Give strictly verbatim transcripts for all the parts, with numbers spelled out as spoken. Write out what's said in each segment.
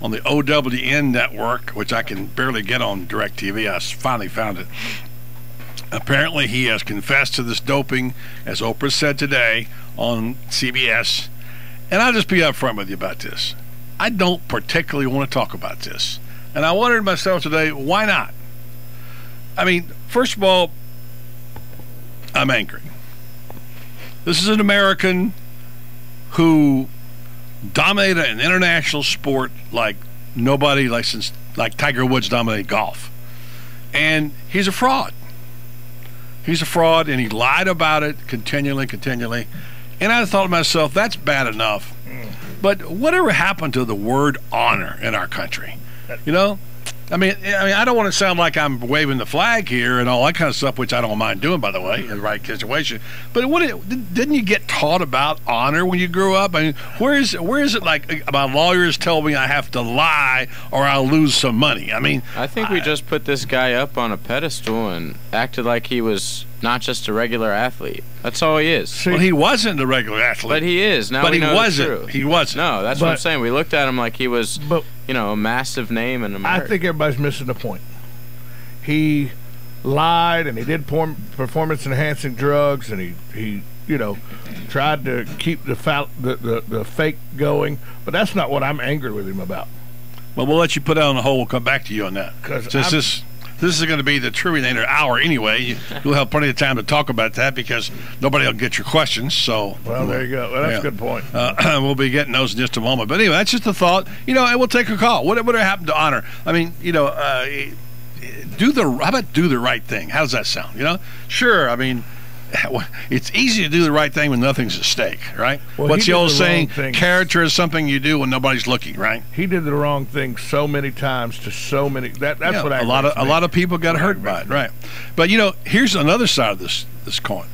on the O W N network, which I can barely get on DirecTV. I finally found it. Apparently, he has confessed to this doping, as Oprah said today on C B S. And I'll just be upfront with you about this. I don't particularly want to talk about this. And I wondered myself today, why not? I mean, first of all, I'm angry. This is an American who dominated an international sport like nobody, like since like Tiger Woods dominated golf. And he's a fraud. He's a fraud, and he lied about it continually, continually. And I thought to myself, that's bad enough. But whatever happened to the word honor in our country? You know? I mean, I mean, I don't want to sound like I'm waving the flag here and all that kind of stuff, which I don't mind doing, by the way, in the right situation. But what didn't you get taught about honor when you grew up? I mean, where is where is it like my lawyers tell me I have to lie or I'll lose some money? I mean, I think I, we just put this guy up on a pedestal and acted like he was not just a regular athlete. That's all he is. Well, he wasn't a regular athlete. But he is. Now but we he know wasn't. the truth. He wasn't. No, that's but, what I'm saying. We looked at him like he was, but, you know, a massive name in America. I think everybody's missing the point. He lied and he did performance-enhancing drugs, and he, he, you know, tried to keep the, foul, the, the the fake going. But that's not what I'm angry with him about. Well, we'll let you put it on the hold. We'll come back to you on that. Because this this is going to be the Trillionaire Hour anyway. You, you'll have plenty of time to talk about that because nobody will get your questions. So, well, there you go. Well, that's yeah. a good point. Uh, we'll be getting those in just a moment. But anyway, that's just a thought. You know, and we'll take a call. What would have happened to honor? I mean, you know, uh, do the how about do the right thing? How does that sound? You know, sure. I mean, it's easy to do the right thing when nothing's at stake, right? Well, What's the old the saying? thing. Character is something you do when nobody's looking, right? He did the wrong thing so many times to so many. That that's yeah, what I a lot of a lot of people got hurt by it, right? But you know, here's another side of this this coin.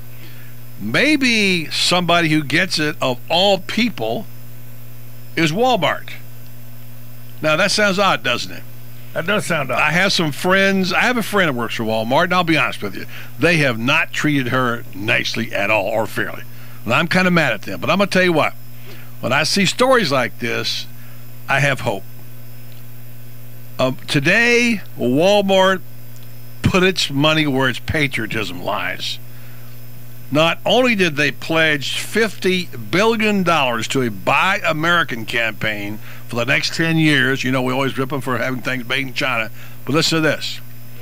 Maybe somebody who gets it of all people is Walmart. Now that sounds odd, doesn't it? That does sound odd. I have some friends. I have a friend that works for Walmart, and I'll be honest with you. They have not treated her nicely at all or fairly. And I'm kind of mad at them. But I'm going to tell you what. When I see stories like this, I have hope. Um, today, Walmart put its money where its patriotism lies. Not only did they pledge fifty billion dollars to a Buy American campaign for the next ten years. You know, we always rip them for having things made in China. But listen to this.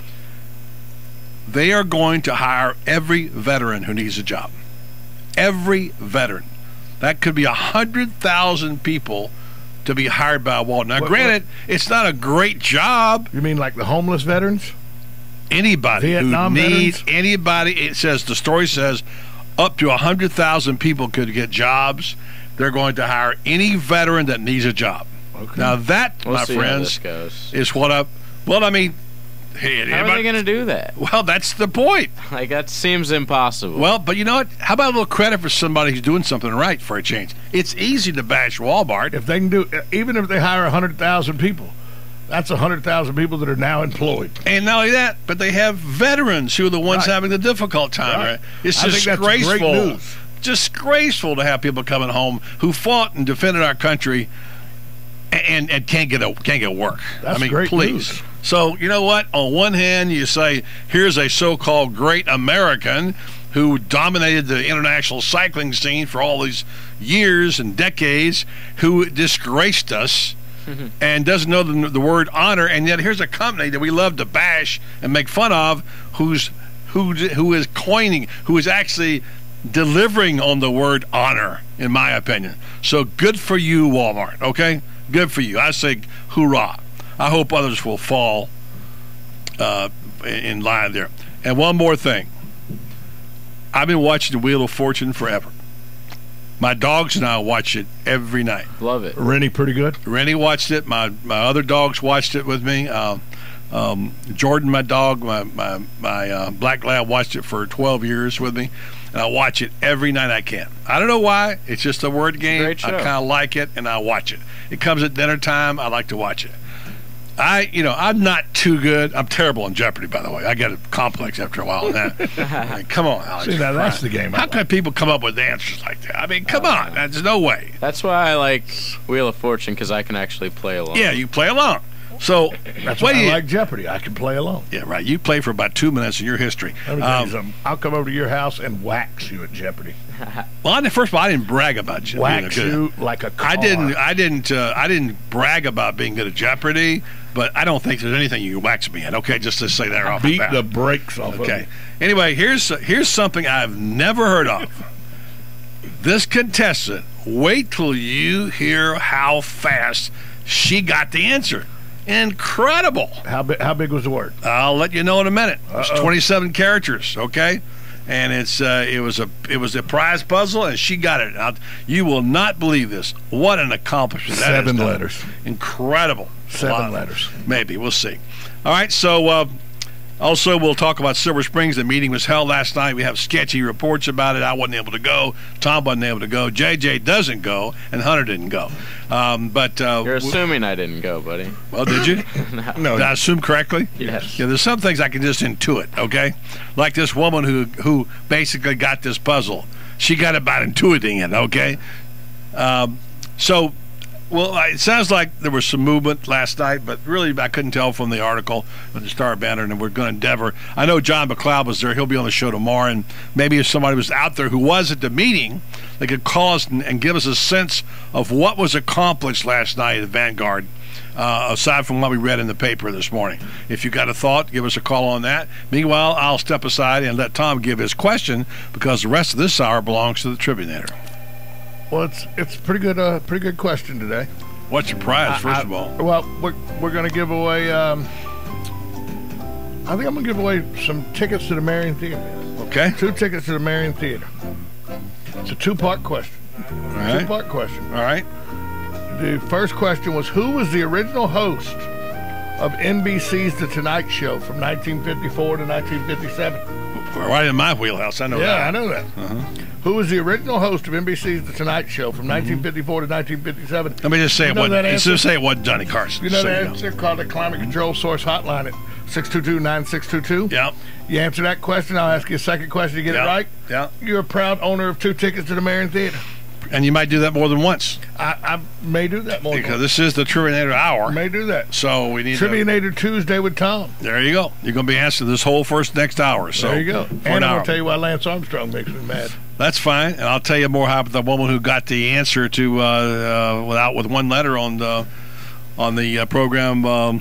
They are going to hire every veteran who needs a job. Every veteran. That could be one hundred thousand people to be hired by Walmart. Now, what, granted, what? it's not a great job. You mean like the homeless veterans? Anybody Vietnam who needs veterans? anybody, it says, the story says up to one hundred thousand people could get jobs. They're going to hire any veteran that needs a job. Okay. Now that, we'll my see friends, how this goes. is what I, well, I mean, hey, how are they going to do that? Well, that's the point. Like, that seems impossible. Well, but you know what? How about a little credit for somebody who's doing something right for a change? It's easy to bash Walmart. If they can do, even if they hire one hundred thousand people, that's one hundred thousand people that are now employed. And not only that, but they have veterans who are the ones Right. having the difficult time. Right. Right? It's I think that's disgraceful. great news. Disgraceful to have people coming home who fought and defended our country and, and can't get a can't get work. That's I mean, great please. news. So you know what? On one hand, you say here's a so-called great American who dominated the international cycling scene for all these years and decades, who disgraced us. Mm-hmm. And doesn't know the, the word honor, and yet here's a company that we love to bash and make fun of, who's who who is coining, who is actually delivering on the word honor, in my opinion. So good for you, Walmart. Okay, good for you. I say hoorah. I hope others will fall uh, in line there. And one more thing, I've been watching the Wheel of Fortune forever. My dogs and I watch it every night. Love it. Rennie, pretty good. Rennie watched it. My my other dogs watched it with me. Um, um, Jordan, my dog, my my, my uh, black lab, watched it for twelve years with me, and I watch it every night I can. I don't know why. It's just a word game. Great show. I kind of like it, and I watch it. It comes at dinner time. I like to watch it. I, you know, I'm not too good. I'm terrible on Jeopardy, by the way. I get a complex after a while on that. I mean, come on, Alex. See, now that's the game. How can people come up with answers like that? I mean, come on. There's no way. That's why I like Wheel of Fortune, because I can actually play along. Yeah, you play along. So That's what why do I you, like Jeopardy. I can play alone. yeah, right. You play for about two minutes in your history. Let me tell Um, you something. I'll come over to your house and wax you at Jeopardy. well, I, first of all, I didn't brag about you. being Wax good. you like a car. I didn't. I didn't. Uh, I didn't brag about being good at Jeopardy, but I don't think there's anything you can wax me at. Okay, just to say that off the Beat bat. the brakes off of Okay. you. Anyway, here's here's something I've never heard of. This contestant. Wait till you hear how fast she got the answer. Incredible. How, bi- how big was the word? I'll let you know in a minute. It's Uh-oh. twenty-seven characters. Okay. And it's uh, it was a it was a prize puzzle, and she got it. Now, you will not believe this. What an accomplishment! that Seven is done. letters. Incredible. Seven Wow. letters. Maybe we'll see. All right. So uh, also we'll talk about Silver Springs. The meeting was held last night. We have sketchy reports about it. I wasn't able to go. Tom wasn't able to go. J J doesn't go, and Hunter didn't go. Um, but uh, You're assuming I didn't go, buddy. well, did you? No, Did I assume correctly? Yes. Yeah, there's some things I can just intuit, okay? Like this woman who who basically got this puzzle. She got about intuiting it, okay? Um, so, well, it sounds like there was some movement last night, but really I couldn't tell from the article on the Star Banner, and we're going to endeavor. I know John McLeod was there. He'll be on the show tomorrow, and maybe if somebody was out there who was at the meeting, they could call us and, and give us a sense of what was accomplished last night at Vanguard. Uh, aside from what we read in the paper this morning. If you got a thought, give us a call on that. Meanwhile, I'll step aside and let Tom give his question because the rest of this hour belongs to the Tribunator. Well, it's it's pretty good. Uh, pretty good question today. What's your prize, first I- of all? Well, we're we're gonna give away. Um, I think I'm gonna give away some tickets to the Marion Theater. Okay. Two tickets to the Marion Theater. It's a two-part question. All right. Two-part question. All right. The first question was, who was the original host of N B C's The Tonight Show from nineteen fifty-four to nineteen fifty-seven? We're right in my wheelhouse. I know Yeah, that. I know that. Uh-huh. Who was the original host of N B C's The Tonight Show from nineteen fifty-four to nineteen fifty-seven? Let me just say You it know wasn't. that Let's answer? just say it wasn't Johnny Carson. You know So the you answer? Call the Climate Control Source Hotline at six two two, nine six two two. Yep. You answer that question, I'll ask you a second question to get Yep. it right. Yep. You're a proud owner of two tickets to the Marion Theater. And you might do that more than once I, I may do that more. because this is the Tribunator hour. may do that. So we need to. Tribunator Tuesday with Tom. There you go. You're going to be answering this whole first next hour. So There you go. for And an I'm hour. going to tell you why Lance Armstrong makes me mad. That's fine, and I'll tell you more about the woman who got the answer to uh, uh, without with one letter on the on the uh, program um,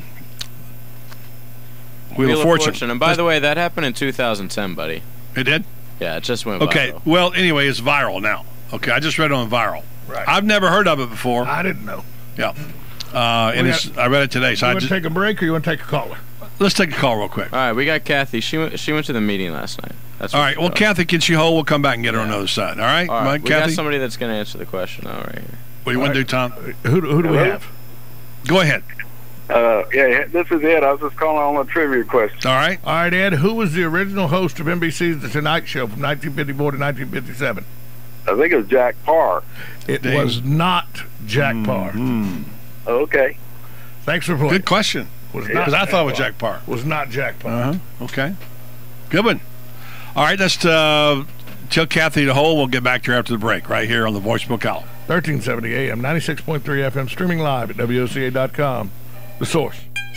Wheel, Wheel of Fortune. And by the way, that happened in two thousand ten, buddy. It did. Yeah, it just went Okay. viral. Well, anyway, it's viral now. Okay, I just read it on viral. Right. I've never heard of it before. I didn't know. Yeah, uh, and We it's, I read it today. So You I want just, to take a break or you want to take a caller? let's take a call real quick. All right, we got Kathy. She went. She went to the meeting last night. That's All what right. she Well, told. Kathy, can she hold? We'll come back and get her on the other side. All right, All Come right, on, we Kathy. got somebody that's going to answer the question. All right. What do you want to do, Tom? Who, who do we Hello? have? Go ahead. Uh, yeah, this is Ed. I was just calling on a trivia question. All right. All right, Ed. Who was the original host of N B C's The Tonight Show from nineteen fifty-four to nineteen fifty-seven? I think it was Jack Parr. It Ding. was not Jack Parr. Mm. Okay. Thanks for playing. Good question. Was not Because I thought it was Parr. Jack Parr. Was not Jack Parr. Uh-huh. Okay. Good one. All right, let's uh, tell Kathy to hold. We'll get back to her after the break right here on the Voice Book Hour. thirteen seventy A M, ninety-six point three F M, streaming live at W O C A dot com. The Source.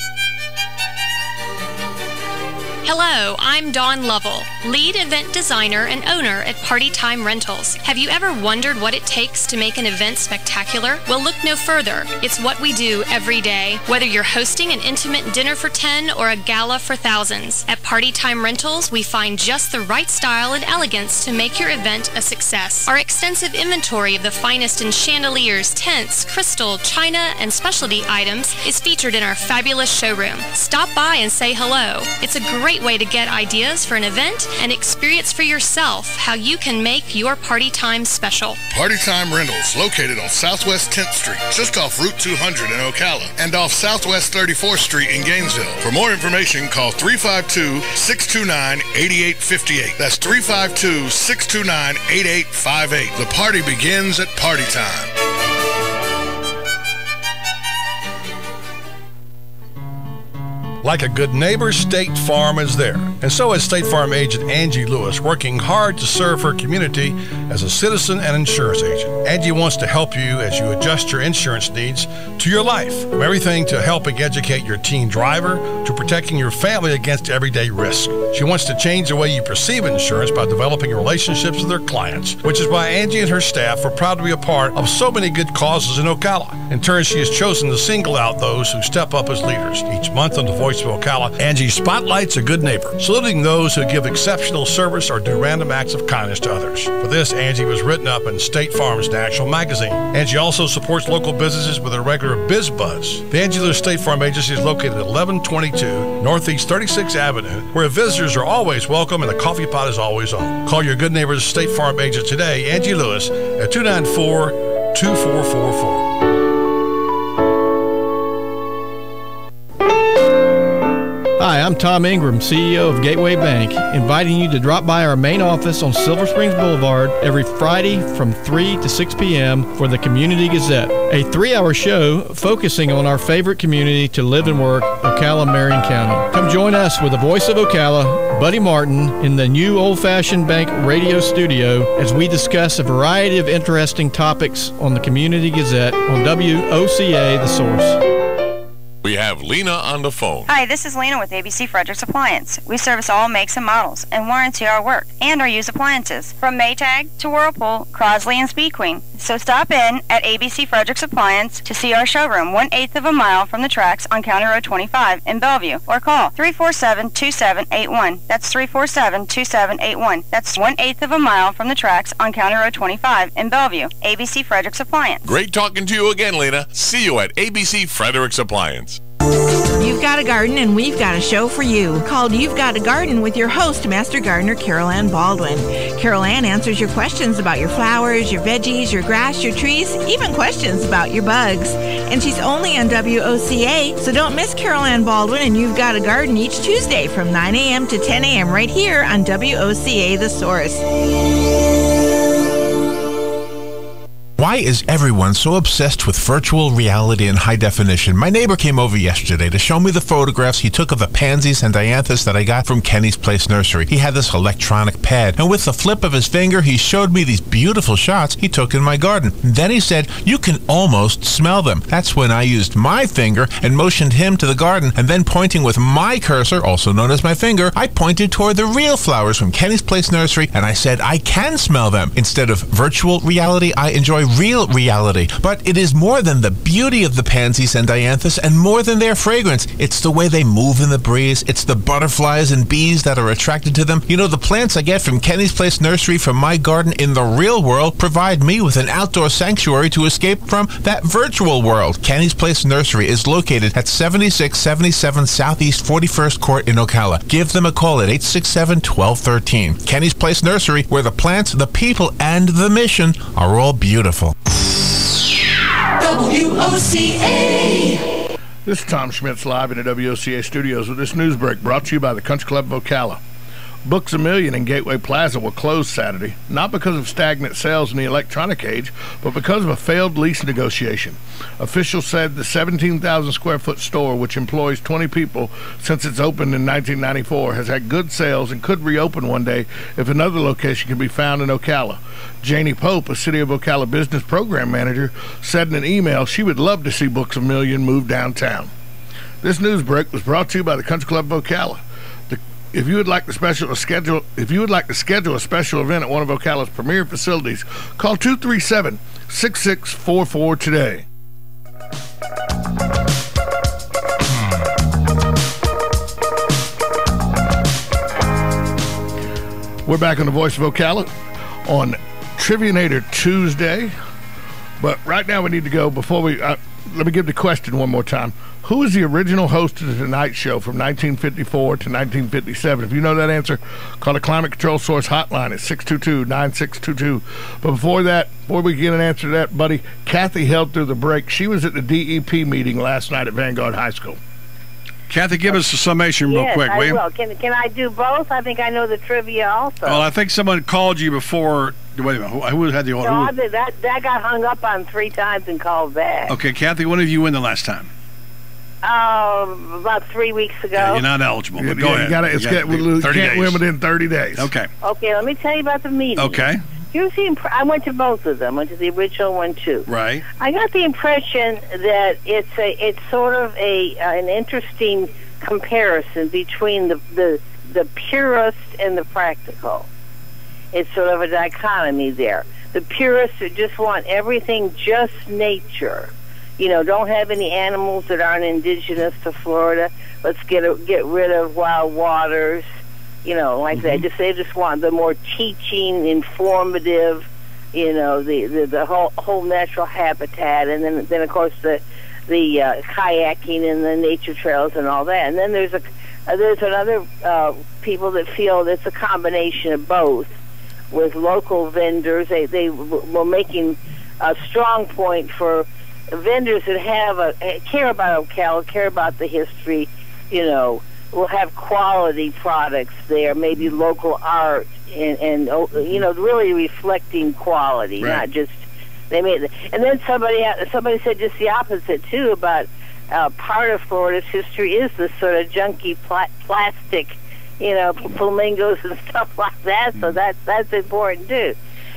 Hello, I'm Dawn Lovell, lead event designer and owner at Party Time Rentals. Have you ever wondered what it takes to make an event spectacular? Well, look no further. It's what we do every day. Whether you're hosting an intimate dinner for ten or a gala for thousands, at Party Time Rentals, we find just the right style and elegance to make your event a success. Our extensive inventory of the finest in chandeliers, tents, crystal, china, and specialty items is featured in our fabulous showroom. Stop by and say hello. It's a great way to get ideas for an event and experience for yourself how you can make your party time special. Party Time Rentals, located on Southwest tenth Street, just off Route two hundred in Ocala, and off Southwest thirty-fourth Street in Gainesville. For more information, call three five two, six two nine, eight eight five eight. That's three five two, six two nine, eight eight five eight. The party begins at Party Time. Like a good neighbor, State Farm is there. And so is State Farm agent Angie Lewis, working hard to serve her community as a citizen and insurance agent. Angie wants to help you as you adjust your insurance needs to your life. From everything to helping educate your teen driver to protecting your family against everyday risk. She wants to change the way you perceive insurance by developing relationships with her clients, which is why Angie and her staff are proud to be a part of so many good causes in Ocala. In turn, she has chosen to single out those who step up as leaders. Each month on the Voice of Ocala, Angie spotlights a good neighbor, saluting those who give exceptional service or do random acts of kindness to others. For this, Angie was written up in State Farm's National Magazine. Angie also supports local businesses with a regular Biz Buzz. The Angie Lewis State Farm Agency is located at eleven twenty-two Northeast thirty-sixth Avenue, where visitors are always welcome and the coffee pot is always on. Call your good neighbor's State Farm agent today, Angie Lewis, at two nine four, two four four four. Hi, I'm Tom Ingram, C E O of Gateway Bank, inviting you to drop by our main office on Silver Springs Boulevard every Friday from three to six p.m. for the Community Gazette, a three-hour show focusing on our favorite community to live and work, Ocala, Marion County. Come join us with the voice of Ocala, Buddy Martin, in the new old-fashioned bank radio studio as we discuss a variety of interesting topics on the Community Gazette on W O C A The Source. We have Lena on the phone. Hi, this is Lena with A B C Fredericks Appliance. We service all makes and models and warranty our work and our used appliances, from Maytag to Whirlpool, Crosley, and Speed Queen. So stop in at A B C Fredericks Appliance to see our showroom one-eighth of a mile from the tracks on County Road twenty-five in Bellevue, or call three four seven, two seven eight one. That's three four seven, two seven eight one. That's one-eighth of a mile from the tracks on County Road twenty-five in Bellevue. A B C Fredericks Appliance. Great talking to you again, Lena. See you at A B C Fredericks Appliance. You've got a garden and we've got a show for you called You've Got a Garden with your host, Master Gardener Carol Ann Baldwin. Carol Ann answers your questions about your flowers, your veggies, your grass, your trees, even questions about your bugs. And she's only on W O C A, so don't miss Carol Ann Baldwin and You've Got a Garden each Tuesday from nine a.m. to ten a.m. right here on W O C A The Source. Why is everyone so obsessed with virtual reality and high definition? My neighbor came over yesterday to show me the photographs he took of the pansies and dianthus that I got from Kenny's Place Nursery. He had this electronic pad, and with the flip of his finger, he showed me these beautiful shots he took in my garden. And then he said, you can almost smell them. That's when I used my finger and motioned him to the garden, and then pointing with my cursor, also known as my finger, I pointed toward the real flowers from Kenny's Place Nursery, and I said, I can smell them. Instead of virtual reality, I enjoy real reality. But it is more than the beauty of the pansies and dianthus, and more than their fragrance. It's the way they move in the breeze. It's the butterflies and bees that are attracted to them. You know, the plants I get from Kenny's Place Nursery from my garden in the real world provide me with an outdoor sanctuary to escape from that virtual world. Kenny's Place Nursery is located at seventy-six seventy-seven Southeast forty-first Court in Ocala. Give them a call at eight six seven, one two one three. Kenny's Place Nursery, where the plants, the people, and the mission are all beautiful. W O C A. This is Tom Schmitz live in the W O C A studios with this news break brought to you by the Country Club of Ocala. Books A Million in Gateway Plaza will close Saturday, not because of stagnant sales in the electronic age, but because of a failed lease negotiation. Officials said the seventeen thousand square foot store, which employs twenty people since its opened in nineteen ninety-four, has had good sales and could reopen one day if another location can be found in Ocala. Janie Pope, a City of Ocala business program manager, said in an email she would love to see Books A Million move downtown. This news break was brought to you by the Country Club of Ocala. The If you would like to special a schedule, if you would like to schedule a special event at one of Ocala's premier facilities, call two three seven, six six four four today. We're back on the Voice of Ocala on Trivianator Tuesday, but right now we need to go before we. Uh, let me give the question one more time. Who is the original host of the Tonight Show from nineteen fifty-four to nineteen fifty-seven? If you know that answer, call the Climate Control Source hotline at six two two, nine six two two. But before that, before we get an answer to that, buddy, Kathy held through the break. She was at the D E P meeting last night at Vanguard High School. Kathy, give us a summation real yes, quick, will I you? will. Can, can I do both? I think I know the trivia also. Well, I think someone called you before. Wait a minute. Who, who had the order? No, I did, that, that got hung up on three times and called back. Okay, Kathy, when did you win the last time? Um, about three weeks ago. Yeah, you're not eligible, but Yeah, go you ahead. gotta- it's You got- you thirty can't days. win within thirty days. Okay. Okay, let me tell you about the meeting. Okay. Here's the imp- I went to both of them. Went to the original one too. Right. I got the impression that it's a it's sort of a uh, an interesting comparison between the, the the purist and the practical. It's sort of a dichotomy there. The purists who just want everything just nature. You know, don't have any animals that aren't indigenous to Florida. Let's get a, get rid of wild waters. You know, like Mm-hmm. that. Just they just want the more teaching, informative. You know, the the, the whole whole natural habitat, and then then of course the the uh, kayaking and the nature trails and all that. And then there's a uh, there's another uh, people that feel it's a combination of both. With local vendors, they they were making a strong point for vendors that have a care about Ocala, care about the history. You know, will have quality products there, maybe local art, and, and you know, really reflecting quality, Right. not just they made. And then somebody somebody said just the opposite too about uh, part of Florida's history is this sort of junky pla- plastic, you know, flamingos and stuff like that. So that's that's important too.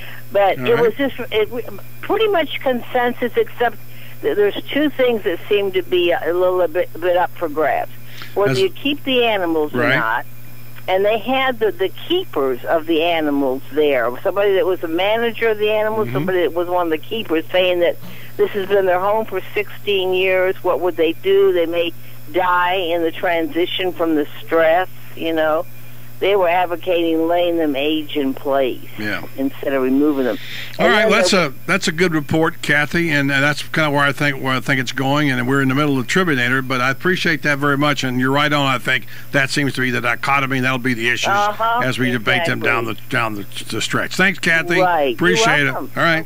But All it right. was just it, pretty much consensus, except that there's two things that seem to be a little bit, bit up for grabs. Whether As- you keep the animals or Right. not. And they had the, the keepers of the animals there. Somebody that was a manager of the animals, Mhm. somebody that was one of the keepers, saying that this has been their home for sixteen years. What would they do? They may die in the transition from the stress, you know. They were advocating laying them age in place Yeah. instead of removing them. All And right, then that's there- a that's a good report, Kathy, and uh, that's kind of where I think where I think it's going. And we're in the middle of the Tributator, but I appreciate that very much. And you're right on. I think that seems to be the dichotomy, and that'll be the issues Uh-huh, as we debate them down the exactly. down the, the stretch. Thanks, Kathy. Right. Appreciate You're it. All welcome. right.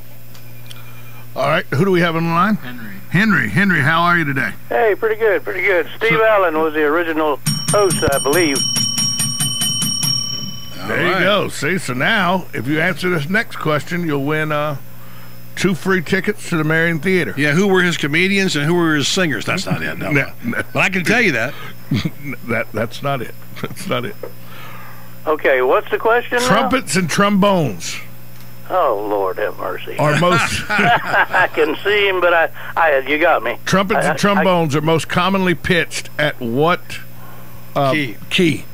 All right, who do we have on the line? Henry. Henry, Henry, how are you today? Hey, pretty good, pretty good. Steve Allen was the original host, I believe. There you go. See, so now if you answer this next question, you'll win uh, two free tickets to the Marion Theater. Yeah, who were his comedians and who were his singers? That's not it. No. No, no. But I can tell you that. that that's not it. That's not it. Okay, what's the question now? Trumpets and trombones Oh, Lord have mercy. are most I can see him, but I, I, you got me. trumpets I- and trombones are most commonly pitched at what uh, Key. key?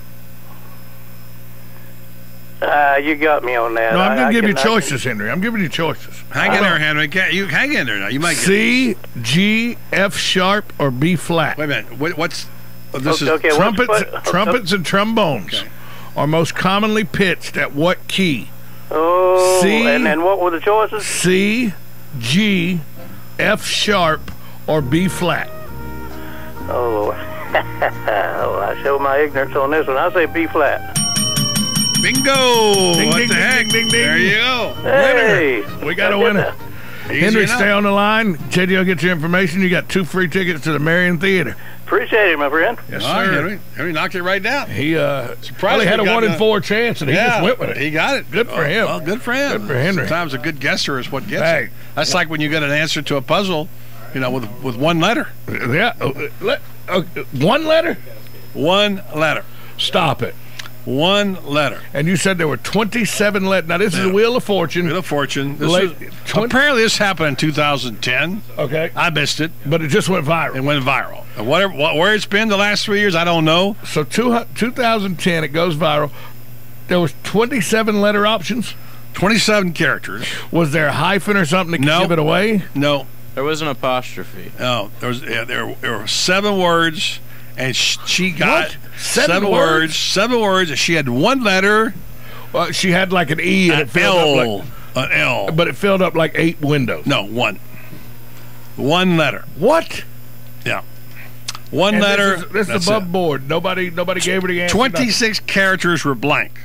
I, uh, you got me on that. No, I'm I- going I to give you can- I can- choices, Henry. I'm giving you choices. Hang in there, Henry. Can't- You hang in there now. You might get. C, G, F sharp, or B flat. Wait a minute. What, what's oh, this Okay, is okay, what's- Trumpets, what- trumpets and trombones Okay. are most commonly pitched at what key? Oh, C. and then what were the choices? C, G, F sharp, or B flat. Oh, oh, I show my ignorance on this one. I say B flat. bingo. Ding, what ding, the ding, heck? ding, ding, ding. There you go. Hey, We got a I did winner. that. Easy Henry, enough. stay on the line. J D will get your information. You got two free tickets to the Marion Theater. Appreciate it, my friend. Yes, All right, sir. Henry. Henry knocked it right down. He uh, Surprised probably had he a got one in the- four chance, and he just went with it. He got it. Good for Oh, him. Well, good for him. Good for Henry. Sometimes a good guesser is what gets Hey. it. That's like when you get an answer to a puzzle, you know, with with one letter. Yeah, uh, let, uh, one letter. One letter. Stop it. One letter. And you said there were twenty-seven letters. Now this is a Wheel of Fortune. Wheel of Fortune. This Late- is, twen- apparently, this happened in two thousand ten. Okay, I missed it. but it just went viral. It went viral. And whatever, what, where it's been the last three years, I don't know. So two, twenty ten, it goes viral. There was twenty-seven letter options. twenty-seven characters. Was there a hyphen or something to No. give it away? No, There was an apostrophe. no. There was yeah, there, there were seven words, and sh- she got What? Seven words? Seven words, and she had one letter. Well, she had like an E and An it filled up L. like, An L. but it filled up like eight windows. No, one. One letter. What? Yeah. One And letter. This is, this that's is above it. board. Nobody, nobody gave her the answer. twenty-six characters were blank.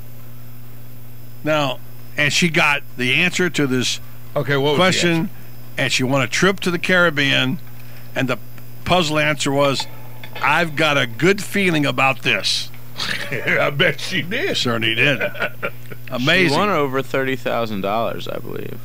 Now, and she got the answer to this Okay, what was question, and she won a trip to the Caribbean, and the puzzle answer was, I've got a good feeling about this. the answer? I bet she did. Certainly did. She Amazing. won over thirty thousand dollars, I believe.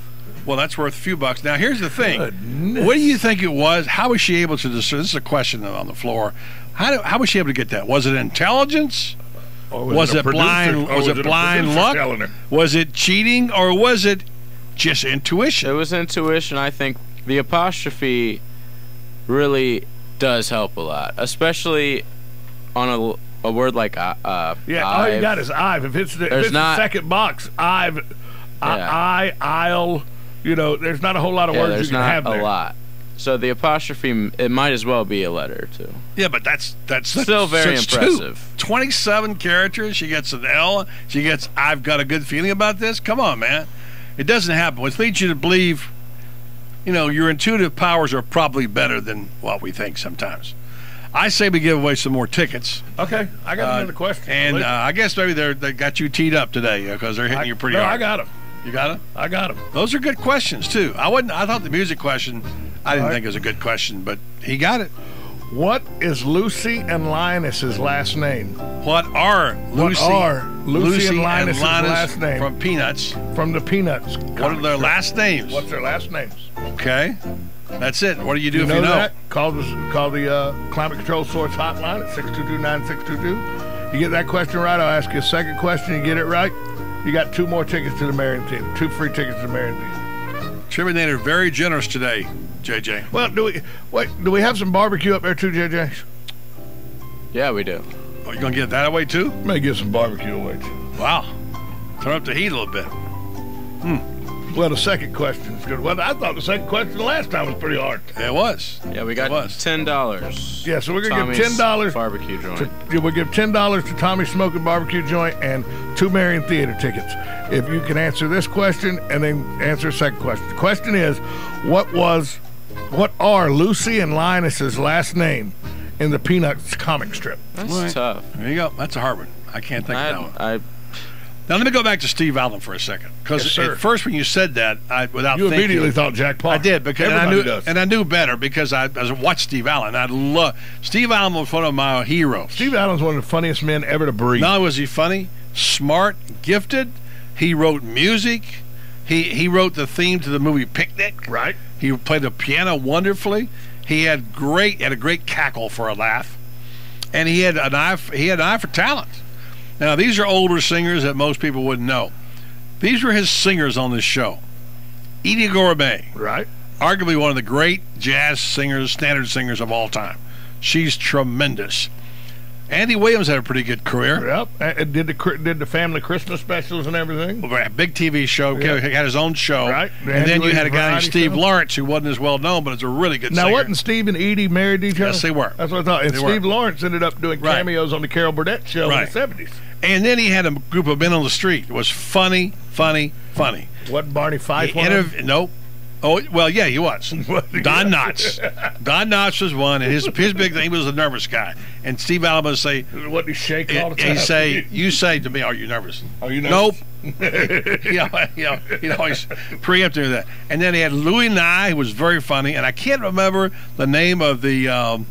Well, that's worth a few bucks. Now, here's the thing. Goodness. What do you think it was? How was she able to discern? This is a question on the floor. How, do, how was she able to get that? Was it intelligence? Or Was, a it producer- blind? or Was, was it it a blind producer luck? telling her? Was it cheating, or was it just intuition? It was intuition. I think the apostrophe really does help a lot, especially on a, a word like uh, uh Yeah, all you I've. got is I've. If it's the, if There's it's not- the second box, I've, I, Yeah. I, I'll, you know, there's not a whole lot of Yeah, words there's you can not have a there. lot. So the apostrophe, it might as well be a letter too. Yeah, but that's that's Still very that's two. impressive. twenty-seven characters. She gets an L. She gets, I've got a good feeling about this. Come on, man. It doesn't happen. Which leads you to believe, you know, your intuitive powers are probably better than what we think sometimes. I say we give away some more tickets. Okay, I got Uh, another question. And uh, I guess maybe they're, they got you teed up today because they're hitting I, you pretty no, hard. I got them. You got them? I got them. Those are good questions, too. I wasn't. I thought the music question, I didn't All right. think it was a good question, but he got it. What is Lucy and Linus's last name? What are Lucy, what are Lucy, and Linus's Linus last name? from Peanuts? From the Peanuts. What are comic their strip. last names? What's their last names? Okay, that's it. What do you do You if know, you know? that? Call the call the uh, Climate Control Source hotline at six two two, nine six two two. You get that question right, I'll ask you a second question. You get it right, you got two more tickets to the Marion Theater. Two free tickets to the Marion Theater. Tribinator very generous today, J J. Well, do we wait? Do we have some barbecue up there too, J J? Yeah, we do. Oh, you gonna get that away too? May get some barbecue away too. Wow, turn up the heat a little bit. Well, the second question is good. Well, I thought the second question last time was pretty hard. It was. Yeah, we It got was. ten dollars. Yeah, so we're gonna give ten dollars barbecue joint. To, yeah, we'll give ten dollars to Tommy's Smoking Barbecue Joint and two Marion Theater tickets. If you can answer this question and then answer a second question. The question is, what was, what are Lucy and Linus's last name in the Peanuts comic strip? That's Right. tough. There you go. That's a hard one. I can't think I, of that one. I Now let me go back to Steve Allen for a second, because Yes, sir. at first when you said that, I without You thinking, immediately thought Jack Parr. I did because and I Everybody knew does. and I knew better because I, I watched Steve Allen. I love Steve Allen was one of my heroes. Steve Allen's one of the funniest men ever to breathe. Not only was he funny, smart, gifted. He wrote music. He he wrote the theme to the movie Picnic. Right. He played the piano wonderfully. He had great had a great cackle for a laugh, and he had an eye for, he had an eye for talent. Now these are older singers that most people wouldn't know. These were his singers on this show. Edie Gourmet, Right. arguably one of the great jazz singers, standard singers of all time. She's tremendous. Andy Williams had a pretty good career. Yep. And did the cri- did the family Christmas specials and everything. A big T V show. Yeah. He had his own show. Right. And Andy then you had a Williams guy named variety Steve show. Lawrence who wasn't as well known, but is a really good Now, singer. wasn't Steve and Edie married each other? Yes, they were. That's what I thought. And They Steve were. Lawrence ended up doing Right. cameos on the Carol Burnett show in Right. the seventies. And then he had a group of men on the street. It was funny, funny, funny. Wasn't Barney Fife He one of interv- Nope. Oh, well, yeah, he was. Don Knotts. Don Knotts was one, and his his big thing he was a nervous guy. And Steve Allen would say, them? Wasn't he shaking all the time? he'd say, you say to me, are you nervous? Are you Nope. nervous? you know, you know, he'd always preempt him with that. And then he had Louis Nye, who was very funny, and I can't remember the name of the um,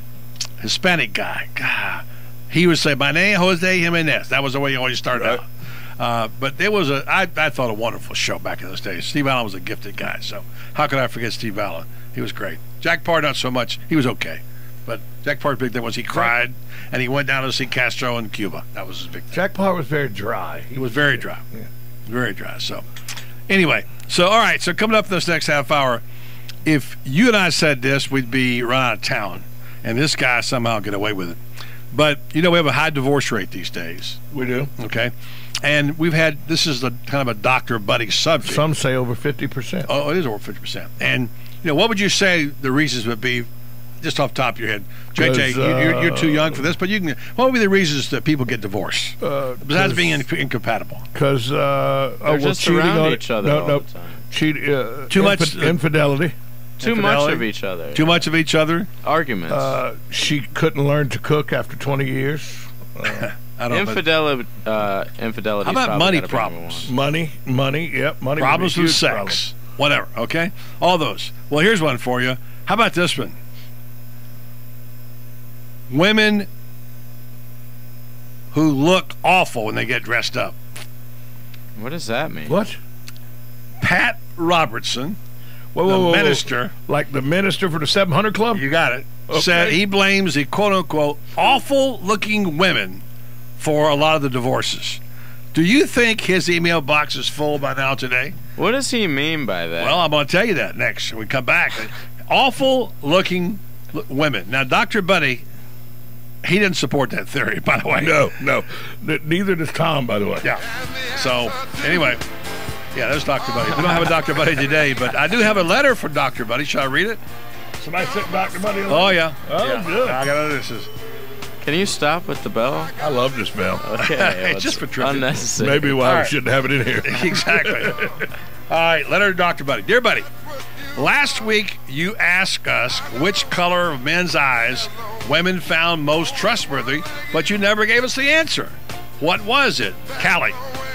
Hispanic guy. God, he would say, "My name Jose Jimenez." That was the way he always started Right. out. Uh, but it was a, I, I thought a wonderful show back in those days. Steve Allen was a gifted guy, so how could I forget Steve Allen? He was great. Jack Parr, not so much. He was okay, but Jack Parr's big thing was he cried, and he went down to see Castro in Cuba. That was his big thing. Jack Parr was very dry. He was very dry. Yeah. Very dry. So, anyway, so all right. So coming up this next half hour, if you and I said this, we'd be run out of town, and this guy somehow get away with it. But you know, we have a high divorce rate these days. We do. Okay, and we've had this is a kind of a doctor buddy subject. Some say over fifty percent. Oh, it is over fifty percent. And you know, what would you say the reasons would be? Just off the top of your head, J J, 'Cause, you, you're, you're too uh, young for this, but you can. What would be the reasons that people get divorced Uh, besides being in, incompatible? Because uh, oh, well, just cheating around on each other No, all no, the time. cheat. Uh, Too much- infi- infidelity. Too much Infidelity? of each other. Too much of each other. Arguments. Uh, she couldn't learn to cook after twenty years. Uh, I don't know. Infidelity. Uh, infidelity. How about money problems? money, money. Yep, money. would be a Problems with huge sex, problem. whatever. Okay, all those. Well, here's one for you. How about this one? Women who look awful when they get dressed up. What does that mean? What? Pat Robertson, Whoa, the whoa, whoa, minister. whoa. Like the minister for the seven hundred Club? You got it. Okay. Said he blames the quote-unquote awful-looking women for a lot of the divorces. Do you think his email box is full by now today? What does he mean by that? Well, I'm going to tell you that next when we come back. Awful-looking women. Now, Doctor Buddy, he didn't support that theory, by the way. No, no. Neither does Tom, by the way. Yeah. So, anyway, yeah, there's Doctor Buddy. We don't have a Doctor Buddy today, but I do have a letter from Doctor Buddy. Shall I read it? Somebody sent Doctor Buddy a letter? Oh, yeah. Oh, yeah. good. I got to this is. Can you stop with the bell? I love this bell. Okay, well, It's just for trivia. unnecessary. Maybe why All we right. shouldn't have it in here. Exactly. All right, letter to Doctor Buddy. Dear Buddy, last week you asked us which color of men's eyes women found most trustworthy, but you never gave us the answer. What was it? Callie.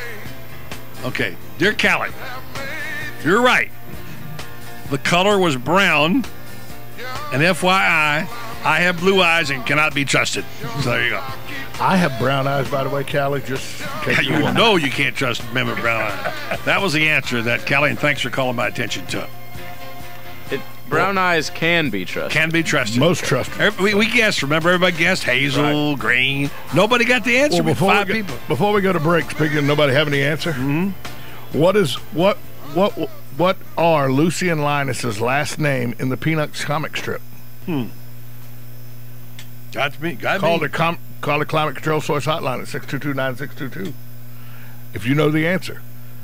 Okay, dear Callie, you're right. The color was brown, and F Y I, I have blue eyes and cannot be trusted. So there you go. I have brown eyes, by the way, Callie, just in case You will know you can't trust men with brown eyes. That was the answer that Callie, and thanks for calling my attention to it. It, brown eyes can be trusted. Can be trusted. Most trusted. Every, we, we guessed. Remember, everybody guessed hazel, Right. green. Nobody got the answer. Well, but before, five we go, people. before we go to break, speaking of nobody having the answer, Mm-hmm. what is what what what are Lucy and Linus's last name in the Peanuts comic strip? Hmm. Got to be. Got Call to the com- call the Climate Control Source hotline at six two two, nine six two two if you know the answer.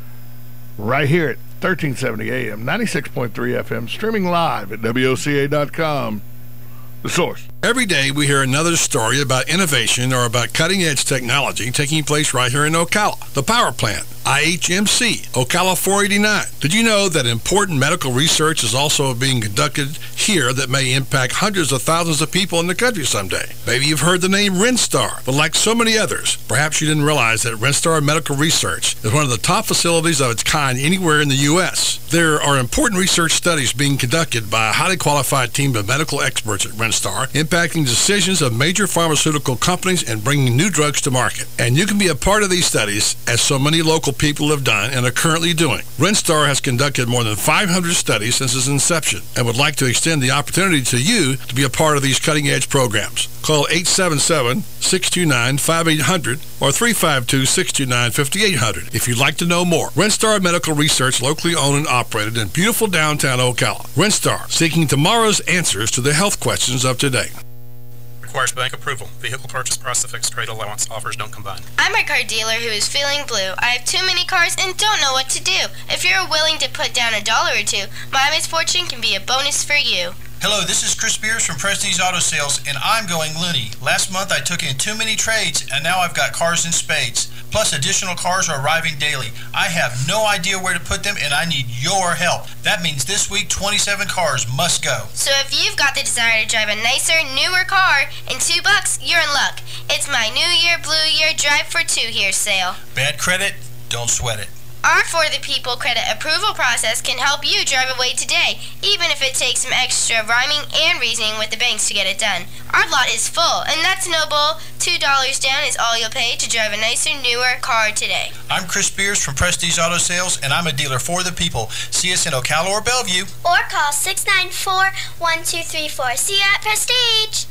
Right here at thirteen seventy A M, ninety-six point three F M, streaming live at W O C A dot com. The Source. Every day we hear another story about innovation or about cutting-edge technology taking place right here in Ocala. The power plant, I H M C, Ocala four eighty-nine. Did you know that important medical research is also being conducted here that may impact hundreds of thousands of people in the country someday? Maybe you've heard the name Renstar, but like so many others, perhaps you didn't realize that Renstar Medical Research is one of the top facilities of its kind anywhere in the U S There are important research studies being conducted by a highly qualified team of medical experts at Renstar, impacting decisions of major pharmaceutical companies and bringing new drugs to market. And you can be a part of these studies, as so many local people have done and are currently doing. Renstar has conducted more than five hundred studies since its inception and would like to extend the opportunity to you to be a part of these cutting-edge programs. Call eight seven seven, six two nine, five eight zero zero or three five two, six two nine, five eight zero zero if you'd like to know more. Renstar Medical Research, locally owned and operated in beautiful downtown Ocala. Renstar, seeking tomorrow's answers to the health questions of today. Requires bank approval. Vehicle purchase price, the fixed rate allowance. Offers don't combine. I'm a car dealer who is feeling blue. I have too many cars and don't know what to do. If you're willing to put down a dollar or two, my misfortune can be a bonus for you. Hello, this is Chris Spears from Prestige Auto Sales, and I'm going loony. Last month I took in too many trades, and now I've got cars in spades. Plus, additional cars are arriving daily. I have no idea where to put them, and I need your help. That means this week, twenty-seven cars must go. So if you've got the desire to drive a nicer, newer car in two bucks, you're in luck. It's my New Year Blue Year Drive for Two Here sale. Bad credit? Don't sweat it. Our For the People credit approval process can help you drive away today, even if it takes some extra rhyming and reasoning with the banks to get it done. Our lot is full, and that's no bull. two dollars down is all you'll pay to drive a nicer, newer car today. I'm Chris Spears from Prestige Auto Sales, and I'm a dealer for the people. See us in Ocala or Bellevue. Or call six nine four, one two three four. See you at Prestige.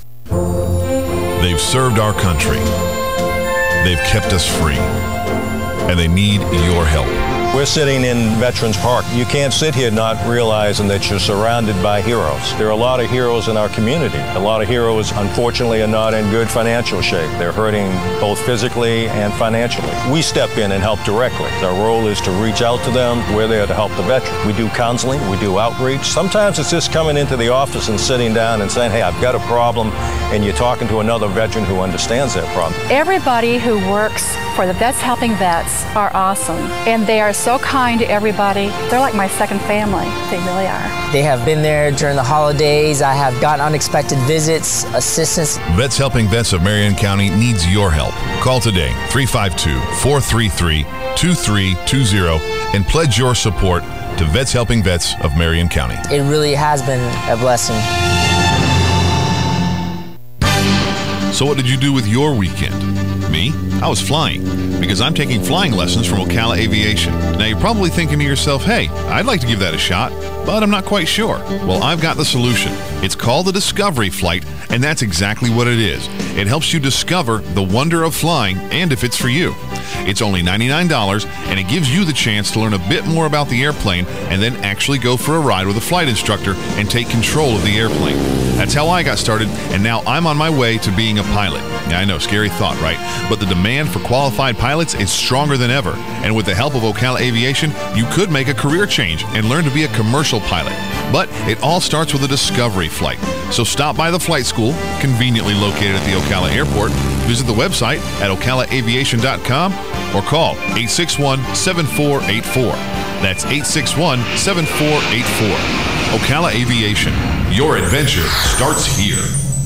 They've served our country. They've kept us free. And they need your help. We're sitting in Veterans Park. You can't sit here not realizing that you're surrounded by heroes. There are a lot of heroes in our community. A lot of heroes, unfortunately, are not in good financial shape. They're hurting both physically and financially. We step in and help directly. Our role is to reach out to them. We're there to help the veteran. We do counseling. We do outreach. Sometimes it's just coming into the office and sitting down and saying, hey, I've got a problem, and you're talking to another veteran who understands that problem. Everybody who works for the Vets Helping Vets are awesome, and they are so kind to everybody. They're like my second family. They really are. They have been there during the holidays. I have gotten unexpected visits, assistance. Vets Helping Vets of Marion County needs your help. Call today, three five two, four three three, two three two zero, and pledge your support to Vets Helping Vets of Marion County. It really has been a blessing. So what did you do with your weekend? Me? I was flying, because I'm taking flying lessons from Ocala Aviation. Now you're probably thinking to yourself, hey, I'd like to give that a shot, but I'm not quite sure. Well, I've got the solution. It's called the Discovery Flight, and that's exactly what it is. It helps you discover the wonder of flying and if it's for you. It's only ninety-nine dollars, and it gives you the chance to learn a bit more about the airplane and then actually go for a ride with a flight instructor and take control of the airplane. That's how I got started, and now I'm on my way to being a pilot. Yeah, I know, scary thought, right? But the demand for qualified pilots is stronger than ever, and with the help of Ocala Aviation, you could make a career change and learn to be a commercial pilot. But it all starts with a Discovery Flight. So stop by the flight school, conveniently located at the Ocala Airport, visit the website at ocala aviation dot com, or call eight six one, seven four eight four. That's eight six one, seven four eight four. Ocala Aviation. Your adventure starts here.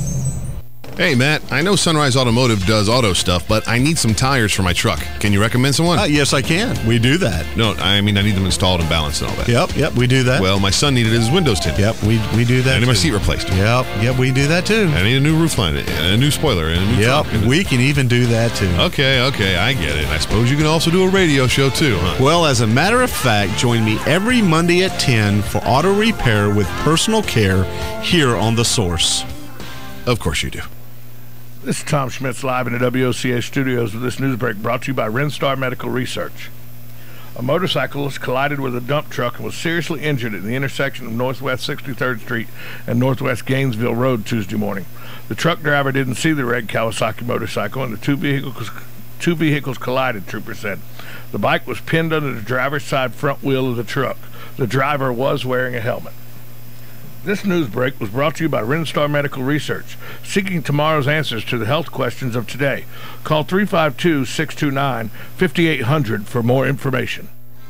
Hey, Matt, I know Sunrise Automotive does auto stuff, but I need some tires for my truck. Can you recommend someone? Uh, yes, I can. We do that. No, I mean, I need them installed and balanced and all that. Yep, yep, we do that. Well, my son needed his windows tinted. Yep, we we do that. I need too. my seat replaced. Yep, yep, we do that too. I need a new roof line, and a new spoiler, and a new Yep, truck. we can even do that too. Okay, okay, I get it. I suppose you can also do a radio show too, huh? Well, as a matter of fact, join me every Monday at ten for auto repair with personal care here on The Source. Of course you do. This is Tom Schmitz live in the W O C A studios with this news break brought to you by Renstar Medical Research. A motorcyclist collided with a dump truck and was seriously injured at the intersection of Northwest sixty-third Street and Northwest Gainesville Road Tuesday morning. The truck driver didn't see the red Kawasaki motorcycle, and the two vehicles two vehicles collided, troopers said. The bike was pinned under the driver's side front wheel of the truck. The driver was wearing a helmet. This news break was brought to you by Renstar Medical Research, seeking tomorrow's answers to the health questions of today. Call three five two, six two nine, five eight zero zero for more information.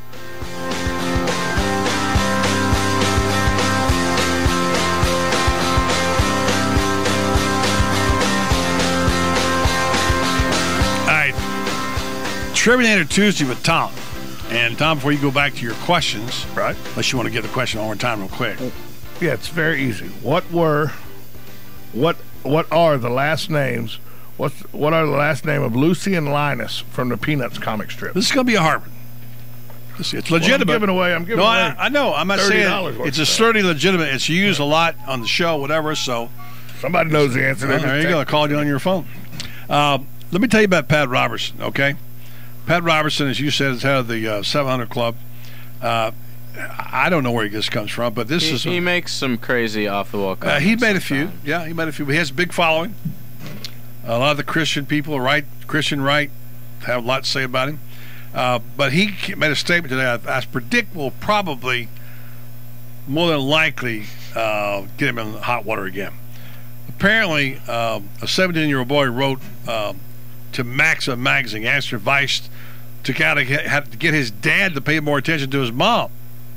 All right, Tribinator Tuesday with Tom. And Tom, before you go back to your questions, right? Unless you want to get the question one more time real quick. Yeah, it's very easy. What were, what what are the last names? What's what are the last name of Lucy and Linus from the Peanuts comic strip? This is going to be a hard one. It's legitimate. Well, I'm giving away. I'm giving no, away. I, I know. I'm not saying it's a certainly legitimate. It's used a lot on the show, whatever. So somebody knows the answer. Well, there you go. I called you on your phone. Uh, let me tell you about Pat Robertson. Okay, Pat Robertson, as you said, is head of the uh, seven hundred Club. Uh, I don't know where this comes from, but this he, is. He a, makes some crazy off-the-wall comments. Uh, he made a few. sometimes. Yeah, he made a few. He has a big following. A lot of the Christian people, right, Christian right, have a lot to say about him. Uh, but he made a statement today I, I predict will probably, more than likely, uh, get him in hot water again. Apparently, uh, a seventeen-year-old boy wrote uh, to Maxim magazine, asked for advice to kind of get, had to get his dad to pay more attention to his mom.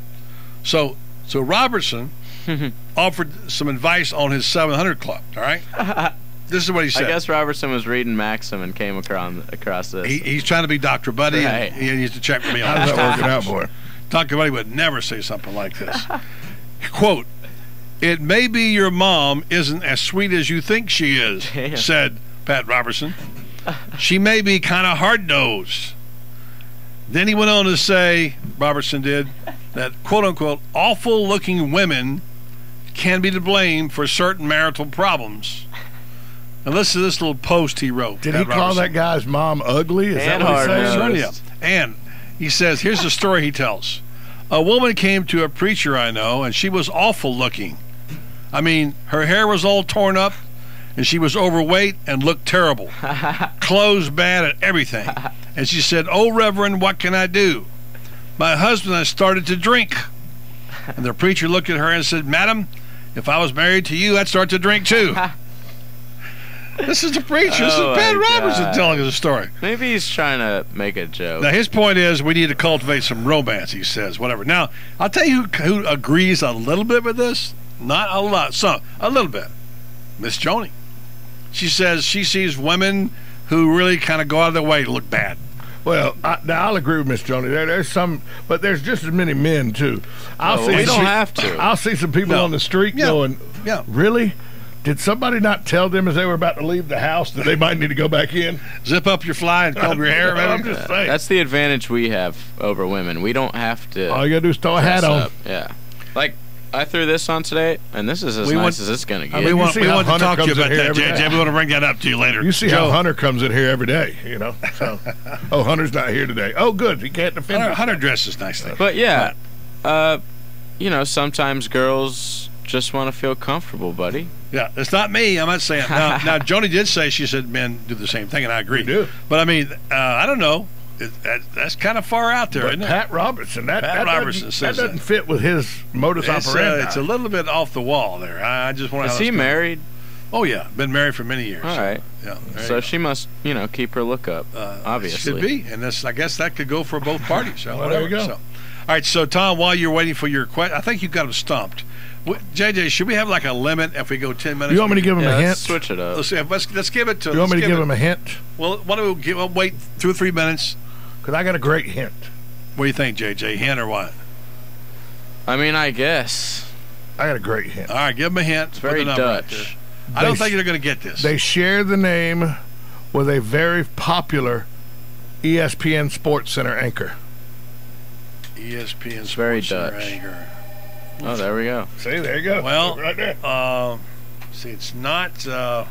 So, so Robertson offered some advice on his seven hundred Club. All right, this is what he said. I guess Robertson was reading Maxim and came across across this. He, he's trying to be Doctor Buddy, right. and he needs to check with me on How's this. that working out, boy? Doctor Buddy would never say something like this. Quote: "It may be your mom isn't as sweet as you think she is," Damn. said Pat Robertson. "She may be kind of hard-nosed." Then he went on to say, Robertson did, that, quote-unquote, awful-looking women can be to blame for certain marital problems. And listen to this little post he wrote. Did he call Robertson. that guy's mom ugly? Is And that what he's saying? Yeah. And he says, here's the story he tells. A woman came to a preacher I know, and she was awful-looking. I mean, her hair was all torn up, and she was overweight and looked terrible. Clothes bad and everything. And she said, "Oh, Reverend, what can I do? My husband and I started to drink." And the preacher looked at her and said, "Madam, if I was married to you, I'd start to drink too." This is the preacher. This Oh is Pat my Robertson God. telling us a story. Maybe he's trying to make a joke. Now, his point is we need to cultivate some romance, he says, whatever. Now, I'll tell you who, who agrees a little bit with this. Not a lot. Some. A little bit. Miss Joni. She says she sees women who really kind of go out of their way to look bad. Well, I, now I'll agree with Miss Joni. There, there's some, but there's just as many men too. I'll Oh, see. we don't some- have to. I'll see some people No. on the street Yeah. going, Yeah. "Really? Did somebody not tell them as they were about to leave the house that they might need to go back in? Zip up your fly and comb your hair. No, I'm just saying. That's the advantage we have over women. We don't have to. All you gotta do is throw a hat on. Up. Yeah, like I threw this on today, and this is as we nice want, as it's gonna get. Uh, we want, we want to talk to you about that, J J. We want to bring that up to you later. You see Joe. how Hunter comes in here every day, you know. So, oh, Hunter's not here today. Oh, good. He can't defend. Hunter, Hunter dresses nicely. But yeah, uh, you know, sometimes girls just want to feel comfortable, buddy. Yeah, it's not me. I'm not saying. Now, now Joni did say she said men do the same thing, and I agree. They do. But I mean, uh, I don't know. It, that, that's kind of far out there, But isn't it? Pat Robertson, that, Pat that Robertson doesn't, says that doesn't that. fit with his modus It's, uh, operandi. it's a little bit off the wall there. I, I just want to. Is he married? Oh yeah, been married for many years. All right. Yeah. there So you she must, you know, keep her look up. Uh, obviously, should be, and this I guess that could go for both parties. So Well, there you whatever. go. So, all right, so Tom, while you're waiting for your question, I think you got them stumped. What, J J, should we have like a limit if we go ten minutes? You want me to give him yeah, a hint? let's switch it up. Let's, let's, let's give it to. You want me to let's give it- him a hint? Well, why don't we give, well, wait two or three minutes? Because I got a great hint. What do you think, J J? Hint or what? I mean, I guess. I got a great hint. All right, give them a hint. It's Put very the number out Dutch. there. I don't They think sh- they're going to get this. They share the name with a very popular E S P N Sports Center anchor. E S P N It's very Sports Center Dutch. anchor. Oh, there we go. See, there you go. Well, right there. Um, see, it's not. Uh,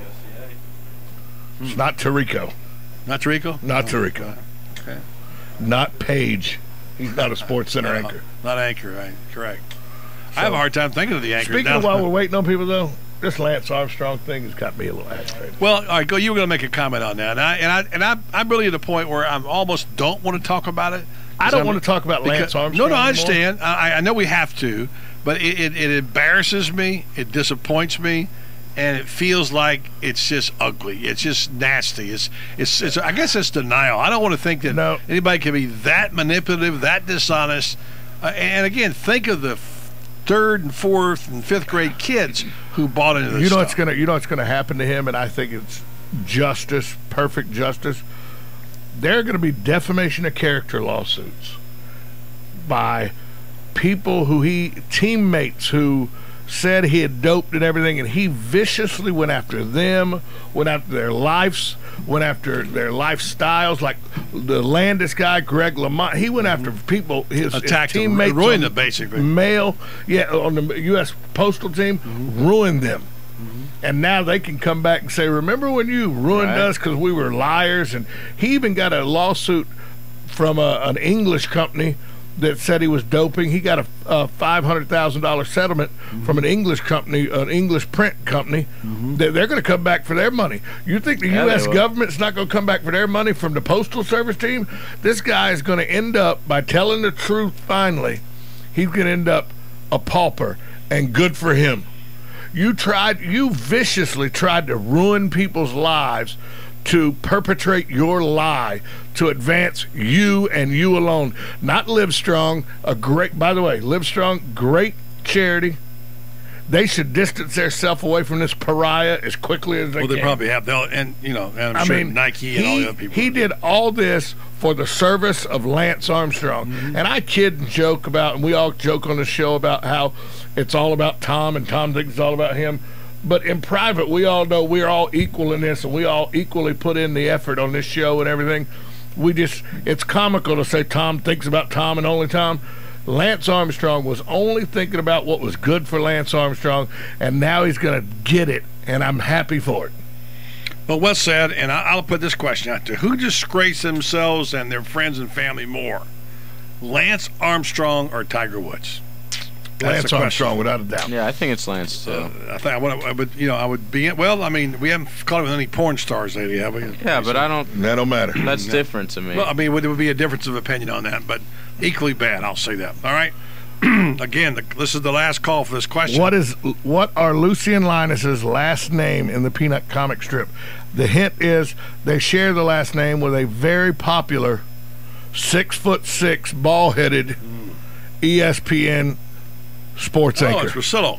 It's not Tirico. not Rico. Not Tirico. Okay. Not Page. He's not a Sports Center No, anchor. Not anchor, right? Correct. I have a hard time thinking of the anchor. Speaking now. of while we're waiting on people, though, this Lance Armstrong thing has got me a little aggravated. Well, all right, go. You were going to make a comment on that, and I and I and I, I'm really at the point where I almost don't want to talk about it. I don't I'm- want to talk about Lance because- Armstrong. No, no, I anymore. understand. I, I know we have to, but it, it, it embarrasses me. It disappoints me, and it feels like it's just ugly. It's just nasty. It's it's. it's I guess it's denial. I don't want to think that No. anybody can be that manipulative, that dishonest. Uh, and again, think of the third and fourth and fifth grade kids who bought into this You know stuff. what's gonna. You know what's gonna happen to him, and I think it's justice, perfect justice. There are going to be defamation of character lawsuits by people who he teammates who said he had doped and everything, and he viciously went after them, went after their lives, went after their lifestyles. Like the Landis guy, Greg Lamont, he went after people. His, his Attacked them, teammates, ruined on them, basically. Mail, yeah, on the U S postal team, ruined them. And now they can come back and say, remember when you ruined Right. us because we were liars? And he even got a lawsuit from a, an English company that said he was doping. He got a, a five hundred thousand dollars settlement Mm-hmm. from an English company, an English print company. Mm-hmm. That they're going to come back for their money. You think the Yeah, U they S will. government's not going to come back for their money from the Postal Service team? This guy is going to end up, by telling the truth finally, he's going to end up a pauper, and good for him. You tried, you viciously tried to ruin people's lives to perpetrate your lie to advance you and you alone. Not Livestrong, a great, by the way, Livestrong, great charity. They should distance themselves away from this pariah as quickly as they Well, can. they probably have. They'll, and you know, and I'm I sure mean, Nike and he, all the other people. He did all this for the service of Lance Armstrong. Mm-hmm. And I kid and joke about, and we all joke on the show about how it's all about Tom, and Tom thinks it's all about him. But in private, we all know we're all equal in this, and we all equally put in the effort on this show and everything. We just, it's comical to say Tom thinks about Tom and only Tom. Lance Armstrong was only thinking about what was good for Lance Armstrong, and now he's going to get it, and I'm happy for it. Well, well said, and I- I'll put this question out there. Who disgrace themselves and their friends and family more? Lance Armstrong or Tiger Woods? That's Lance the question. Armstrong, without a doubt. Yeah, I think it's Lance too. Uh, I think I would, I would, you know, I would be. Well, I mean, we haven't caught it with any porn stars lately, have we? Yeah, but I don't. That don't matter. That's different to me. Well, I mean, there would be a difference of opinion on that, but equally bad. I'll say that. All right. Again, the, this is the last call for this question. What is what are Lucy and Linus's last name in the Peanut comic strip? The hint is they share the last name with a very popular six foot six, ball headed E S P N sports Oh, anchor. it's Rosillo.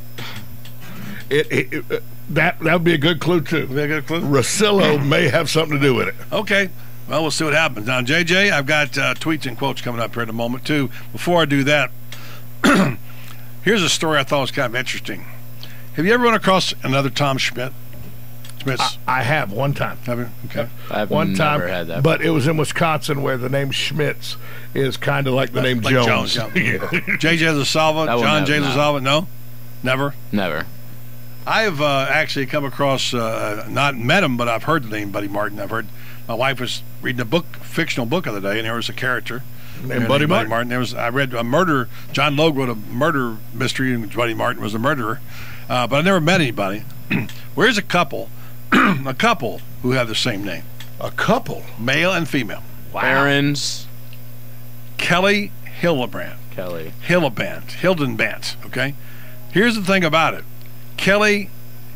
It, it, it- that that would be a good clue too. Be a good clue. Rosillo may have something to do with it. Okay. Well, we'll see what happens. Now, J J, I've got uh, tweets and quotes coming up here in a moment, too. Before I do that, here's a story I thought was kind of interesting. Have you ever run across another Tom Schmidt? I, I have one time. Have you? Okay. I've one never time, had that. but it was in Wisconsin where the name Schmitz is kind of like the name Like Jones. Jones, yeah. J J LaSalva, That one John never- J. no. LaSalva, no? Never? Never. I have uh, actually come across, uh, not met him, but I've heard the name Buddy Martin. I've heard, my wife was reading a book, fictional book the other day, and there was a character Named Buddy Martin. There was, I read a murder, John Logue wrote a murder mystery, and Buddy Martin was a murderer, uh, but I never met anybody. Where's a couple, a couple who have the same name? A couple? Male and female. Wow. Aaron's. Kelly Hildebrand. Kelly. Hildeband. Hildenband, okay? Here's the thing about it. Kelly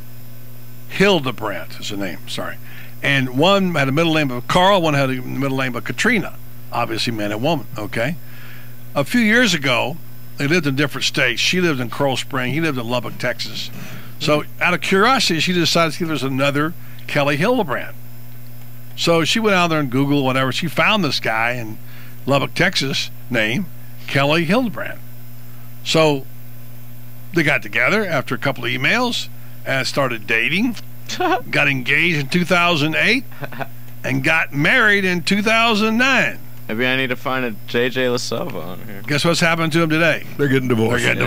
Hildebrand is the name, sorry. And one had a middle name of Carl, one had a middle name of Katrina. Obviously man and woman, okay? A few years ago, they lived in different states. She lived in Coral Spring. He lived in Lubbock, Texas. So out of curiosity, she decided to see if there's another Kelly Hildebrand. So she went out there and Google whatever. She found this guy in Lubbock, Texas, name Kelly Hildebrand. So they got together after a couple of emails and started dating, got engaged in two thousand eight, and got married in two thousand nine. Maybe I need to find a J J LaSalva on here. Guess what's happening to them today? They're getting divorced. They're getting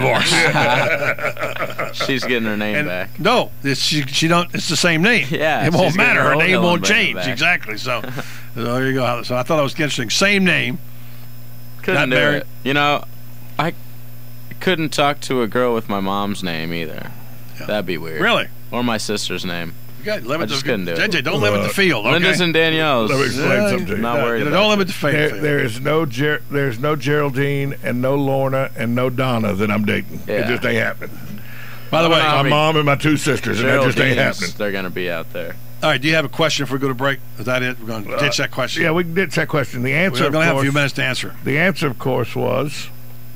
divorced. She's getting her name And back. No, it's, she, she don't. It's the same name. Yeah, it won't she's matter. getting Her her name old won't one change. back. Exactly. So, so there you go. So I thought it was interesting. Same name. Couldn't Not do married. it. You know, I couldn't talk to a girl with my mom's name either. That'd be weird. Really? Or my sister's name. You got to limit I just the couldn't do it. J J, don't limit the field. Okay? Linda's and Danielle's. Let me explain Yeah, something to you. Not worried You know, about don't it. limit the field. There, there is no Ger- there's no Geraldine and no Lorna and no Donna that I'm dating. It Yeah. just ain't happening. By the way, My mom and my two sisters, and that just ain't Geraldine's, happening. They're going to be out there. all right, do you have a question before we go to break? Is that it? We're going to ditch that question. Yeah, we can ditch that question. The answer, We're of going to have a course, few minutes to answer. the answer, of course, was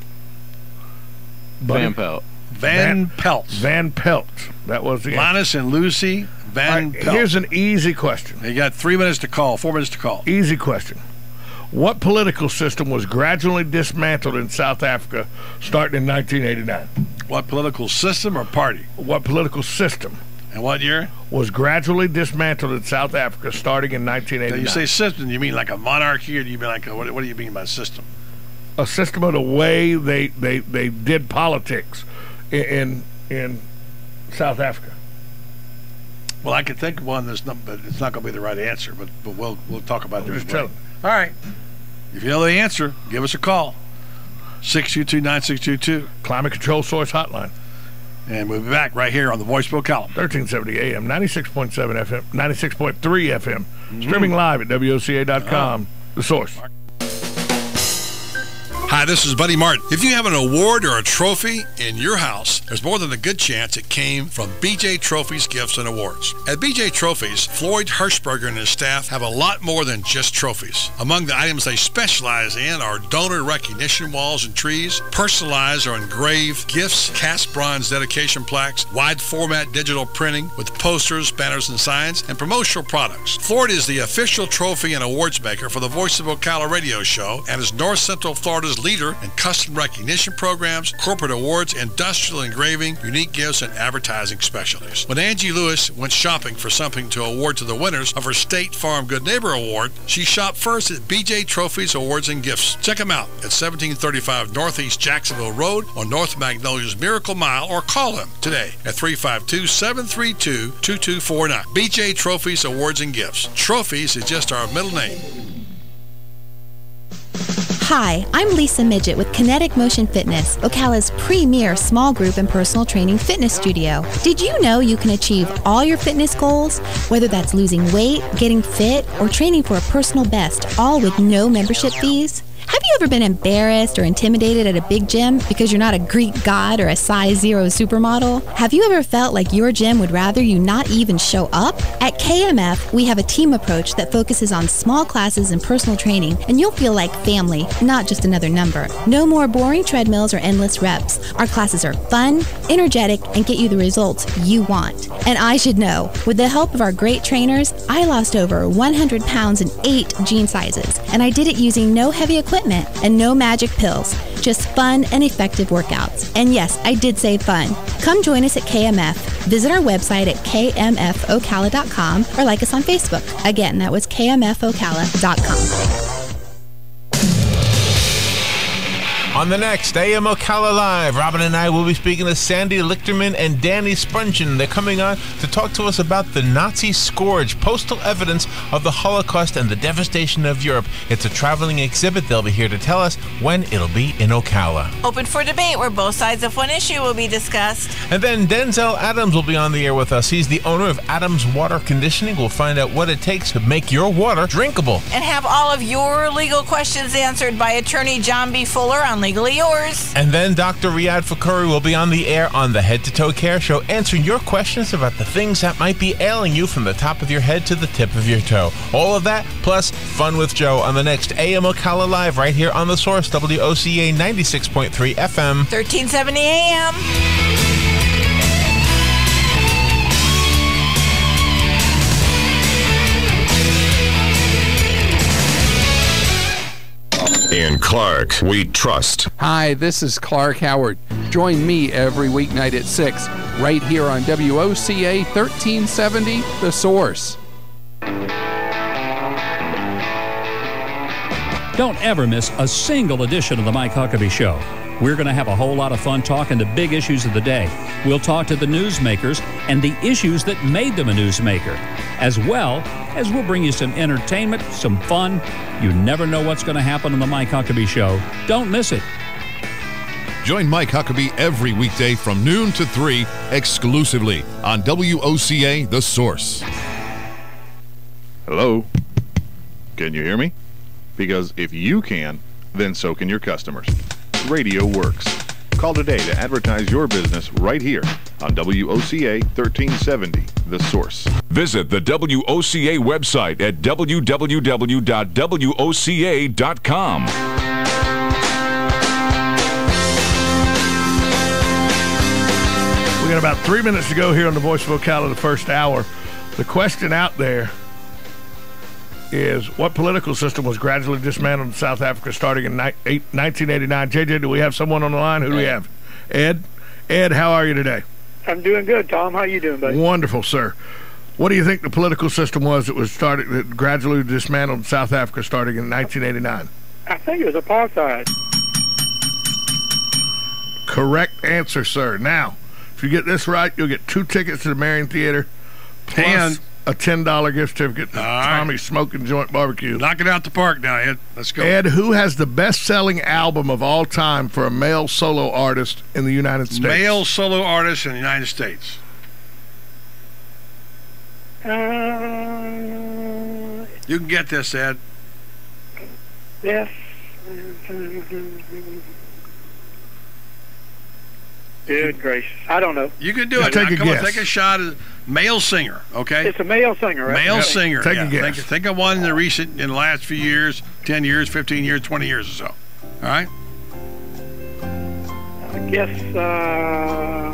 Van Pelt. Van, Pelt. Van Pelt. That was the answer. Linus and Lucy Van All right, Pelt. here's an easy question. You got three minutes to call, four minutes to call. Easy question. What political system was gradually dismantled in South Africa starting in nineteen eighty-nine? What political system or party? What political system And what year? was gradually dismantled in South Africa starting in nineteen Now eighty-nine? you say system, you mean like a monarchy, or do you mean like a, what, what do you mean by system? A system of the way they, they, they did politics in, in in South Africa. Well, I could think of one that's not, but it's not going to be the right answer. But but we'll we'll talk about it. Just during tell break. All right. If you know the answer, give us a call. six two two, nine six two two. Climate Control Source Hotline. And we'll be back right here on the Voice of Ocala. thirteen seventy A M, ninety-six point seven F M, ninety-six point three F M. Mm-hmm. Streaming live at W O C A dot com. Uh-huh. The Source. Hi, this is Buddy Martin. If you have an award or a trophy in your house, there's more than a good chance it came from B J Trophies Gifts and Awards. At B J Trophies, Floyd Hirschberger and his staff have a lot more than just trophies. Among the items they specialize in are donor recognition walls and trees, personalized or engraved gifts, cast bronze dedication plaques, wide format digital printing with posters, banners, and signs, and promotional products. Floyd is the official trophy and awards maker for the Voice of Ocala radio show and is North Central Florida's leader in custom recognition programs, corporate awards, industrial engraving, unique gifts, and advertising specialties. When Angie Lewis went shopping for something to award to the winners of her State Farm Good Neighbor Award, she shopped first at B J Trophies Awards and Gifts. Check them out at seventeen thirty-five Northeast Jacksonville Road on North Magnolia's Miracle Mile, or call them today at three five two, seven three two, two two four nine. B J Trophies Awards and Gifts. Trophies is just our middle name. Hi, I'm Lisa Midget with Kinetic Motion Fitness, Ocala's premier small group and personal training fitness studio. Did you know you can achieve all your fitness goals, whether that's losing weight, getting fit, or training for a personal best, all with no membership fees? Have you ever been embarrassed or intimidated at a big gym because you're not a Greek god or a size zero supermodel? Have you ever felt like your gym would rather you not even show up? At K M F, we have a team approach that focuses on small classes and personal training, and you'll feel like family, not just another number. No more boring treadmills or endless reps. Our classes are fun, energetic, and get you the results you want. And I should know, with the help of our great trainers, I lost over one hundred pounds in eight jean sizes, and I did it using no heavy equipment equipment, and no magic pills. Just fun and effective workouts. And yes, I did say fun. Come join us at K M F. Visit our website at k m f ocala dot com or like us on Facebook. Again, that was k m f ocala dot com. On the next A M Ocala Live, Robin and I will be speaking to Sandy Lichterman and Danny Sprungen. They're coming on to talk to us about the Nazi scourge, postal evidence of the Holocaust and the devastation of Europe. It's a traveling exhibit. They'll be here to tell us when it'll be in Ocala. Open for debate, where both sides of one issue will be discussed. And then Denzel Adams will be on the air with us. He's the owner of Adams Water Conditioning. We'll find out what it takes to make your water drinkable. And have all of your legal questions answered by attorney John B. Fuller on Legally Yours. And then Doctor Riyadh Fakhouri will be on the air on the Head to Toe Care Show, answering your questions about the things that might be ailing you from the top of your head to the tip of your toe. All of that, plus Fun with Joe on the next A M Ocala Live right here on The Source, W O C A ninety-six point three F M. thirteen seventy A M. In Clark, we trust. Hi, this is Clark Howard. Join me every weeknight at six, right here on W O C A thirteen seventy, The Source. Don't ever miss a single edition of the Mike Huckabee Show. We're going to have a whole lot of fun talking the big issues of the day. We'll talk to the newsmakers and the issues that made them a newsmaker, as well as we'll bring you some entertainment, some fun. You never know what's going to happen on the Mike Huckabee Show. Don't miss it. Join Mike Huckabee every weekday from noon to three exclusively on W O C A The Source. Hello? Can you hear me? Because if you can, then so can your customers. Radio works. Call today to advertise your business right here on W O C A thirteen seventy, The Source. Visit the W O C A website at w w w dot w o c a dot com. We got about three minutes to go here on the Voice of Ocala, the first hour. The question out there is, what political system was gradually dismantled in South Africa starting in nineteen eighty-nine? J J, do we have someone on the line? Who do we have? Ed? Ed, how are you today? I'm doing good, Tom. How you doing, buddy? Wonderful, sir. What do you think the political system was that was started, that gradually dismantled in South Africa starting in nineteen eighty-nine? I think it was apartheid. Correct answer, sir. Now, if you get this right, you'll get two tickets to the Marion Theater, plus And a ten dollar gift certificate to Tommy's Smoking Joint Barbecue. Knock it out the park now, Ed. Let's go. Ed, who has the best-selling album of all time for a male solo artist in the United States? Male solo artist in the United States. Uh, You can get this, Ed. yes. Good gracious. I don't know. You can do it. Take now, a come guess. on, take a shot at male singer, okay? It's a male singer, right? Male Yeah. singer. Take a yeah. guess. Think, think of one in the recent, in the last few years, ten years, fifteen years, twenty years or so. All right? I guess, uh,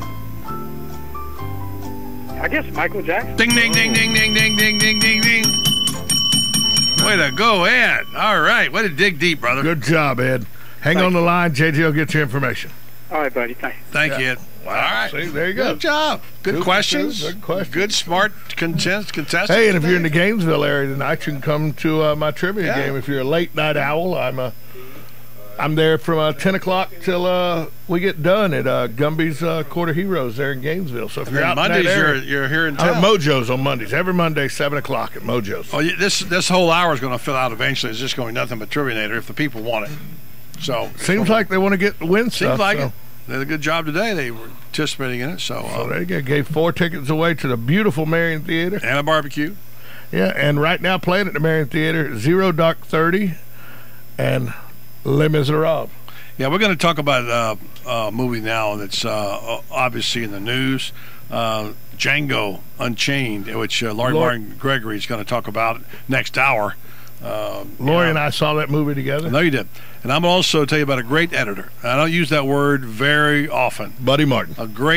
I guess Michael Jackson. Ding, ding, ding, ding, ding, ding, ding, ding, ding, ding. Way to go, Ed. All right. Way to dig deep, brother. Good job, Ed. Hang Thank on the line. J J will get your information. All right, buddy. Thanks. Thank Yeah. you, Ed. Wow. All right. See, there you go. Good job. Good, Good questions. Good questions. Good, smart contest, contestants. Hey, and if you're in the Gainesville area tonight, you can come to uh, my trivia Yeah. game. If you're a late night owl, I'm uh, I'm there from uh, ten o'clock till uh, we get done at uh, Gumby's uh, Quarter Heroes there in Gainesville. So if And you're then out Mondays, in that area, you're, you're here in I'm town. at Mojo's on Mondays. Every Monday, seven o'clock at Mojo's. Oh, yeah, this this whole hour is going to fill out eventually. It's just going to be nothing but Trivinator if the people want it. So Seems like they want to get the win seems stuff. like so. it. They did a good job today. They were participating in it. So, So uh, there you go. Gave four tickets away to the beautiful Marion Theater. and a barbecue. Yeah, and right now playing at the Marion Theater, Zero Dark Thirty and Les Miserables. Yeah, we're going to talk about uh, a movie now that's uh, obviously in the news. Uh, Django Unchained, which uh, Laurie Lord- Martin Gregory is going to talk about next hour. Um, you Lori know. and I saw that movie together. I know you did. And I'm also tell you about a great editor. I don't use that word very often. Buddy Martin. A great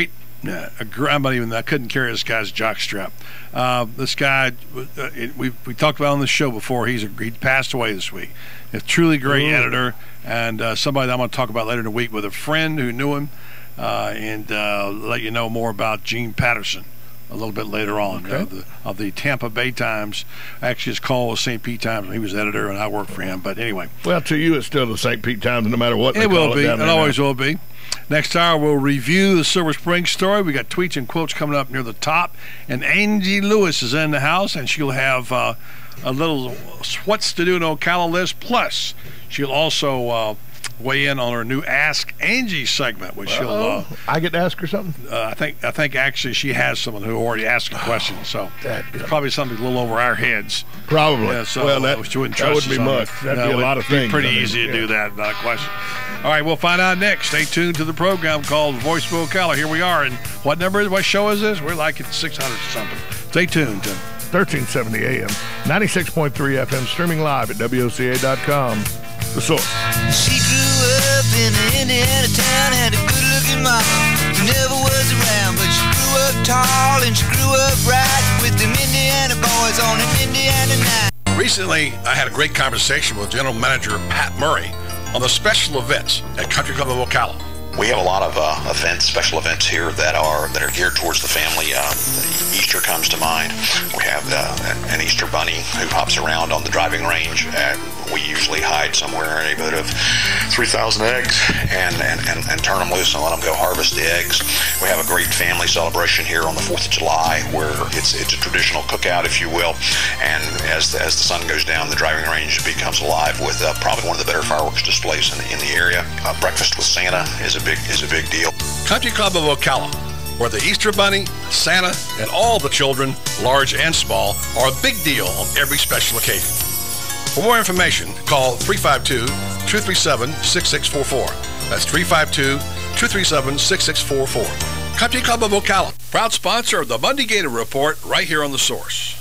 Yeah, a gr- I'm not even. I couldn't carry this guy's jockstrap. Uh, this guy, uh, it, we we talked about on the show before. He's a, he passed away this week. A truly great Ooh. editor, and uh, somebody that I'm going to talk about later in the week with a friend who knew him, uh, and uh, let you know more about Gene Patterson a little bit later on. Okay. Uh, the, of the Tampa Bay Times. Actually, his call was Saint Pete Times. He was editor, and I worked for him. But anyway, Well, to you, it's still the Saint Pete Times, no matter what. it they will call be. down It there always now. will be. Next hour, we'll review the Silver Spring story. We got tweets and quotes coming up near the top. And Angie Lewis is in the house, and she'll have uh, a little what's to do in Ocala list. Plus, she'll also uh, weigh in on her new Ask Angie segment, which she'll. Uh, I get to ask her something. uh, I think. I think actually she has someone who already asked a question, so it's probably something a little over our heads. Probably. Yeah, so Well, that- uh, she wouldn't that trust wouldn't us be on much. it. That'd be a it lot would of be things. Pretty I mean, easy to yeah. do that, not a question. All right, we'll find out next. Stay tuned to the program called Voice of Ocala. Here we are, and what number? What show is this? We're like at six hundred or something. Stay tuned. Tim. thirteen seventy A M, ninety-six point three F M, streaming live at W O C A dot com. The Source. She grew up in an Indiana town, had a good-looking mom who never was around, but she grew up tall and she grew up right with them Indiana boys on an Indiana night. Recently, I had a great conversation with General Manager Pat Murray on the special events at Country Club of Ocala. We have a lot of uh, events, special events here that are that are geared towards the family. Um, Easter comes to mind. We have uh, an Easter bunny who hops around on the driving range, and we usually hide somewhere in a neighborhood of three thousand eggs and, and, and, and turn them loose and let them go harvest the eggs. We have a great family celebration here on the fourth of July where it's it's a traditional cookout, if you will, and as the, as the sun goes down, the driving range becomes alive with uh, probably one of the better fireworks displays in the, in the area. Uh, breakfast with Santa is a big is a big deal. Country Club of Ocala, where the Easter Bunny, Santa, and all the children, large and small, are a big deal on every special occasion. For more information, call three five two, two three seven, six six four four. That's three five two, two three seven, six six four four. Country Club of Ocala, proud sponsor of the Monday Gator Report right here on The Source.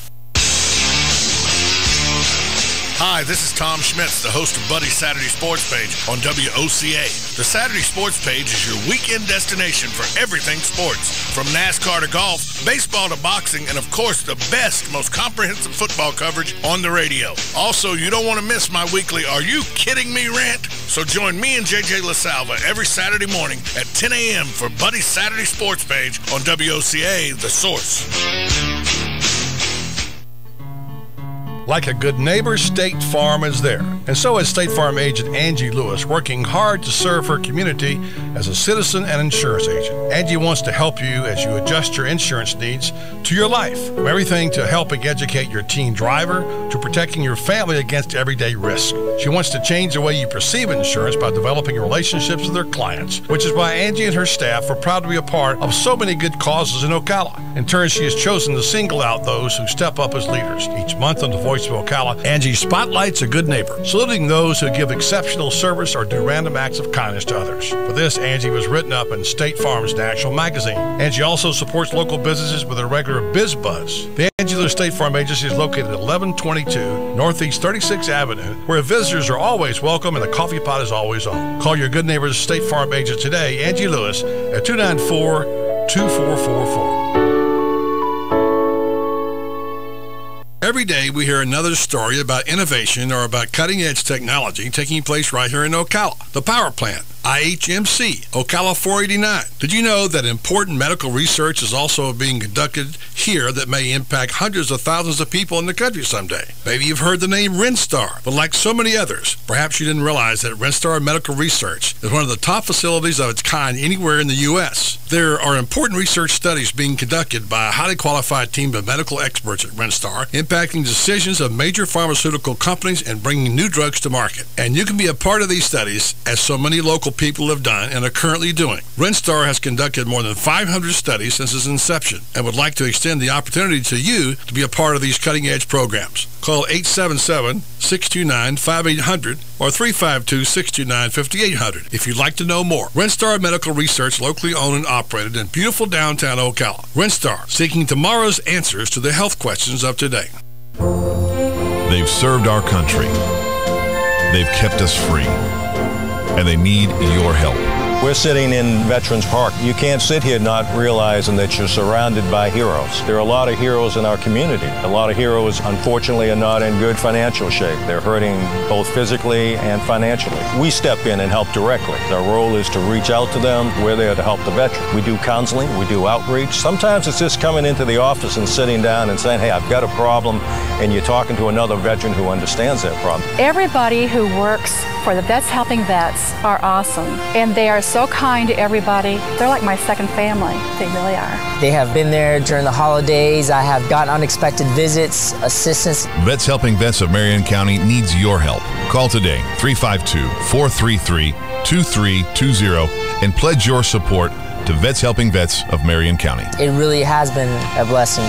Hi, this is Tom Schmitz, the host of Buddy's Saturday Sports Page on W O C A. The Saturday Sports Page is your weekend destination for everything sports, from NASCAR to golf, baseball to boxing, and of course the best, most comprehensive football coverage on the radio. Also, you don't want to miss my weekly Are You Kidding Me rant? So join me and J J LaSalva every Saturday morning at ten A M for Buddy's Saturday Sports Page on W O C A, The Source. Like a good neighbor, State Farm is there. And so is State Farm agent Angie Lewis, working hard to serve her community as a citizen and insurance agent. Angie wants to help you as you adjust your insurance needs to your life. From everything to helping educate your teen driver to protecting your family against everyday risk. She wants to change the way you perceive insurance by developing relationships with her clients, which is why Angie and her staff are proud to be a part of so many good causes in Ocala. In turn, she has chosen to single out those who step up as leaders. Each month on the Voice of Ocala, Angie spotlights a good neighbor, saluting those who give exceptional service or do random acts of kindness to others. For this, Angie was written up in State Farm's National Magazine. Angie also supports local businesses with a regular Biz Buzz. The Angie Lewis State Farm Agency is located at eleven twenty-two Northeast thirty-sixth Avenue, where visitors are always welcome and the coffee pot is always on. Call your good neighbor's State Farm agent today, Angie Lewis, at two nine four, two four four four. Every day we hear another story about innovation or about cutting-edge technology taking place right here in Ocala. The power plant, I H M C, Ocala four eighty-nine. Did you know that important medical research is also being conducted here that may impact hundreds of thousands of people in the country someday? Maybe you've heard the name Renstar, but like so many others, perhaps you didn't realize that Renstar Medical Research is one of the top facilities of its kind anywhere in the U S There are important research studies being conducted by a highly qualified team of medical experts at Renstar, impacting decisions of major pharmaceutical companies and bringing new drugs to market. And you can be a part of these studies, as so many local people have done and are currently doing. Renstar has conducted more than five hundred studies since its inception and would like to extend the opportunity to you to be a part of these cutting-edge programs. Call eight seven seven, six two nine, five eight zero zero or three five two, six two nine, five eight zero zero if you'd like to know more. Renstar Medical Research, locally owned and operated in beautiful downtown Ocala. Renstar, seeking tomorrow's answers to the health questions of today. They've served our country. They've kept us free. And they need your help. We're sitting in Veterans Park. You can't sit here not realizing that you're surrounded by heroes. There are a lot of heroes in our community. A lot of heroes, unfortunately, are not in good financial shape. They're hurting both physically and financially. We step in and help directly. Our role is to reach out to them. We're there to help the veteran. We do counseling. We do outreach. Sometimes it's just coming into the office and sitting down and saying, hey, I've got a problem, and you're talking to another veteran who understands that problem. Everybody who works for the Vets Helping Vets are awesome, and they are so kind to everybody. They're like my second family. They really are. They have been there during the holidays. I have gotten unexpected visits, assistance. Vets Helping Vets of Marion County needs your help. Call today, three five two, four three three, two three two zero, and pledge your support to Vets Helping Vets of Marion County. It really has been a blessing.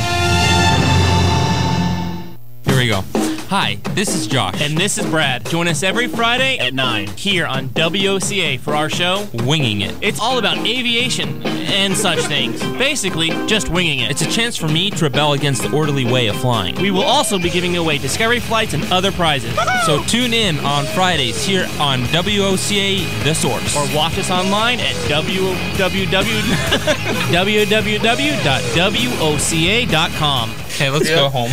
Here we go. Hi, this is Josh. And this is Brad. Join us every Friday at nine here on W O C A for our show, Winging It. It's all about aviation and such things. Basically, just winging it. It's a chance for me to rebel against the orderly way of flying. We will also be giving away Discovery flights and other prizes. So tune in on Fridays here on W O C A The Source. Or watch us online at w w w dot w o c a dot com. Okay, let's Yep. go home.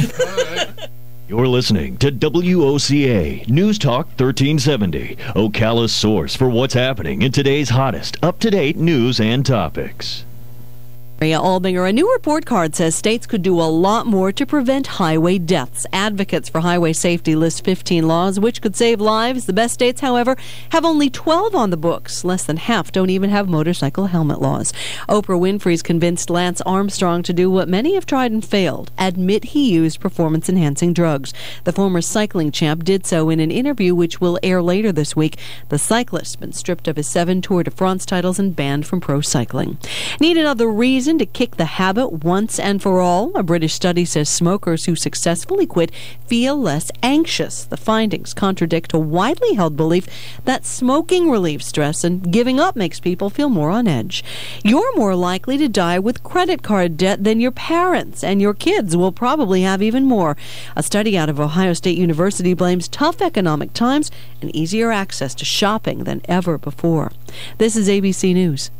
You're listening to W O C A News Talk thirteen seventy, Ocala's source for what's happening in today's hottest, up-to-date news and topics. Maria Albinger, a new report card says states could do a lot more to prevent highway deaths. Advocates for highway safety list fifteen laws which could save lives. The best states, however, have only twelve on the books. Less than half don't even have motorcycle helmet laws. Oprah Winfrey's convinced Lance Armstrong to do what many have tried and failed: admit he used performance-enhancing drugs. The former cycling champ did so in an interview which will air later this week. The cyclist's been stripped of his seven Tour de France titles and banned from pro cycling. Need another reason to kick the habit once and for all? A British study says smokers who successfully quit feel less anxious. The findings contradict a widely held belief that smoking relieves stress and giving up makes people feel more on edge. You're more likely to die with credit card debt than your parents, and your kids will probably have even more. A study out of Ohio State University blames tough economic times and easier access to shopping than ever before. This is A B C News.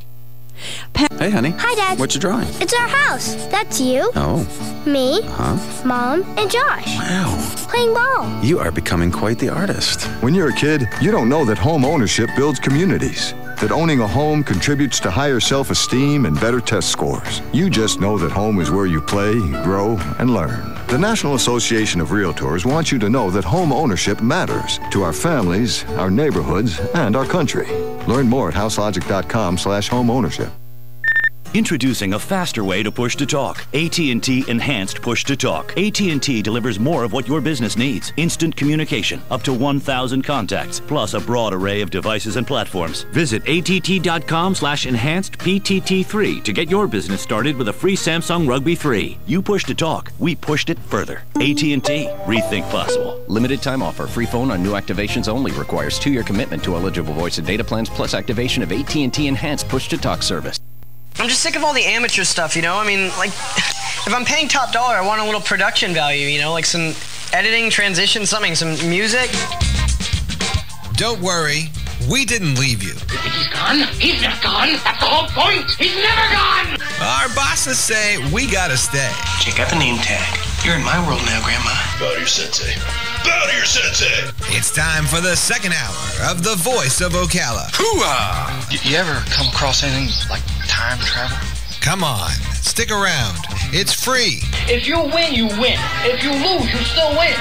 Hey, honey. Hi, Dad. What you drawing? It's our house. That's you. Oh. Me. Huh? Mom and Josh. Wow. Playing ball. You are becoming quite the artist. When you're a kid, you don't know that home ownership builds communities, that owning a home contributes to higher self-esteem and better test scores. You just know that home is where you play, grow, and learn. The National Association of Realtors wants you to know that home ownership matters to our families, our neighborhoods, and our country. Learn more at houselogic.com slash home ownership. Introducing a faster way to push to talk. A T and T Enhanced Push to Talk. A T and T delivers more of what your business needs. Instant communication, up to one thousand contacts, plus a broad array of devices and platforms. Visit att.com slash enhanced PTT3 to get your business started with a free Samsung Rugby three. You push to talk, we pushed it further. A T and T. Rethink possible. Limited time offer. Free phone on new activations only. Requires two-year commitment to eligible voice and data plans plus activation of A T and T Enhanced Push to Talk service. I'm just sick of all the amateur stuff, you know? I mean, like, if I'm paying top dollar, I want a little production value, you know? Like some editing, transition, something, some music. Don't worry, we didn't leave you. He's gone? He's not gone. That's the whole point. He's never gone. Our bosses say we gotta stay. Check out the name tag. You're in my world now, Grandma. Bow to your sensei. Bow to your sensei. It's time for the second hour of The Voice of Ocala. Hoo-ah! You, you ever come across anything like time travel? Come on, stick around. It's free. If you win, you win. If you lose, you still win.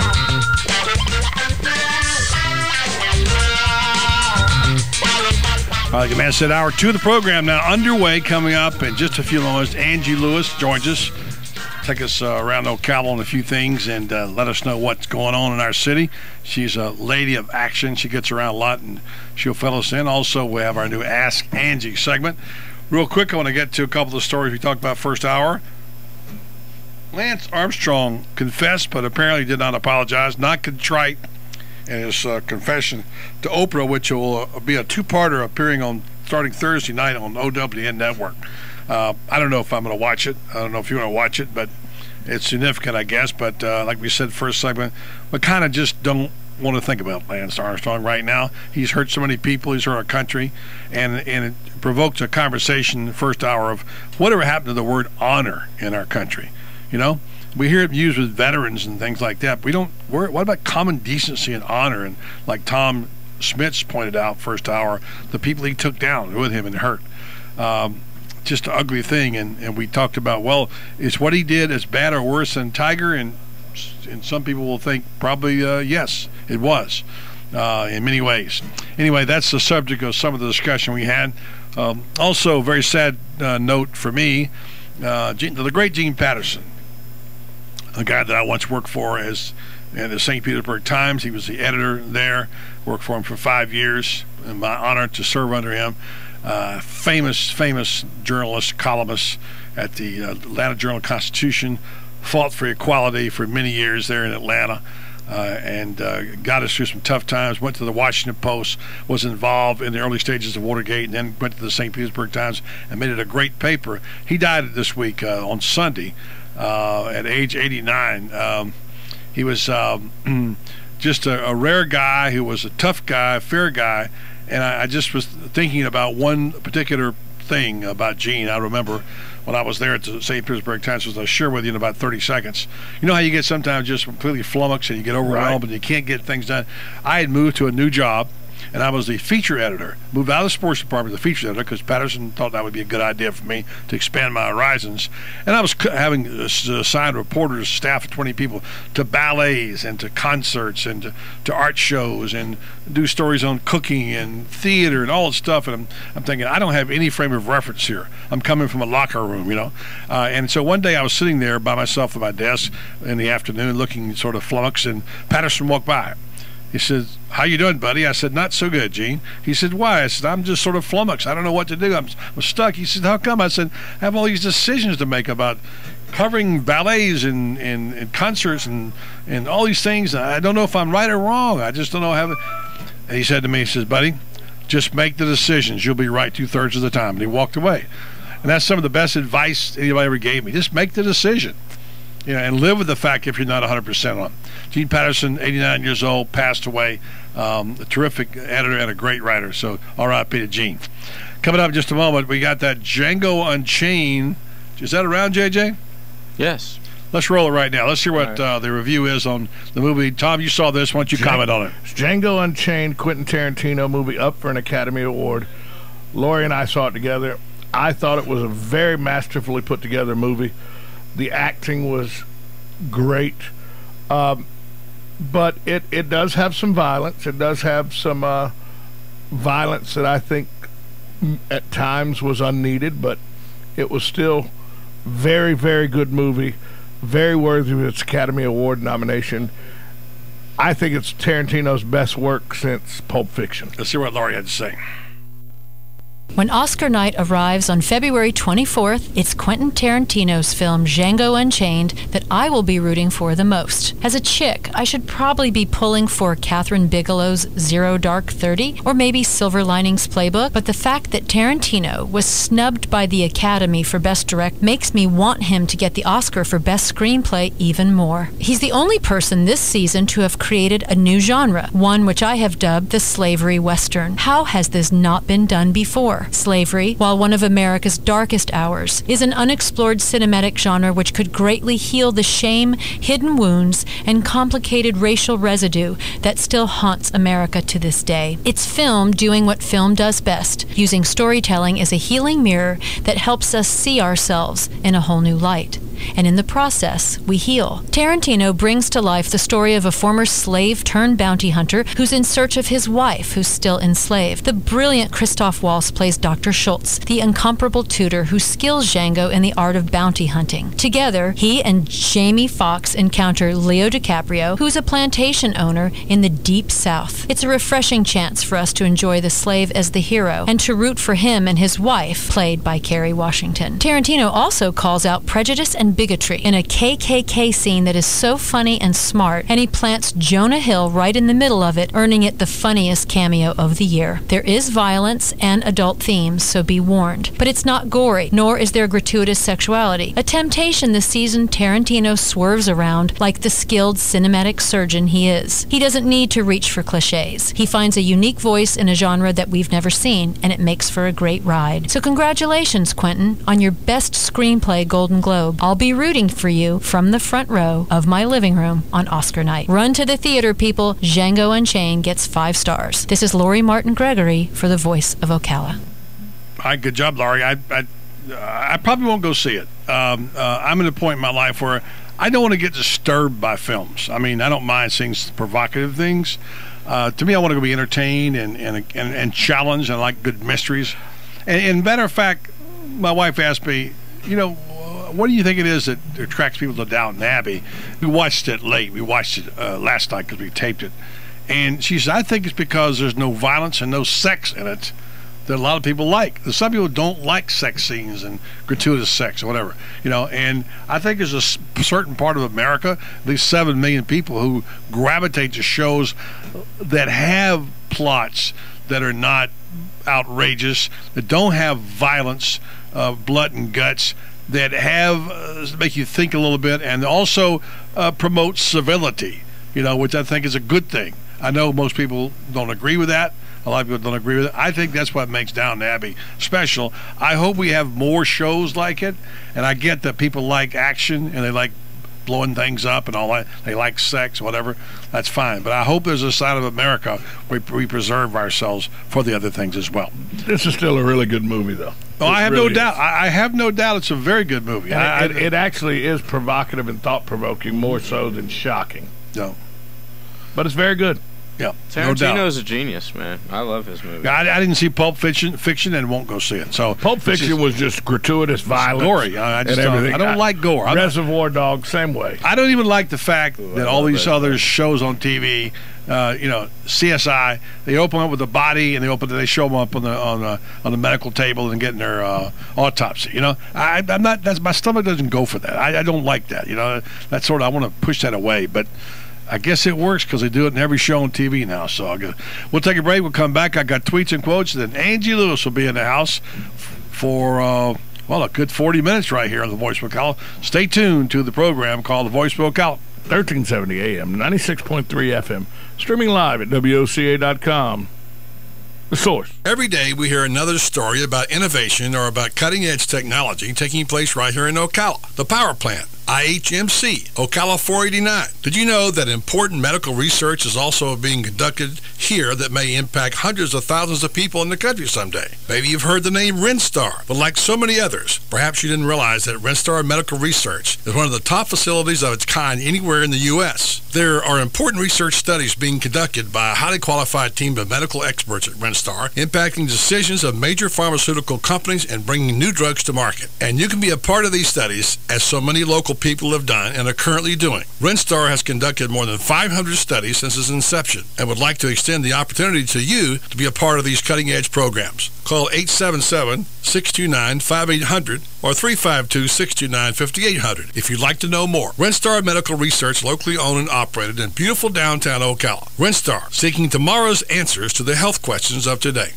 All right, like man said, hour two of the program now underway. Coming up in just a few moments, Angie Lewis joins us. Take us uh, around Ocala on a few things and uh, let us know what's going on in our city. She's a lady of action. She gets around a lot, and she'll fill us in. Also, we have our new Ask Angie segment. Real quick, I want to get to a couple of the stories we talked about first hour. Lance Armstrong confessed, but apparently did not apologize, not contrite in his uh, confession to Oprah, which will uh, be a two-parter appearing on starting Thursday night on O W N Network. Uh, I don't know if I'm going to watch it. I don't know if you want to watch it, but it's significant, I guess. But uh, like we said, first segment, we kind of just don't want to think about Lance Armstrong right now. He's hurt so many people. He's hurt our country, and and it provoked a conversation in the first hour of whatever happened to the word honor in our country. You know, we hear it used with veterans and things like that. But we don't. We're, what about common decency and honor? And like Tom Schmitz pointed out first hour, the people he took down with him and hurt. Um, just an ugly thing. And, and we talked about, well, is what he did as bad or worse than Tiger? And and some people will think probably uh, yes, it was uh, in many ways. Anyway, that's the subject of some of the discussion we had. Um, also, very sad uh, note for me, uh, Gene, the great Gene Patterson, a guy that I once worked for as in the Saint Petersburg Times. He was the editor there, worked for him for five years. And my honor to serve under him. Uh, famous, famous journalist, columnist at the uh, Atlanta Journal-Constitution, fought for equality for many years there in Atlanta, uh, and uh, got us through some tough times. Went to the Washington Post, was involved in the early stages of Watergate, and then went to the Saint Petersburg Times and made it a great paper. He died this week uh, on Sunday uh, at age eighty-nine. Um, he was um, just a, a rare guy who was a tough guy, fair guy, and I, I just was thinking about one particular thing about Gene. I remember when I was there at the Saint Petersburg Times, was I'll share with you in about thirty seconds. You know how you get sometimes just completely flummoxed and you get overwhelmed, right, and you can't get things done? I had moved to a new job, and I was the feature editor. Moved out of the sports department to the feature editor because Patterson thought that would be a good idea for me to expand my horizons. And I was c- having assigned reporters, staff of twenty people, to ballets and to concerts and to, to art shows and do stories on cooking and theater and all that stuff. And I'm, I'm thinking, I don't have any frame of reference here. I'm coming from a locker room, you know. Uh, and so one day I was sitting there by myself at my desk in the afternoon looking sort of flummoxed, and Patterson walked by. He said, "How you doing, buddy?" I said, "Not so good, Gene." He said, "Why?" I said, "I'm just sort of flummoxed. I don't know what to do. I'm, I'm stuck." He said, "How come?" I said, "I have all these decisions to make about covering ballets and, and, and concerts and, and all these things. I don't know if I'm right or wrong. I just don't know how." And he said to me, he says, "Buddy, just make the decisions. You'll be right two-thirds of the time." And he walked away. And that's some of the best advice anybody ever gave me. Just make the decision. You know, and live with the fact if you're not one hundred percent on. Gene Patterson, eighty-nine years old, passed away. Um, a terrific editor and a great writer. So R I P to Gene. Coming up in just a moment, we got that Django Unchained. Is that around, J J? Yes. Let's roll it right now. Let's hear what right. uh, the review is on the movie. Tom, you saw this. Why don't you Django, comment on it? Django Unchained, Quentin Tarantino movie, up for an Academy Award. Lori and I saw it together. I thought it was a very masterfully put together movie. The acting was great, um, but it, it does have some violence. It does have some uh, violence that I think at times was unneeded, but it was still very, very good movie, very worthy of its Academy Award nomination. I think it's Tarantino's best work since Pulp Fiction. Let's hear what Laurie had to say. When Oscar night arrives on February twenty-fourth, it's Quentin Tarantino's film Django Unchained that I will be rooting for the most. As a chick, I should probably be pulling for Catherine Bigelow's Zero Dark Thirty or maybe Silver Linings Playbook, but the fact that Tarantino was snubbed by the Academy for Best Direct makes me want him to get the Oscar for Best Screenplay even more. He's the only person this season to have created a new genre, one which I have dubbed the slavery western. How has this not been done before? Slavery, while one of America's darkest hours, is an unexplored cinematic genre which could greatly heal the shame, hidden wounds, and complicated racial residue that still haunts America to this day. It's film doing what film does best, using storytelling as a healing mirror that helps us see ourselves in a whole new light. And in the process, we heal. Tarantino brings to life the story of a former slave turned bounty hunter who's in search of his wife, who's still enslaved. The brilliant Christoph Waltz plays Doctor Schultz, the incomparable tutor who skills Django in the art of bounty hunting. Together, he and Jamie Foxx encounter Leo DiCaprio, who's a plantation owner in the Deep South. It's a refreshing chance for us to enjoy the slave as the hero and to root for him and his wife, played by Kerry Washington. Tarantino also calls out prejudice and and bigotry in a K K K scene that is so funny and smart, and he plants Jonah Hill right in the middle of it, earning it the funniest cameo of the year. There is violence and adult themes, so be warned. But it's not gory, nor is there gratuitous sexuality. A temptation this season Tarantino swerves around like the skilled cinematic surgeon he is. He doesn't need to reach for cliches. He finds a unique voice in a genre that we've never seen, and it makes for a great ride. So congratulations, Quentin, on your Best Screenplay Golden Globe. I'll be rooting for you from the front row of my living room on Oscar night. Run to the theater, people. Django Unchained gets five stars. This is Lori Martin Gregory for the Voice of Ocala. All right, good job, Laurie. I I, uh, I probably won't go see it. Um, uh, I'm at a point in my life where I don't want to get disturbed by films. I mean, I don't mind seeing provocative things. Uh, to me, I want to be entertained and and, and, and challenged, and I like good mysteries. And, and matter of fact, my wife asked me, you know, what do you think it is that attracts people to Downton Abbey? We watched it late. We watched it uh, last night because we taped it. And she said, I think it's because there's no violence and no sex in it that a lot of people like. Some people don't like sex scenes and gratuitous sex or whatever, you know. And I think there's a certain part of America, these seven million people, who gravitate to shows that have plots that are not outrageous, that don't have violence, uh, blood and guts, that have uh, make you think a little bit, and also uh, promote civility, you know, which I think is a good thing. I know most people don't agree with that. A lot of people don't agree with it. I think that's what makes Downton Abbey special. I hope we have more shows like it, and I get that people like action and they like blowing things up and all that. They like sex, whatever. That's fine. But I hope there's a side of America where we preserve ourselves for the other things as well. This is still a really good movie, though. Oh, I have really no doubt. I, I have no doubt it's a very good movie. I, it, it actually is provocative and thought-provoking, more so than shocking. No. But it's very good. Yeah, Tarantino's no a genius, man. I love his movie. I, I didn't see Pulp Fiction, Fiction, and won't go see it. So Pulp Fiction just, was just gratuitous violence, gory. I, I just and don't, everything. I don't like gore. I'm Reservoir Dogs, same way. I don't even like the fact Ooh, that I all these that, other man. shows on T V, uh, you know, C S I, they open up with the body and they open, they show them up on the on the on the medical table and getting their uh, autopsy. You know, I, I'm not. That's my stomach doesn't go for that. I, I don't like that. You know, that's sort of I want to push that away, but. I guess it works because they do it in every show on T V now. So I'll go. We'll take a break. We'll come back. I got tweets and quotes. Then Angie Lewis will be in the house for, uh, well, a good forty minutes right here on The Voice of Ocala. Stay tuned to the program called The Voice of Ocala. thirteen seventy A M, ninety-six point three F M. Streaming live at W O C A dot com. The Source. Every day we hear another story about innovation or about cutting-edge technology taking place right here in Ocala. The power plant. I H M C, Ocala four eighty-nine. Did you know that important medical research is also being conducted here that may impact hundreds of thousands of people in the country someday? Maybe you've heard the name Renstar, but like so many others, perhaps you didn't realize that Renstar Medical Research is one of the top facilities of its kind anywhere in the U S There are important research studies being conducted by a highly qualified team of medical experts at Renstar, impacting decisions of major pharmaceutical companies and bringing new drugs to market. And you can be a part of these studies, as so many local people have done and are currently doing. Renstar has conducted more than five hundred studies since its inception and would like to extend the opportunity to you to be a part of these cutting-edge programs. Call eight seven seven, six two nine, five eight zero zero or three five two, six two nine, five eight zero zero if you'd like to know more. Renstar Medical Research, locally owned and operated in beautiful downtown Ocala. Renstar, seeking tomorrow's answers to the health questions of today.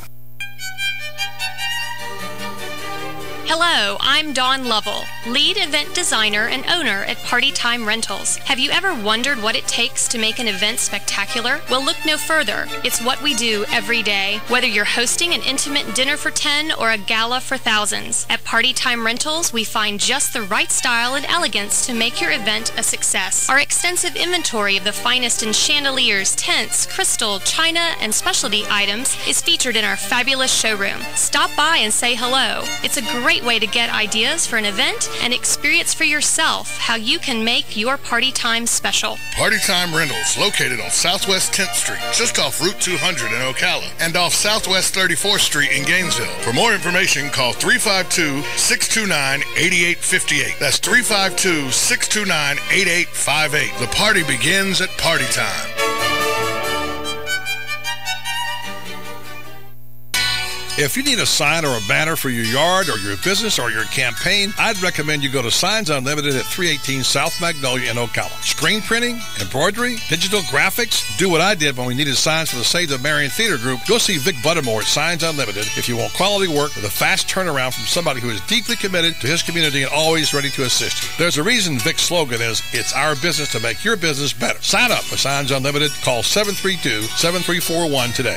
Hello, I'm Dawn Lovell, lead event designer and owner at Party Time Rentals. Have you ever wondered what it takes to make an event spectacular? Well, look no further. It's what we do every day. Whether you're hosting an intimate dinner for ten or a gala for thousands, at Party Time Rentals, we find just the right style and elegance to make your event a success. Our extensive inventory of the finest in chandeliers, tents, crystal, china, and specialty items is featured in our fabulous showroom. Stop by and say hello. It's a great way to get ideas for an event and experience for yourself how you can make your party time special. Party Time Rentals, located on Southwest tenth Street, just off Route two hundred in Ocala, and off Southwest thirty-fourth Street in Gainesville. For more information, call three five two, six two nine, eight eight five eight. That's three five two, six two nine, eight eight five eight. The party begins at Party Time. If you need a sign or a banner for your yard or your business or your campaign, I'd recommend you go to Signs Unlimited at three eighteen South Magnolia in Ocala. Screen printing, embroidery, digital graphics. Do what I did when we needed signs for the Save the Marion Theater Group. Go see Vic Buttermore at Signs Unlimited if you want quality work with a fast turnaround from somebody who is deeply committed to his community and always ready to assist you. There's a reason Vic's slogan is, it's our business to make your business better. Sign up for Signs Unlimited. Call seven three two, seven three four one today.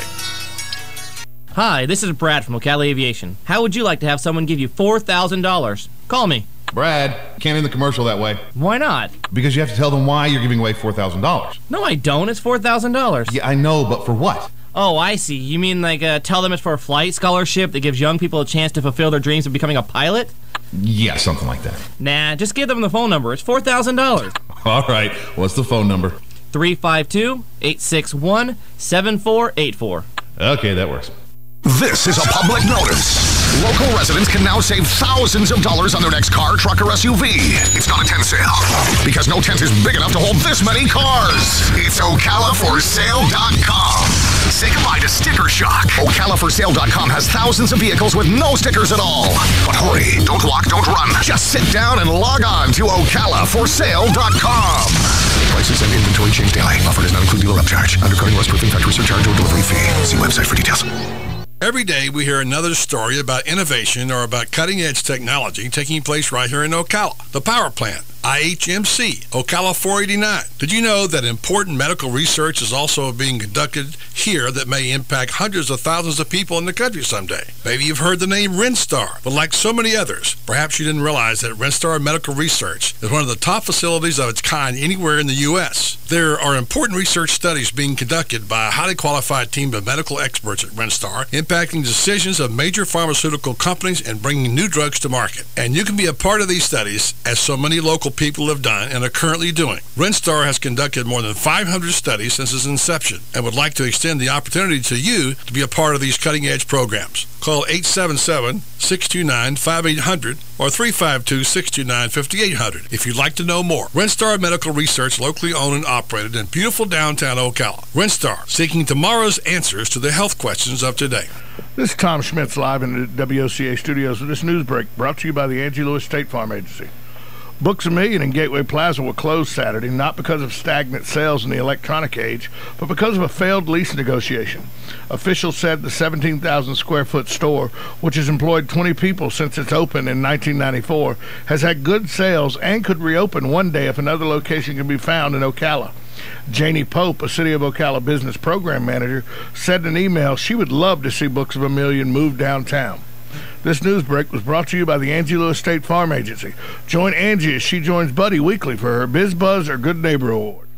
Hi, this is Brad from Ocala Aviation. How would you like to have someone give you four thousand dollars? Call me. Brad, can't end the commercial that way. Why not? Because you have to tell them why you're giving away four thousand dollars. No, I don't. It's four thousand dollars. Yeah, I know, but for what? Oh, I see. You mean like uh, tell them it's for a flight scholarship that gives young people a chance to fulfill their dreams of becoming a pilot? Yeah, something like that. Nah, just give them the phone number. It's four thousand dollars. All right. What's the phone number? three five two, eight six one, seven four eight four. Okay, that works. This is a public notice. Local residents can now save thousands of dollars on their next car, truck, or S U V. It's not a tent sale, because no tent is big enough to hold this many cars. It's ocala for sale dot com. Say goodbye to sticker shock. ocala for sale dot com has thousands of vehicles with no stickers at all. But hurry, don't walk, don't run. Just sit down and log on to ocala for sale dot com. Prices and inventory change daily. Offer does not include dealer upcharge. Undercutting, rust proofing, factory surcharge, or delivery fee. See website for details. Every day we hear another story about innovation or about cutting-edge technology taking place right here in Ocala. The power plant, I H M C, Ocala four eighty-nine. Did you know that important medical research is also being conducted here that may impact hundreds of thousands of people in the country someday? Maybe you've heard the name Renstar, but like so many others, perhaps you didn't realize that Renstar Medical Research is one of the top facilities of its kind anywhere in the U S There are important research studies being conducted by a highly qualified team of medical experts at Renstar, impacting decisions of major pharmaceutical companies and bringing new drugs to market. And you can be a part of these studies, as so many local people have done and are currently doing. Renstar has conducted more than five hundred studies since its inception and would like to extend the opportunity to you to be a part of these cutting-edge programs. Call eight seven seven, six two nine, five eight zero zero or three five two, six two nine, five eight zero zero if you'd like to know more. Renstar Medical Research, locally owned and operated in beautiful downtown Ocala. Renstar, seeking tomorrow's answers to the health questions of today. This is Tom Schmitz live in the W O C A studios with this news break brought to you by the Angie Lewis State Farm Agency. Books A Million in Gateway Plaza will close Saturday, not because of stagnant sales in the electronic age, but because of a failed lease negotiation. Officials said the seventeen thousand square foot store, which has employed twenty people since its open in nineteen ninety-four, has had good sales and could reopen one day if another location can be found in Ocala. Janie Pope, a City of Ocala business program manager, said in an email she would love to see Books of a Million move downtown. This news break was brought to you by the Angie Lewis State Farm Agency. Join Angie as she joins Buddy weekly for her Biz Buzz or Good Neighbor Award.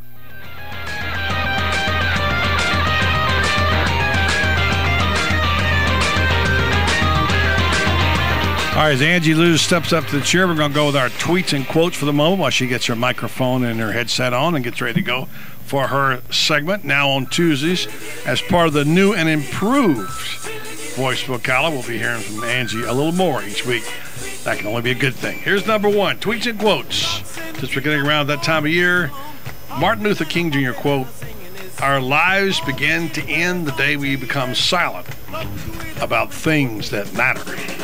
All right, as Angie Lewis steps up to the chair, we're going to go with our tweets and quotes for the moment while she gets her microphone and her headset on and gets ready to go for her segment. Now on Tuesdays, as part of the new and improved Voice of Ocala, we'll be hearing from Angie a little more each week. That can only be a good thing. Here's number one, tweets and quotes. Since we're getting around that time of year, Martin Luther King Junior quote, "Our lives begin to end the day we become silent about things that matter."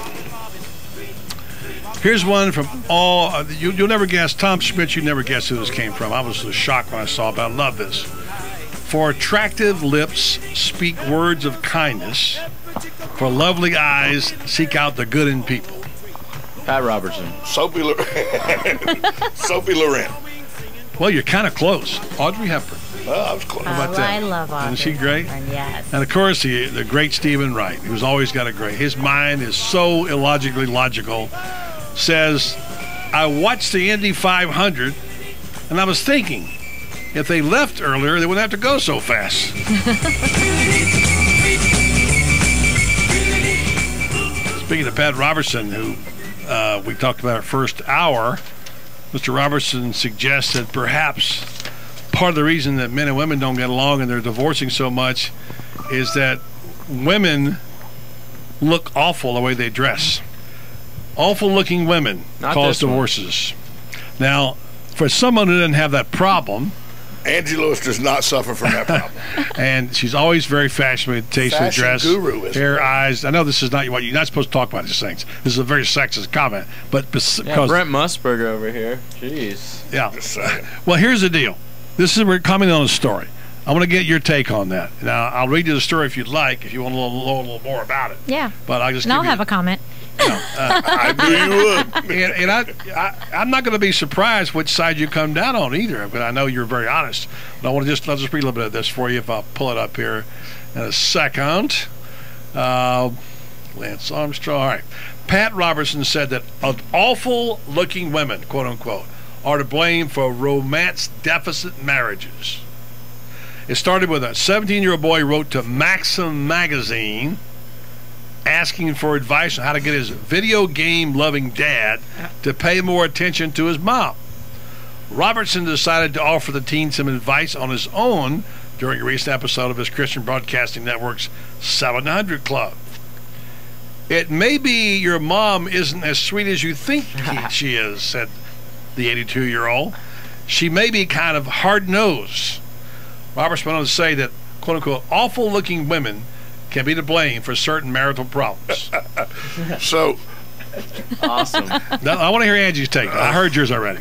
Here's one from all, uh, you, you'll never guess, Tom Schmidt, you never guess who this came from. I was so shocked when I saw it, but I love this. "For attractive lips speak words of kindness. For lovely eyes seek out the good in people." Pat Robertson. Sophie Loren. Sophie Loren. Well, you're kind of close. Audrey Hepburn. Oh, I was close. How about oh, that? I love Audrey. Isn't she great? Hepburn, yes. And of course, the, the great Stephen Wright, who's always got a great. His mind is so illogically logical. Says, "I watched the Indy five hundred, and I was thinking, if they left earlier, they wouldn't have to go so fast." Speaking of Pat Robertson, who uh, we talked about our first hour, Mister Robertson suggests that perhaps part of the reason that men and women don't get along and they're divorcing so much is that women look awful the way they dress. Awful-looking women Not cause this one. divorces. Now, for someone who doesn't have that problem, Angie Lewis does not suffer from that problem. And she's always very fashionable, tastefully Fashion dressed. guru, isn't hair, it? eyes. I know this is not what you're not supposed to talk about these things. This is a very sexist comment, but because Yeah, Brent Musburger over here. Jeez. yeah. Just saying. Well, here's the deal. This is we're commenting on a story. I want to get your take on that. Now, I'll read you the story if you'd like, if you want to know a little more about it. Yeah. But I'll just And give I'll you, have a comment. you know, uh, I knew you would. and, and I, I, I'm not going to be surprised which side you come down on either, but I know you're very honest. But I want to just, I'll just read a little bit of this for you if I'll pull it up here in a second. Uh, Lance Armstrong. All right. Pat Robertson said that awful-looking women, quote-unquote, are to blame for romance-deficit marriages. It started with a seventeen-year-old boy wrote to Maxim magazine asking for advice on how to get his video game-loving dad to pay more attention to his mom. Robertson decided to offer the teen some advice on his own during a recent episode of his Christian Broadcasting Network's seven hundred Club. It may be your mom isn't as sweet as you think he, she is, said the eighty-two-year-old. She may be kind of hard-nosed. Roberts went on to say that, quote-unquote, awful-looking women can be to blame for certain marital problems. So, Awesome. Now, I want to hear Angie's take. I heard yours already.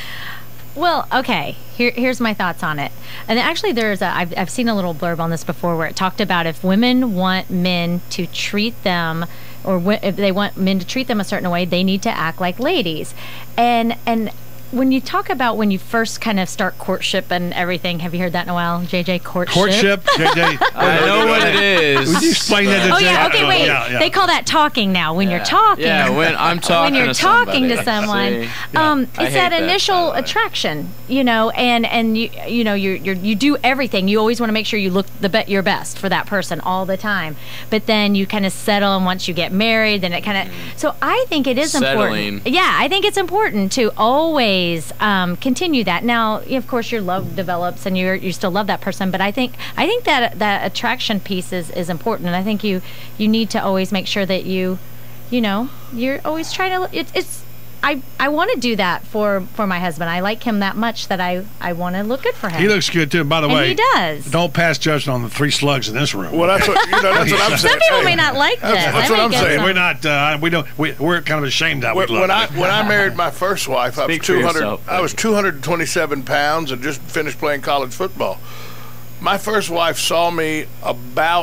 Well, okay. Here, here's my thoughts on it. And actually, there's a. I've, I've seen a little blurb on this before where it talked about if women want men to treat them, or wh- if they want men to treat them a certain way, they need to act like ladies. And and when you talk about when you first kind of start courtship and everything, have you heard that in a while, J J? Courtship. Courtship, J J. I know what it is. Would you explain that to Oh J J? yeah. Okay. Wait. Yeah, yeah. They call that talking now. When you're talking. Yeah, when I'm talking when you're to talking somebody. to someone, See? um, I it's hate that that, initial by the way. attraction, you know, and and you you know you you you do everything. You always want to make sure you look the be- your best for that person all the time. But then you kind of settle, and once you get married, then it kind of. So I think it is Settling. important. Yeah, I think it's important to always um, continue that. Now, of course, your love develops, and you you still love that person. But I think I think that that attraction piece is, is important, and I think you you need to always make sure that you, you know, you're always trying to. It, it's I I want to do that for for my husband. I like him that much that I I want to look good for him. He looks good too. By the And way, he does. Don't pass judgment on the three slugs in this room. well, that's what, you know, that's what I'm saying. Some people Hey, may not like this. That's, that's I what may I'm get saying. some- We're not. Uh, we don't. We, we're kind of ashamed that we When, look. when I when I married my first wife, I was Speak for two hundred. yourself, I was two hundred twenty-seven pounds and just finished playing college football. My first wife saw me about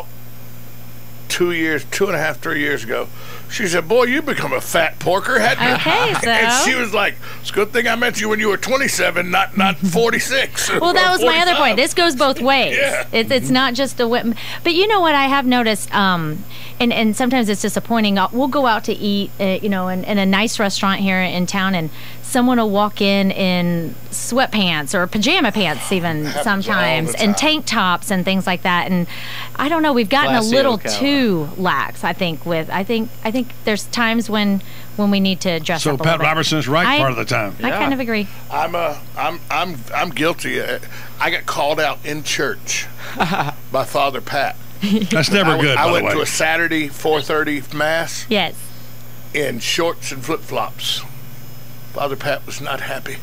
two years, two and a half, three years ago. She said, "Boy, you become a fat porker, hadn't you?" Okay, so- And she was like, "It's a good thing I met you when you were twenty-seven, not not forty-six." Well, that was my other forty-five." point. This goes both ways. Yeah. It's it's not just a whip. But you know what I have noticed, um, and and sometimes it's disappointing. Uh, We'll go out to eat, uh, you know, in, in a nice restaurant here in town, and someone will walk in in sweatpants or pajama pants, even Happens sometimes, all the and time. tank tops and things like that. And I don't know, we've gotten Classy a little Ocala. too lax. I think with I think I think there's times when when we need to dress so up a Pat little bit. Robertson's right I- part of the time. I kind of agree. I'm uh, I'm I'm I'm guilty. Uh, I got called out in church by Father Pat. That's never I, w- good. I by went the way. to a Saturday four thirty mass Yes. in shorts and flip flops. Father Pat was not happy.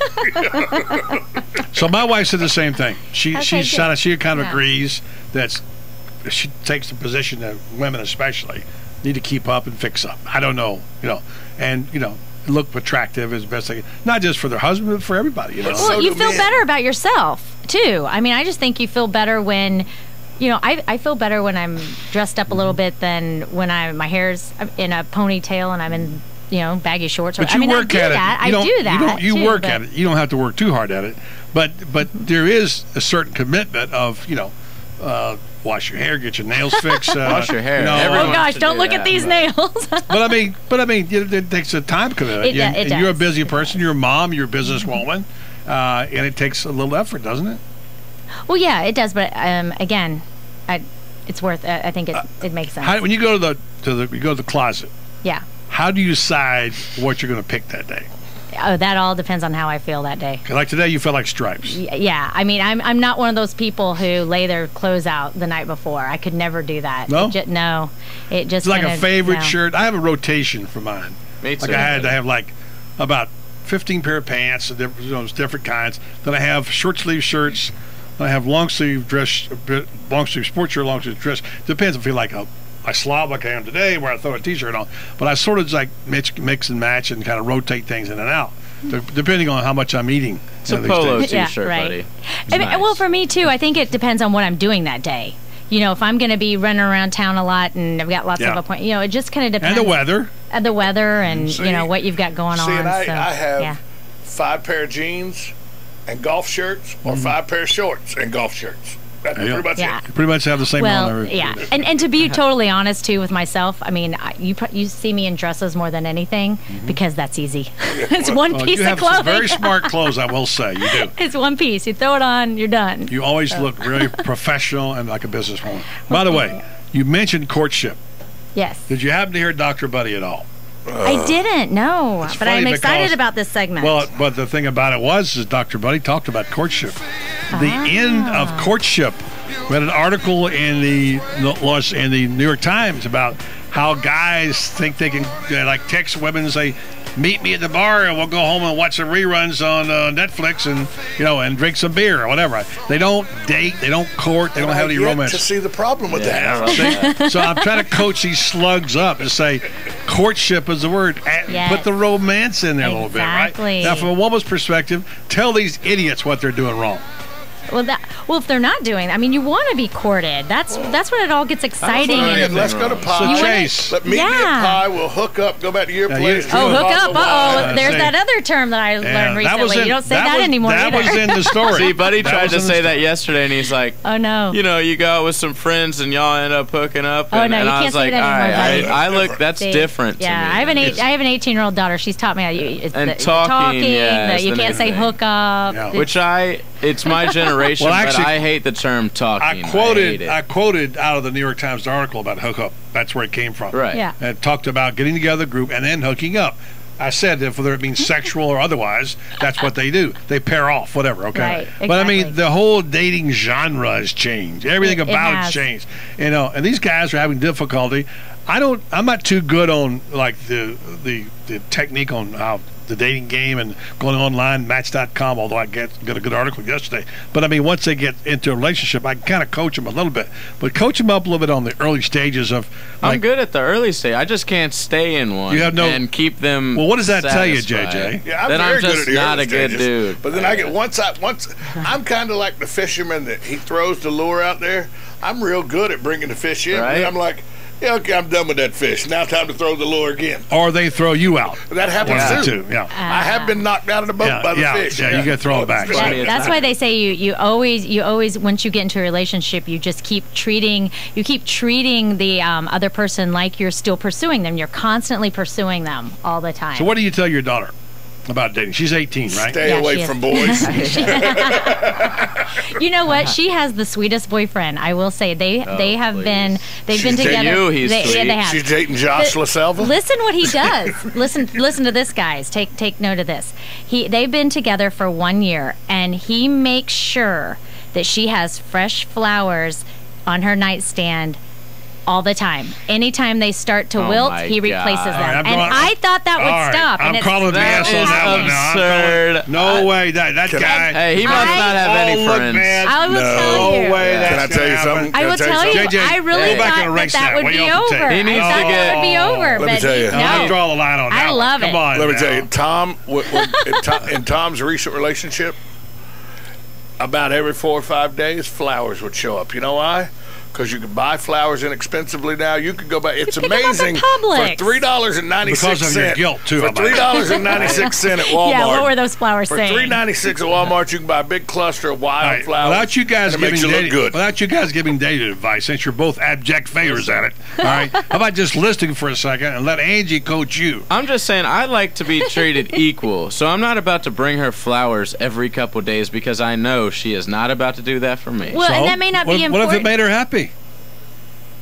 So my wife said the same thing. She Okay, she's good. kind of, she kind of Yeah. agrees that she takes the position that women especially need to keep up and fix up. I don't know, you know, and you know, look attractive as best they can, not just for their husband, but for everybody. You know. Well, So you do feel men. better about yourself too. I mean, I just think you feel better when, you know, I, I feel better when I'm dressed up a little bit than when I my hair's in a ponytail and I'm in, you know, baggy shorts. But I you mean, work I do at that. it. You I don't, do that. You, don't, you too, work but- at it. You don't have to work too hard at it. But but there is a certain commitment of, you know, uh, wash your hair, get your nails fixed. Uh, Wash your hair. You know, Everyone Oh gosh! should Don't do look that, at these but- nails. but I mean, but I mean, it, it takes a time commitment. It do- and, it and you're a does. busy person. You're a mom. You're a businesswoman, uh, and it takes a little effort, doesn't it? Well, yeah, it does. But um, again, I, it's worth. I I think it it makes sense. How, when you go to the to the you go to the closet, yeah. how do you decide what you're going to pick that day? Oh, that all depends on how I feel that day. 'Cause like today, you feel like stripes. Y- Yeah, I mean, I'm I'm not one of those people who lay their clothes out the night before. I could never do that. No? It ju- no, it just It's like kinda, a favorite no. shirt. I have a rotation for mine. Me Like too. I had to have like about fifteen pair of pants, different, you know, different kinds. Then I have short sleeve shirts. Then I have long sleeve dress, long sleeve sports shirt, long sleeve dress. Depends if I feel like a, I slob like I am today, where I throw a t-shirt on. But I sort of just like mix, mix and match and kind of rotate things in and out, d- depending on how much I'm eating. It's a polo Yeah, t-shirt, right. buddy. I mean, Well, for me too, I think it depends on what I'm doing that day. You know, if I'm going to be running around town a lot and I've got lots Yeah. of appointments, you know, it just kind of depends. And the weather. And the weather and, See- you know, what you've got going See, on. and I, so, I have yeah. five pair of jeans and golf shirts, or Mm-hmm. five pair of shorts and golf shirts. That's Yeah. pretty much Yeah. it. You pretty much have the same Well, on every. yeah, and and to be totally honest too with myself, I mean, I, you pr- you see me in dresses more than anything because that's easy. It's one Well, piece you of have clothing. some very smart clothes, I will say. You do. It's one piece. You throw it on, you're done. You always look really professional and like a businesswoman. By the way, you mentioned courtship. Yes. Did you happen to hear Doctor Buddy at all? I didn't, no, It's but funny I'm excited because- about this segment. Well, but the thing about it was, is Doctor Buddy talked about courtship. The end of courtship. Read an article in the in the New York Times about how guys think they can uh, like text women and say, "Meet me at the bar and we'll go home and watch some reruns on uh, Netflix and you know and drink some beer or whatever." They don't date, they don't court, they don't have I've any yet romance. to see the problem with Yeah, that. see? So I'm trying to coach these slugs up and say courtship is the word. Add- Yes. Put the romance in there a little bit, Exactly. right? Now, from a woman's perspective, tell these idiots what they're doing wrong. Well, that well, if they're not doing, I mean, you want to be courted. That's that's when it all gets exciting. Right, and- let's go to Pie. You wanna- Chase. Let me Yeah. get Pie. We'll hook up. Go back to your Yeah, place. you- drink Oh, a hook bottle up! of Uh oh, wine. there's see. that other term that I Yeah, learned that was recently. in- you don't say that that, was- anymore that either. was in the story. See, Buddy That tried was to in the say story. that yesterday, and he's like, Oh no. you know, you go out with some friends and y'all end up hooking up. Oh, And, no, and you I can't was say like, that all anymore, right, buddy. I, I look, that's See, different to Yeah, me. I have an eight. It's- I have an eighteen-year-old daughter. She's taught me how you it's And the, the talking, talking. yeah, the- is you the can't new say thing. hook up. Yeah. It's- Which I, it's my generation, Well, actually, but I hate the term talking. I I quoted hate it. I quoted out of the New York Times article about hookup. That's where it came from. Right. Yeah. And it talked about getting together, a group, and then hooking up. I said that whether it means sexual or otherwise, that's what they do. They pair off, whatever. Okay. Right, But I mean, exactly. the whole dating genre has changed. Everything It- it about has. it's changed. You know, and these guys are having difficulty. I don't. I'm not too good on like the the the technique on how the dating game and going online, match dot com, although I get, got a good article yesterday. But I mean, once they get into a relationship, I can kind of coach them a little bit. But coach them up a little bit on the early stages of I'm like, good at the early stage. I just can't stay in one. You have no- and keep them. Well, what does that tell you, J J? satisfied. Yeah, I'm then very I'm just good at the not early a good stages. dude. But then I get once I once I'm kind of like the fisherman that he throws the lure out there. I'm real good at bringing the fish in. Right. And I'm like, yeah, okay, I'm done with that fish. Now time to throw the lure again. or they throw you out. That happens Yeah, too. too, yeah. I have been knocked out of the boat Yeah, by the yeah, fish. yeah, you gotta throw it back. That- that's why they say you you always you always once you get into a relationship you just keep treating you keep treating the um, other person like you're still pursuing them. You're constantly pursuing them all the time. So what do you tell your daughter about dating? She's eighteen, right? Stay Yeah, away she from is. boys. You know what? She has the sweetest boyfriend. I will say they Oh, they have please. been they've been She's dating together. you, he's they, yeah, sweet. they have. She's dating Josh But LaSalva. Listen what he does. listen listen to this, guys. Take take note of this. He they've been together for one year, and he makes sure that she has fresh flowers on her nightstand all the time. Anytime they start to Oh wilt, my he replaces God. them. All right, I'm and going- I thought that would All right, stop. I'm and it's, calling B S That on is that one now. I'm absurd. calling- No way. That that Can I- guy. Hey, he must I- not have all any look friends. bad. I will No. tell you. No way. That's Can I tell gonna you happen. something? I Can will I tell you tell you, something? J J, I really go back thought and that erase that that would way be off the tape. over. He needs I thought to get- that would be over. Let me but tell you. no. I'll draw the line on I that one. love Come it. on. Let me now. tell you, Tom, w- w- in, Tom, in Tom's recent relationship, about every four or five days, flowers would show up. You know why? Because you can buy flowers inexpensively now. You can go back. It's pick 'em up at amazing Publix. for three dollars and ninety six Because of your cents. guilt, too, For I might three dollars and ninety six cents at Walmart. Yeah, what were those flowers For saying? three ninety six at Walmart, you can buy a big cluster of wild All right, flowers. without you guys and it giving makes you look dating, good. without you guys giving dating advice, since you're both abject failures at it, all right? How about just listening for a second and let Angie coach you? I'm just saying I like to be treated equal, so I'm not about to bring her flowers every couple days because I know she is not about to do that for me. Well, and that may not what, be What important. if it made her happy?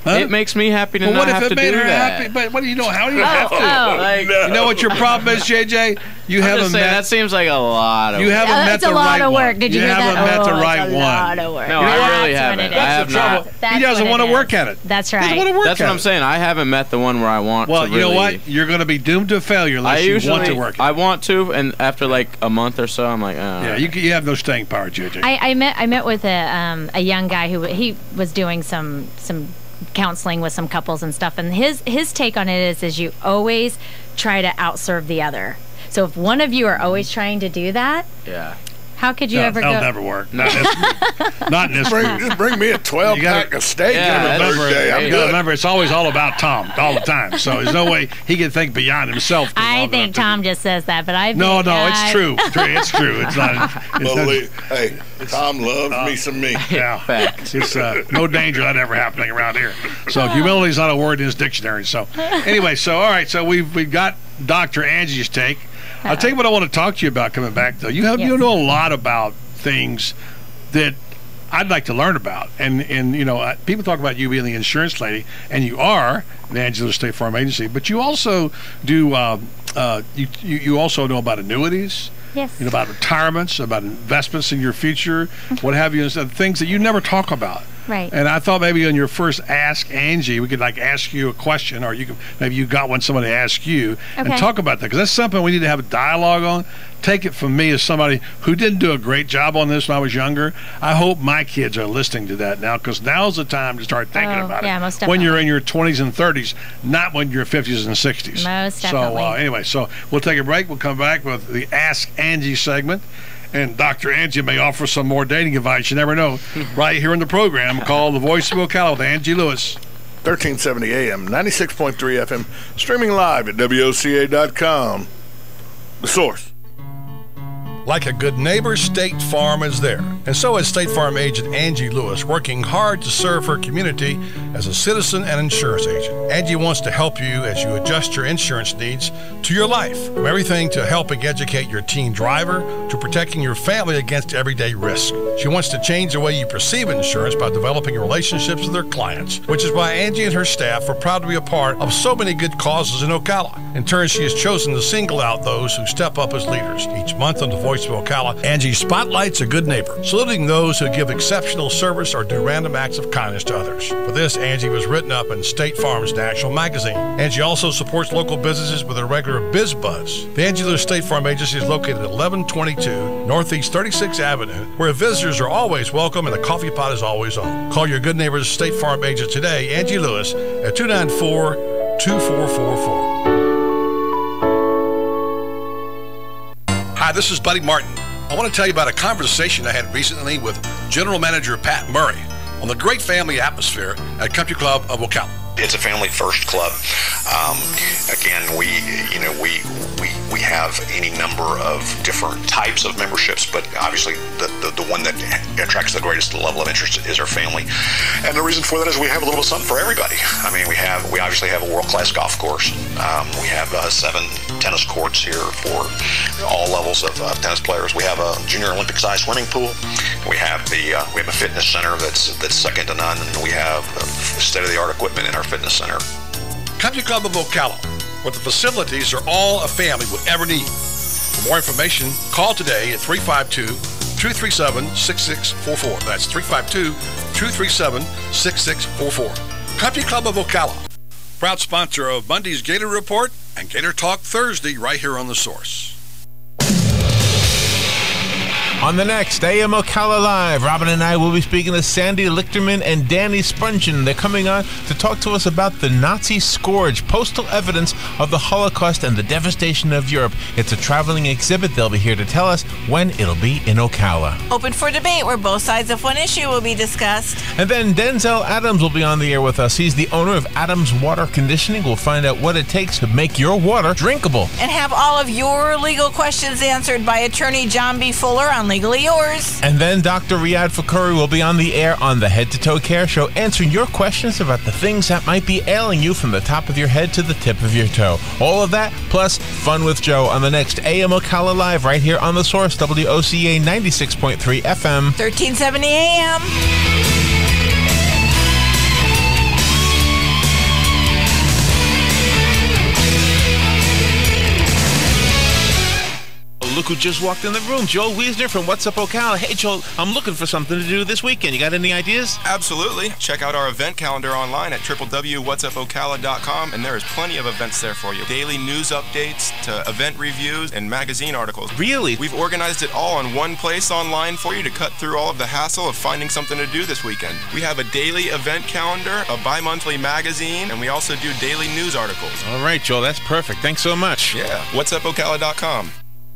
It makes me happy to well, not what if have it to made do her that. happy? But what do you know? How do you Oh, have to? oh. Like, No. You know what your problem is, J J? You I'm haven't just saying, met. that seems like a lot of You work. haven't Yeah, met that's the a lot right of work. one. Did you you hear haven't that? met the Oh, right it's a one. lot of work. No, You know I what? really That's what haven't. it I is. have That's the trouble. not. That's He doesn't what want it to work is. at it. That's He doesn't right. want to work That's at what I'm it. saying. I haven't met the one where I want Well, to you know really- what? You're going to be doomed to failure unless I you usually want to work. I want to, and after like a month or so, I'm like, oh. Yeah, you, you have no staying power, J J. I, I met I met with a um, a young guy who he was doing some some counseling with some couples and stuff, and his his take on it is is you always try to outserve the other. So if one of you are always trying to do that, Yeah. how could you No, ever that'll go? never work. Not in this, not in this Bring, group. just bring me a twelve You gotta- pack of steak Yeah, on a that's- birthday. I'm you gotta good. remember, it's always all about Tom all the time. So there's no way he can think beyond himself. I think Tom just says that, but I No, think no, I- it's true. It's true. It's not. It's Believe- hey, Tom loves me some me. Yeah, it's uh, no danger of that ever happening around here. So humility is not a word in his dictionary. So anyway, so all right, so we've we've got Doctor Angie's take. I'll tell you what I want to talk to you about coming back though. You have you Yes. know a lot about things that I'd like to learn about, and and you know uh, people talk about you being the insurance lady, and you are the Angelo State Farm Agency, but you also do uh, uh, you, you you also know about annuities. Yes. You know, about retirements, about investments in your future, what have you, and stuff, things that you never talk about. Right. And I thought maybe on your first Ask Angie, we could like ask you a question, or you could maybe you got one somebody ask you and Okay. talk about that, because that's something we need to have a dialogue on. Take it from me as somebody who didn't do a great job on this when I was younger. I hope my kids are listening to that now, because now's the time to start thinking Oh, about yeah, it. most When you're definitely. in your twenties and thirties, not when you're fifties and sixties. Most So definitely. uh, anyway, so we'll take a break. We'll come back with the Ask Angie segment. And Doctor Angie may offer some more dating advice. You never know. Right here in the program called The Voice of Ocala with Angie Lewis. thirteen seventy A M, ninety-six point three F M, streaming live at W O C A dot com. The Source. Like a good neighbor, State Farm is there. And so is State Farm agent Angie Lewis, working hard to serve her community as a citizen and insurance agent. Angie wants to help you as you adjust your insurance needs to your life. From everything to helping educate your teen driver to protecting your family against everyday risk. She wants to change the way you perceive insurance by developing relationships with her clients, which is why Angie and her staff are proud to be a part of so many good causes in Ocala. In turn, she has chosen to single out those who step up as leaders. Each month on the Voice of Ocala, Angie spotlights a good neighbor, saluting those who give exceptional service or do random acts of kindness to others. For this, Angie was written up in State Farm's National Magazine. Angie also supports local businesses with a regular Biz Buzz. The Angie Lewis State Farm Agency is located at eleven twenty-two Northeast thirty-sixth Avenue, where visitors are always welcome and the coffee pot is always on. Call your good neighbor's State Farm agent today, Angie Lewis, at two nine four, two four four four. Hi, this is Buddy Martin. I want to tell you about a conversation I had recently with General Manager Pat Murray on the great family atmosphere at Country Club of Ocala. It's a family-first club. Um, again, we, you know, we we we have any number of different types of memberships, but obviously the, the, the one that attracts the greatest level of interest is our family. And the reason for that is we have a little bit of something for everybody. I mean, we have we obviously have a world-class golf course. Um, we have uh, seven tennis courts here for all levels of uh, tennis players. We have a junior Olympic-sized swimming pool. We have the uh, we have a fitness center that's that's second to none, and we have uh, state-of-the-art equipment in our fitness center. Country Club of Ocala, where the facilities are all a family will ever need. For more information, call today at three five two, two three seven, six six four four. That's three five two, two three seven, six six four four. Country Club of Ocala, proud sponsor of Monday's Gator Report and Gator Talk Thursday right here on The Source. On the next A M Ocala Live, Robin and I will be speaking to Sandy Lichterman and Danny Sprungen. They're coming on to talk to us about the Nazi scourge, postal evidence of the Holocaust and the devastation of Europe. It's a traveling exhibit. They'll be here to tell us when it'll be in Ocala. Open for debate, where both sides of one issue will be discussed. And then Denzel Adams will be on the air with us. He's the owner of Adams Water Conditioning. We'll find out what it takes to make your water drinkable. And have all of your legal questions answered by attorney John B. Fuller on Legally Yours. And then Doctor Riyadh Fakuri will be on the air on the Head to Toe Care Show, answering your questions about the things that might be ailing you from the top of your head to the tip of your toe. All of that, plus Fun with Joe on the next A M Ocala Live right here on The Source, W O C A ninety-six point three F M. thirteen seventy A M. look who just walked in the room. Joel Wiesner from What's Up Ocala. Hey, Joel, I'm looking for something to do this weekend. You got any ideas? Absolutely. Check out our event calendar online at w w w dot whats up ocala dot com, and there is plenty of events there for you. Daily news updates to event reviews and magazine articles. Really? We've organized it all in one place online for you to cut through all of the hassle of finding something to do this weekend. We have a daily event calendar, a bi-monthly magazine, and we also do daily news articles. All right, Joel, that's perfect. Thanks so much. Yeah, whats up ocala dot com.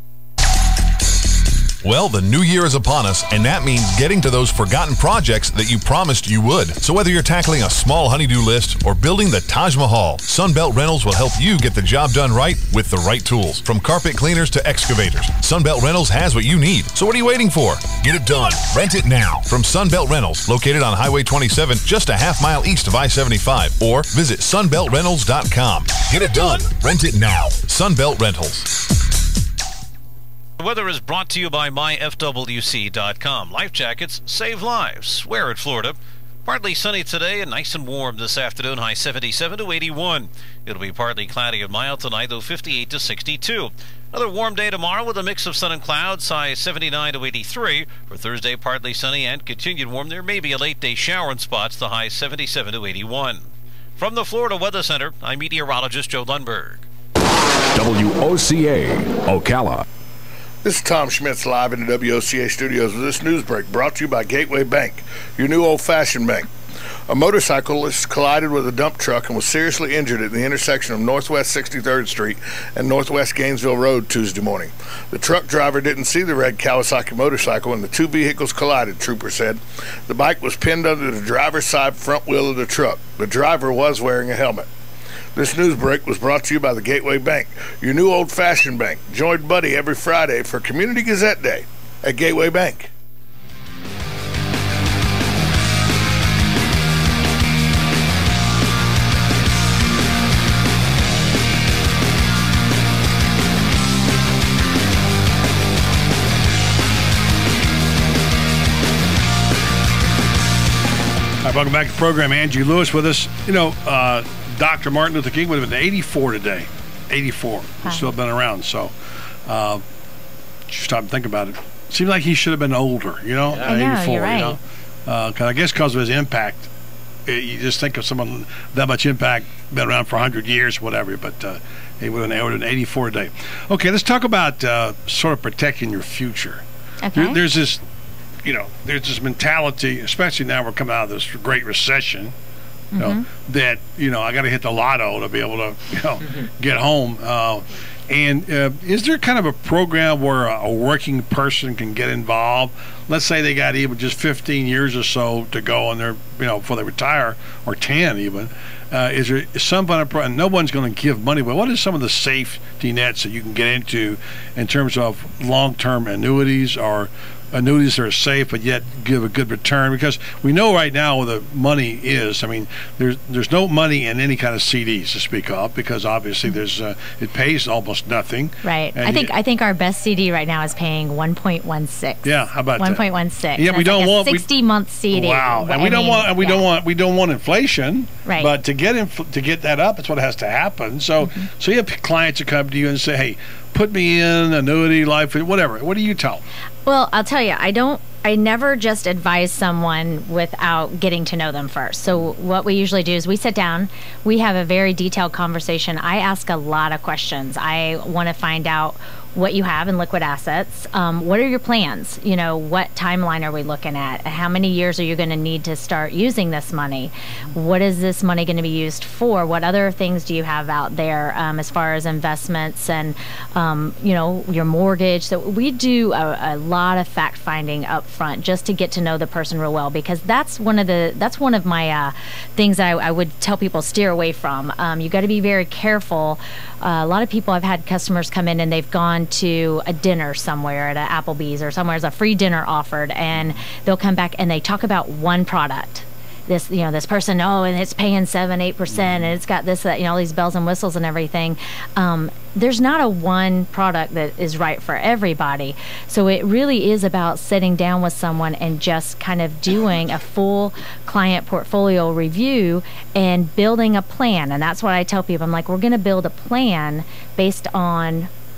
Well, the new year is upon us, and that means getting to those forgotten projects that you promised you would. So whether you're tackling a small honeydew list or building the Taj Mahal, Sunbelt Rentals will help you get the job done right with the right tools. From carpet cleaners to excavators, Sunbelt Rentals has what you need. So what are you waiting for? Get it done. Rent it now. From Sunbelt Rentals, located on Highway twenty-seven, just a half mile east of I seventy-five, or visit sunbelt rentals dot com. Get it done. Rent it now. Sunbelt Rentals. The weather is brought to you by my f w c dot com. Life jackets save lives. Wear it, Florida. Partly sunny today and nice and warm this afternoon. High seventy-seven to eighty-one. It'll be partly cloudy and mild tonight, though fifty-eight to sixty-two. Another warm day tomorrow with a mix of sun and clouds. High seventy-nine to eighty-three. For Thursday, partly sunny and continued warm. There may be a late day shower in spots. The high seventy-seven to eighty-one. From the Florida Weather Center, I'm meteorologist Joe Lundberg. W O C A Ocala. This is Tom Schmitz live in the W O C A studios with this news break brought to you by Gateway Bank, your new old-fashioned bank. A motorcyclist collided with a dump truck and was seriously injured at the intersection of Northwest sixty-third Street and Northwest Gainesville Road Tuesday morning. The truck driver didn't see the red Kawasaki motorcycle and the two vehicles collided, troopers said. The bike was pinned under the driver's side front wheel of the truck. The driver was wearing a helmet. This news break was brought to you by the Gateway Bank, your new old-fashioned bank. Join Buddy every Friday for Community Gazette Day at Gateway Bank. All right, welcome back to the program. Angie Lewis with us. You know, uh, Doctor Martin Luther King would have been eighty-four today. eighty-four. He's still been around. So, uh, stop and think about it. Seems like he should have been older, you know? I know, eighty-four, you're right. You know? Uh, cause I guess because of his impact. It, you just think of someone that much impact, been around for one hundred years, whatever, but uh, he would have been eighty-four today. Okay, let's talk about uh, sort of protecting your future. Okay. There, there's this, you know, there's this mentality, especially now we're coming out of this great recession, you know, Mm-hmm. that, you know, I got to hit the lotto to be able to, you know, get home. Uh, and uh, is there kind of a program where a, a working person can get involved? Let's say they got even just fifteen years or so to go and they're, you know, before they retire, or ten even. Uh, is there some kind of pro- no one's going to give money, but what is some of the safety nets that you can get into in terms of long-term annuities or annuities that are safe but yet give a good return? Because we know right now where the money is. I mean, there's there's no money in any kind of C Ds to speak of, because obviously there's uh, it pays almost nothing. Right. And I think you, I think our best C D right now is paying one point one six. Yeah, how about one that? point one six. Yeah, we don't like want a sixty month C D. Wow, and I we don't mean, want and we yeah. don't want we don't want inflation. Right. But to get inf- to get that up, that's what has to happen. So Mm-hmm. so you have clients that come to you and say, hey, put me in annuity, life, whatever. What do you tell them? Well, I'll tell you, I don't. I never just advise someone without getting to know them first. So what we usually do is we sit down, we have a very detailed conversation. I ask a lot of questions. I want to find out what you have in liquid assets. Um, what are your plans? You know, what timeline are we looking at? How many years are you going to need to start using this money? What is this money going to be used for? What other things do you have out there um, as far as investments and, um, you know, your mortgage? So we do a, a lot of fact finding up front just to get to know the person real well, because that's one of the that's one of my uh, things I, I would tell people steer away from. Um, you got to be very careful. Uh, a lot of people, I've had customers come in and they've gone to a dinner somewhere at an Applebee's or somewhere, as a free dinner offered, and they'll come back and they talk about one product. This, you know, this person, oh, and it's paying seven, eight percent, and it's got this, that, you know, all these bells and whistles and everything. Um, there's not a one product that is right for everybody. So it really is about sitting down with someone and just kind of doing a full client portfolio review and building a plan. And that's what I tell people. I'm like, we're going to build a plan based on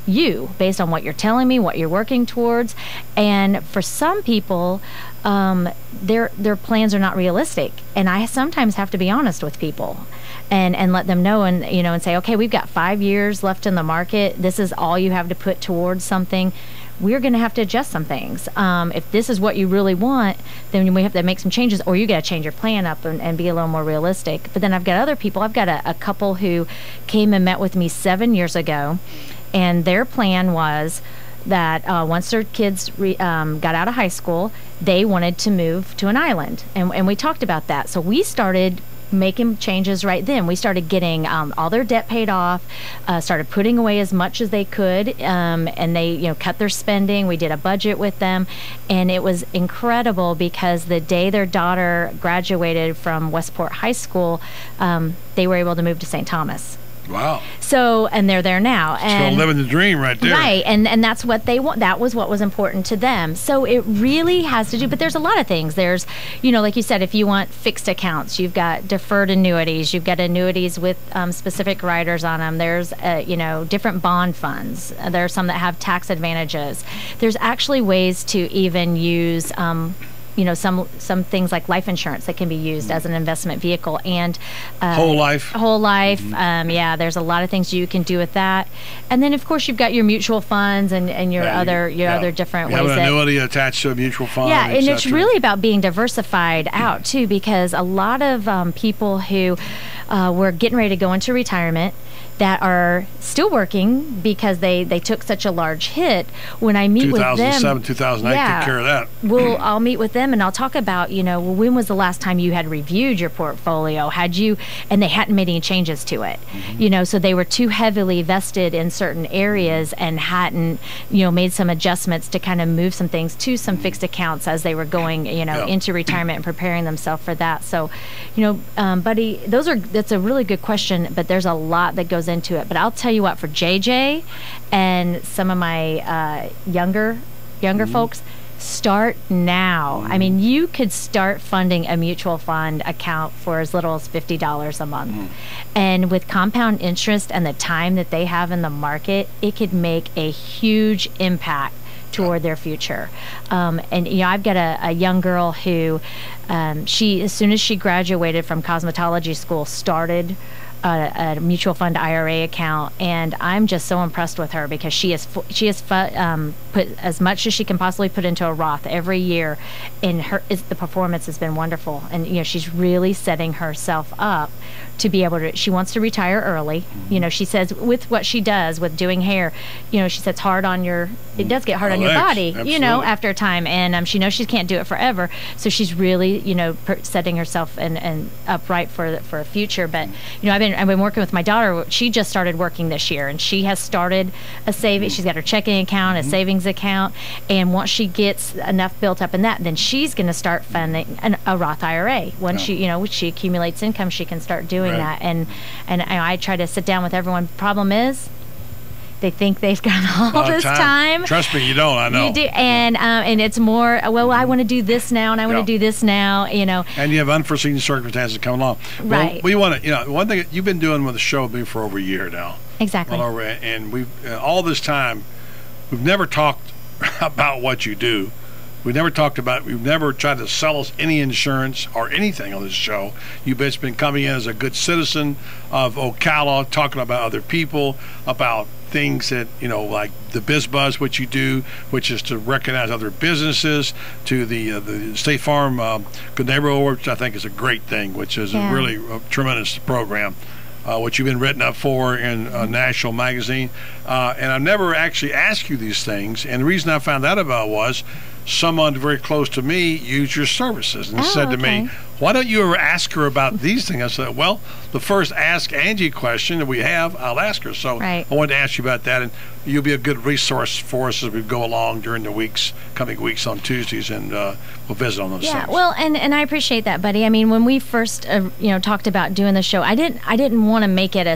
you based on what you're telling me, what you're working towards. And for some people, um, their their plans are not realistic. And I sometimes have to be honest with people and, and let them know and, you know, and say, okay, we've got five years left in the market. This is all you have to put towards something. We're going to have to adjust some things. Um, if this is what you really want, then we have to make some changes, or you got to change your plan up and, and be a little more realistic. But then I've got other people. I've got a, a couple who came and met with me seven years ago, and their plan was that uh, once their kids re, um, got out of high school, they wanted to move to an island. And, and we talked about that. So we started making changes right then. We started getting um, all their debt paid off, uh, started putting away as much as they could, um, and they, you know, cut their spending. We did a budget with them, and it was incredible because the day their daughter graduated from Westport High School, um, they were able to move to Saint Thomas. Wow. So, and they're there now. And Still living the dream right there. Right, and and that's what they want. That was what was important to them. So it really has to do, but there's a lot of things. There's, you know, like you said, if you want fixed accounts, you've got deferred annuities, you've got annuities with um, specific riders on them. There's, uh, you know, different bond funds. Uh, there are some that have tax advantages. There's actually ways to even use, um, you know, some some things like life insurance that can be used mm-hmm. as an investment vehicle, and uh, whole life. Whole life. Mm-hmm. Um, yeah, there's a lot of things you can do with that. And then, of course, you've got your mutual funds and, and your yeah, other your yeah. other different you ways. Have an that, annuity attached to a mutual fund. yeah, and et it's cetera. really about being diversified out too, because a lot of um, people who uh, were getting ready to go into retirement that are still working because they, they took such a large hit. When I meet with them, two thousand seven, two thousand eight, yeah, took care of that. Well, I'll meet with them and I'll talk about, you know, well, when was the last time you had reviewed your portfolio? Had you, and they hadn't made any changes to it, mm-hmm. you know, so they were too heavily vested in certain areas and hadn't, you know, made some adjustments to kind of move some things to some fixed accounts as they were going, you know, yeah. into retirement and preparing themselves for that. So, you know, um, buddy, those are, that's a really good question, but there's a lot that goes into it. But I'll tell you what, for J J and some of my uh, younger younger mm-hmm. folks, start now. Mm-hmm. I mean, you could start funding a mutual fund account for as little as fifty dollars a month. Mm-hmm. And with compound interest and the time that they have in the market, it could make a huge impact toward their future. Um, and, you know, I've got a, a young girl who, um, she, as soon as she graduated from cosmetology school, started A, a mutual fund I R A account, and I'm just so impressed with her because she has she has um, put as much as she can possibly put into a Roth every year, and her is, the performance has been wonderful. And you know, she's really setting herself up to be able to. She wants to retire early. Mm-hmm. You know, she says with what she does with doing hair, you know, she says hard on your. It does get hard oh, on your thanks. body, Absolutely. you know, after a time, and um, she knows she can't do it forever. So she's really, you know, per- setting herself and, and upright for for a future. But you know, I've been I've been working with my daughter. She just started working this year, and she has started a saving. She's got her checking account, a savings account, and once she gets enough built up in that, then she's going to start funding an, a Roth I R A. Once Yeah. she, you know, she accumulates income, she can start doing Right. that. And and I, I try to sit down with everyone. Problem is, they think they've got all Lot of this time. Trust me, you don't. I know. You do, and um, and it's more. Well, I want to do this now, and I want to Yeah. do this now. You know. And you have unforeseen circumstances coming along. Right. Well, we want to, you know, one thing that you've been doing with the show been for over a year now. Exactly. Well over, and we've uh, all this time, we've never talked about what you do. We've never talked about. We've never tried to sell us any insurance or anything on this show. You've just been coming in as a good citizen of Ocala, talking about other people, about things that, you know, like the Biz Buzz, which you do, which is to recognize other businesses, to the uh, the State Farm um, Good Neighbor Award, which I think is a great thing, which is Yeah. a really a tremendous program, uh, which you've been written up for in a national magazine. Uh, and I've never actually asked you these things, and the reason I found out about it was someone very close to me used your services and Oh, said to okay. me, why don't you ever ask her about these things? I said, well, the first Ask Angie question that we have, I'll ask her. So Right. I wanted to ask you about that, and you'll be a good resource for us as we go along during the weeks, coming weeks on Tuesdays, and uh, we'll visit on those Yeah, things. well, and, and I appreciate that, buddy. I mean, when we first, uh, you know, talked about doing the show, I didn't I didn't want to make it a, s- a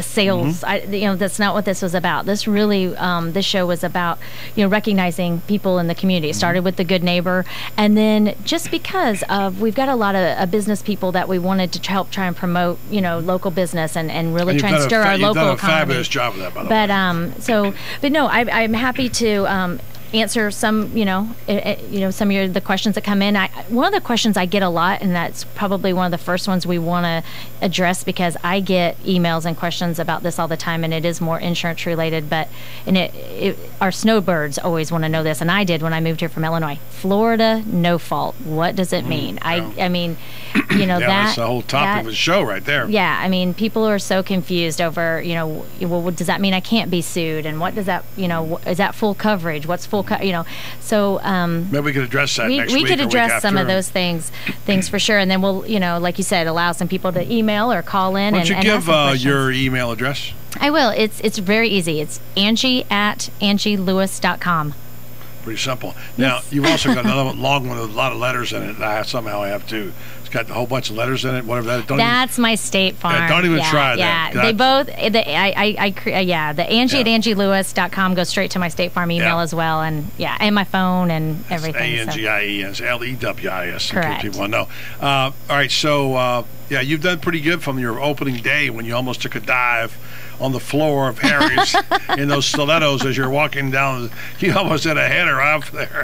a sales. Mm-hmm. I, you know, that's not what this was about. This really, um, this show was about, you know, recognizing people in the community. It started with the Good Neighbor, and then just because of we've got a lot of uh, business people that we wanted to help try and promote, you know, local business and, and really And try and you've stir done a, our you've local done a economy. fabulous job of that, by the But way. um, so, but no, I, I'm happy to um, answer some, you know, it, it, you know, some of your, the questions that come in. I, one of the questions I get a lot, and that's probably one of the first ones we want to address because I get emails and questions about this all the time, and it is more insurance related. But and it, it our snowbirds always want to know this, and I did when I moved here from Illinois. Florida no fault. What does it mean? Mm, I yeah. I mean, you know yeah, that that's the whole topic that, of the show right there. Yeah, I mean, people are so confused over, you know, well, what, does that mean I can't be sued? And what does that, you know, is that full coverage? What's full, co- you know? So um, maybe we could address that we, next we week. could or week address some after. of those things, things for sure. And then we'll, you know, like you said, allow some people to email or call in. Why and, don't you and give ask some uh, questions. your email address? I will. It's it's very easy. It's Angie at angie lewis dot com. Pretty simple. Now, you've also got another long one with a lot of letters in it. I have, somehow I have too. It's got a whole bunch of letters in it, whatever that is. Don't That's my State Farm. Yeah, don't even yeah, try yeah. that. They That- both, the, I, I, I, cre- uh, yeah, the Angie Yeah. at angie lewis dot com goes straight to my State Farm email Yeah. as well. And yeah, and my phone and everything. A N G I E S L E W I S. In Correct. case people want to know. Uh, all right, so uh, yeah, you've done pretty good from your opening day when you almost took a dive on the floor of Harry's in those stilettos as you're walking down. You almost had a header off there,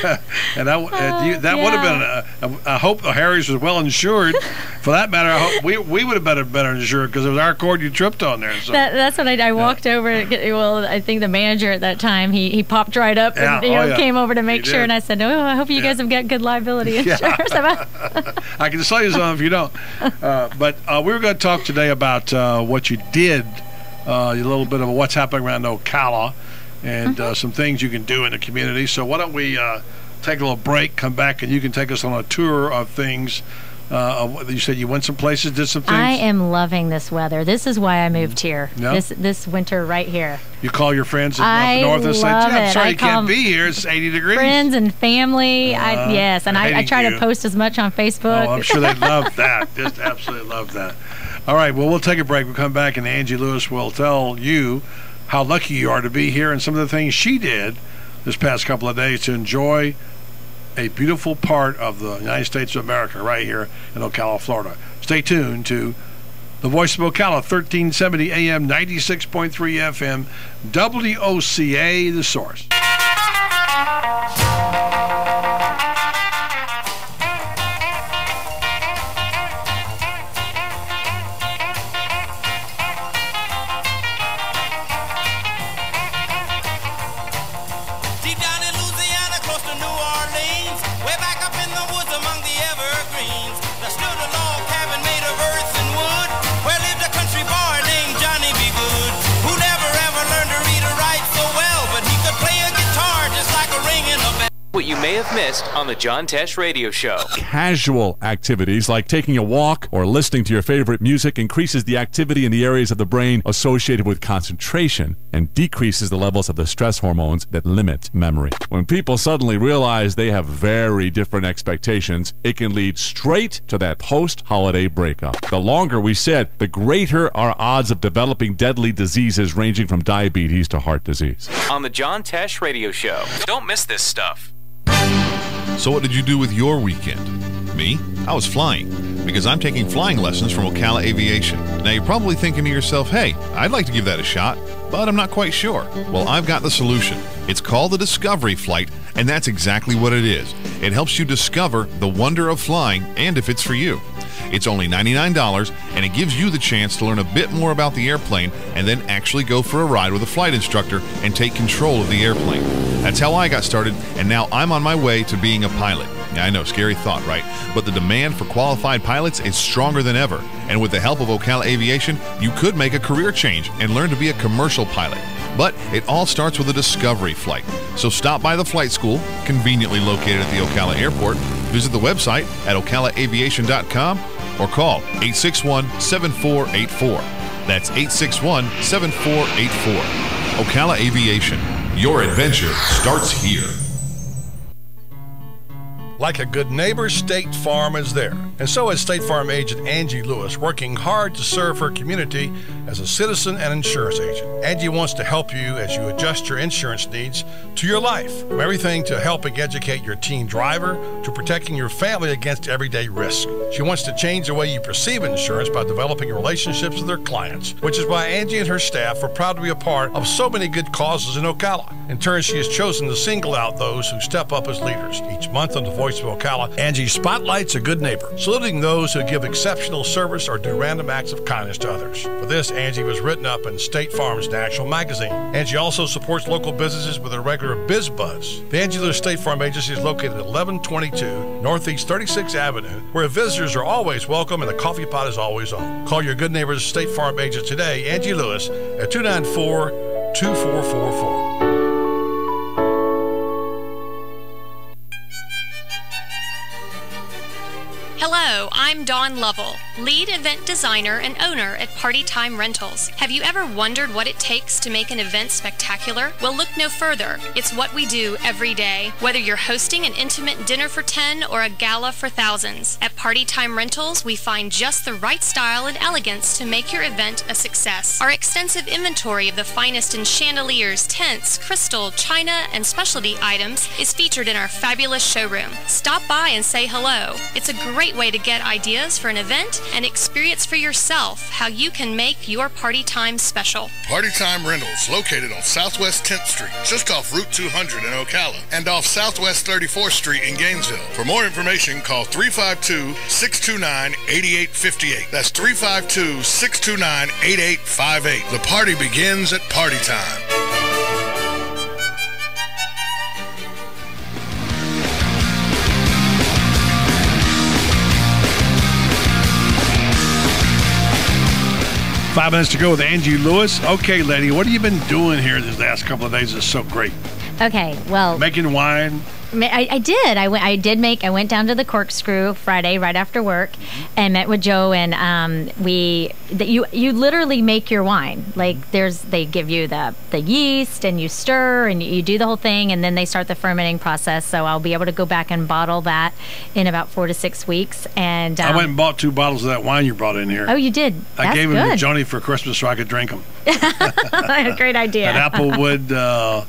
and that uh, you, that yeah. would have been. A, I hope the Harry's was well insured. For that matter, I hope we we would have been better insured because it was our cord you tripped on there. So. That, that's what I, I walked over. To get, well, I think the manager at that time he, he popped right up Yeah, and you oh, know yeah. came over to make He sure. did. And I said, "Oh, I hope you Yeah. guys have got good liability Yeah. insurance." I can tell you something if you don't. Uh, but uh, we were going to talk today about uh, what you did, uh, a little bit of what's happening around Ocala, and Mm-hmm. uh, some things you can do in the community. So why don't we uh, take a little break, come back, and you can take us on a tour of things. Uh, of- you said you went some places, did some things. I am loving this weather. This is why I moved here. Yeah? This this winter right here. You call your friends up I north and say, love "Gee, I'm it. sorry I you can't call be here. It's eighty degrees." Friends and family. Uh, I, yes, and I, I hating try you. to post as much on Facebook. Oh, I'm sure they love that. Just absolutely love that. All right, well, we'll take a break. We'll come back, and Angie Lewis will tell you how lucky you are to be here and some of the things she did this past couple of days to enjoy a beautiful part of the United States of America right here in Ocala, Florida. Stay tuned to the Voice of Ocala, thirteen seventy A M, ninety-six point three F M, W O C A, The Source. Deep down in Louisiana, close to New Orleans, way back up in the woods among the evergreens, there stood a log cabin made of earth and wood, where lived a country boy named Johnny B. Good, who never ever learned to read or write so well, but he could play a guitar just like a ringing a bell. What you may have missed on the John Tesh Radio Show. Casual activities like taking a walk or listening to your favorite music increases the activity in the areas of the brain associated with concentration and decreases the levels of the stress hormones that limit memory. When people suddenly realize they have very different expectations, it can lead straight to that post-holiday breakup. The longer we sit, the greater our odds of developing deadly diseases ranging from diabetes to heart disease. On the John Tesh Radio Show. Don't miss this stuff. So what did you do with your weekend? Me? I was flying, because I'm taking flying lessons from Ocala Aviation. Now you're probably thinking to yourself, hey, I'd like to give that a shot, but I'm not quite sure. Well, I've got the solution. It's called the Discovery Flight, and that's exactly what it is. It helps you discover the wonder of flying and if it's for you. It's only ninety-nine dollars, and it gives you the chance to learn a bit more about the airplane and then actually go for a ride with a flight instructor and take control of the airplane. That's how I got started, and now I'm on my way to being a pilot. Yeah, I know, scary thought, right? But the demand for qualified pilots is stronger than ever, and with the help of Ocala Aviation, you could make a career change and learn to be a commercial pilot. But it all starts with a Discovery Flight. So stop by the flight school, conveniently located at the Ocala Airport, visit the website at ocala aviation dot com, or call eight six one, seven four eight four. That's eight six one, seven four eight four. Ocala Aviation. Your adventure starts here. Like a good neighbor, State Farm is there. And so is State Farm agent Angie Lewis, working hard to serve her community as a citizen and insurance agent. Angie wants to help you as you adjust your insurance needs to your life. From everything to helping educate your teen driver to protecting your family against everyday risk. She wants to change the way you perceive insurance by developing relationships with her clients, which is why Angie and her staff are proud to be a part of so many good causes in Ocala. In turn, she has chosen to single out those who step up as leaders. Each month on the Voice of Ocala, Angie spotlights a good neighbor, saluting those who give exceptional service or do random acts of kindness to others. For this, Angie was written up in State Farm's National Magazine. Angie also supports local businesses with a regular Biz Buzz. The Angie Lewis State Farm Agency is located at eleven twenty-two Northeast thirty-sixth Avenue, where visitors are always welcome and the coffee pot is always on. Call your good neighbor's State Farm agent today, Angie Lewis, at two nine four, two four four four. Hello, I'm Dawn Lovell, lead event designer and owner at Party Time Rentals. Have you ever wondered what it takes to make an event spectacular? Well, look no further. It's what we do every day. Whether you're hosting an intimate dinner for ten or a gala for thousands, at Party Time Rentals, we find just the right style and elegance to make your event a success. Our extensive inventory of the finest in chandeliers, tents, crystal, china, and specialty items is featured in our fabulous showroom. Stop by and say hello. It's a great way to get ideas for an event and experience for yourself how you can make your party time special. Party Time Rentals, located on Southwest tenth Street, just off Route two hundred in Ocala, and off Southwest thirty-fourth Street in Gainesville. For more information, call three five two, six two nine, eight eight five eight. That's three five two, six two nine, eight eight five eight. The party begins at Party Time. Five minutes to go with Angie Lewis. Okay, lady, what have you been doing here these last couple of days? It's so great. Okay, well, Making wine. I, I did. I went. I did make. I went down to the Corkscrew Friday right after work, and met with Joe. And um, we, the, you, you literally make your wine. Like there's, they give you the the yeast, and you stir, and you, you do the whole thing, and then they start the fermenting process. So I'll be able to go back and bottle that in about four to six weeks. And um, I went and bought two bottles of that wine you brought in here. Oh, you did. I That's gave good. them to Joni for Christmas so I could drink them. Great idea. That Applewood. Uh,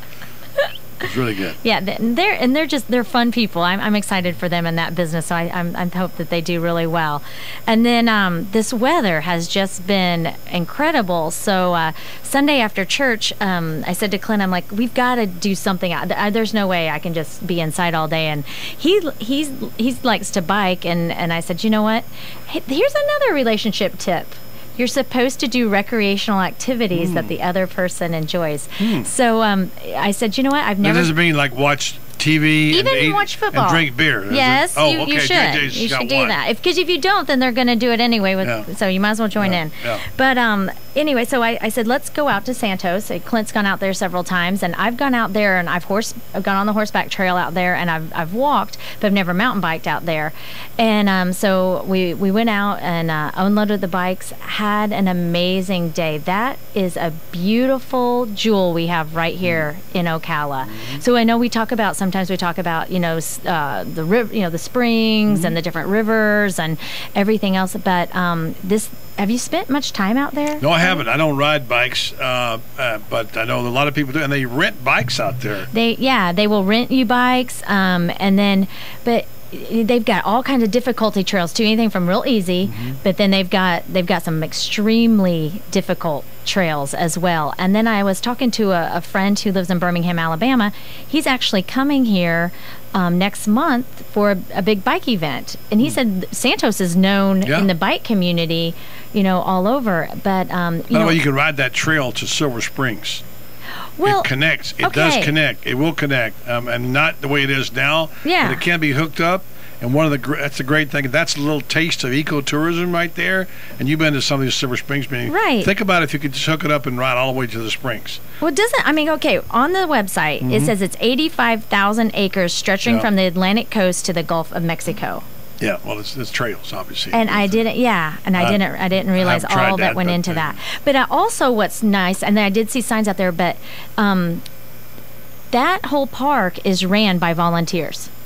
It's really good. Yeah, they're and they're just they're fun people. I'm, I'm excited for them in that business. So I I'm, I hope that they do really well. And then um, this weather has just been incredible. So uh, Sunday after church, um, I said to Clint, I'm like, we've got to do something. There's no way I can just be inside all day. And he he's he likes to bike. And and I said, you know what? Hey, here's another relationship tip. You're supposed to do recreational activities mm. that the other person enjoys. Mm. So um, I said, you know what? I've never. That doesn't mean like watch T V even and eat, watch football and drink beer. Yes, oh, you, okay. you should. J J's you should do one. that. Because if, if you don't, then they're going to do it anyway. With, yeah. So you might as well join yeah. in. Yeah. But um, anyway, so I, I said, let's go out to Santos. Clint's gone out there several times, and I've gone out there, and I've horse, I've gone on the horseback trail out there, and I've I've walked, but I've never mountain biked out there. And um, so we we went out and uh, unloaded the bikes. Had an amazing day. That is a beautiful jewel we have right here mm. in Ocala. Mm-hmm. So I know we talk about sometimes we talk about you know uh, the river, you know the springs mm-hmm. and the different rivers and everything else. But um, this. Have you spent much time out there? No, I haven't. I don't ride bikes, uh, uh, but I know a lot of people do, and they rent bikes out there. They, yeah, they will rent you bikes, um, and then, but they've got all kinds of difficulty trails too. Anything from real easy, mm-hmm. but then they've got they've got some extremely difficult trails as well. And then I was talking to a, a friend who lives in Birmingham, Alabama. He's actually coming here um, next month for a, a big bike event, and he mm. said Santos is known yeah. in the bike community, you know, all over. But um, you by the know, way, you can ride that trail to Silver Springs. Well, it connects. It okay. does connect. It will connect, um, and not the way it is now. Yeah, but it can be hooked up. And one of the gr- that's the great thing. That's a little taste of ecotourism right there. And you've been to some of these Silver Springs meetings. Right. Think about if you could just hook it up and ride all the way to the springs. Well, it doesn't. I mean, okay. On the website, mm-hmm. it says it's eighty-five thousand acres stretching yeah. from the Atlantic coast to the Gulf of Mexico. Yeah, well, it's, it's trails, obviously. And I didn't, yeah, and I, I didn't, I didn't realize all that, that went into that. But uh, also, what's nice, and then I did see signs out there, but um, that whole park is ran by volunteers.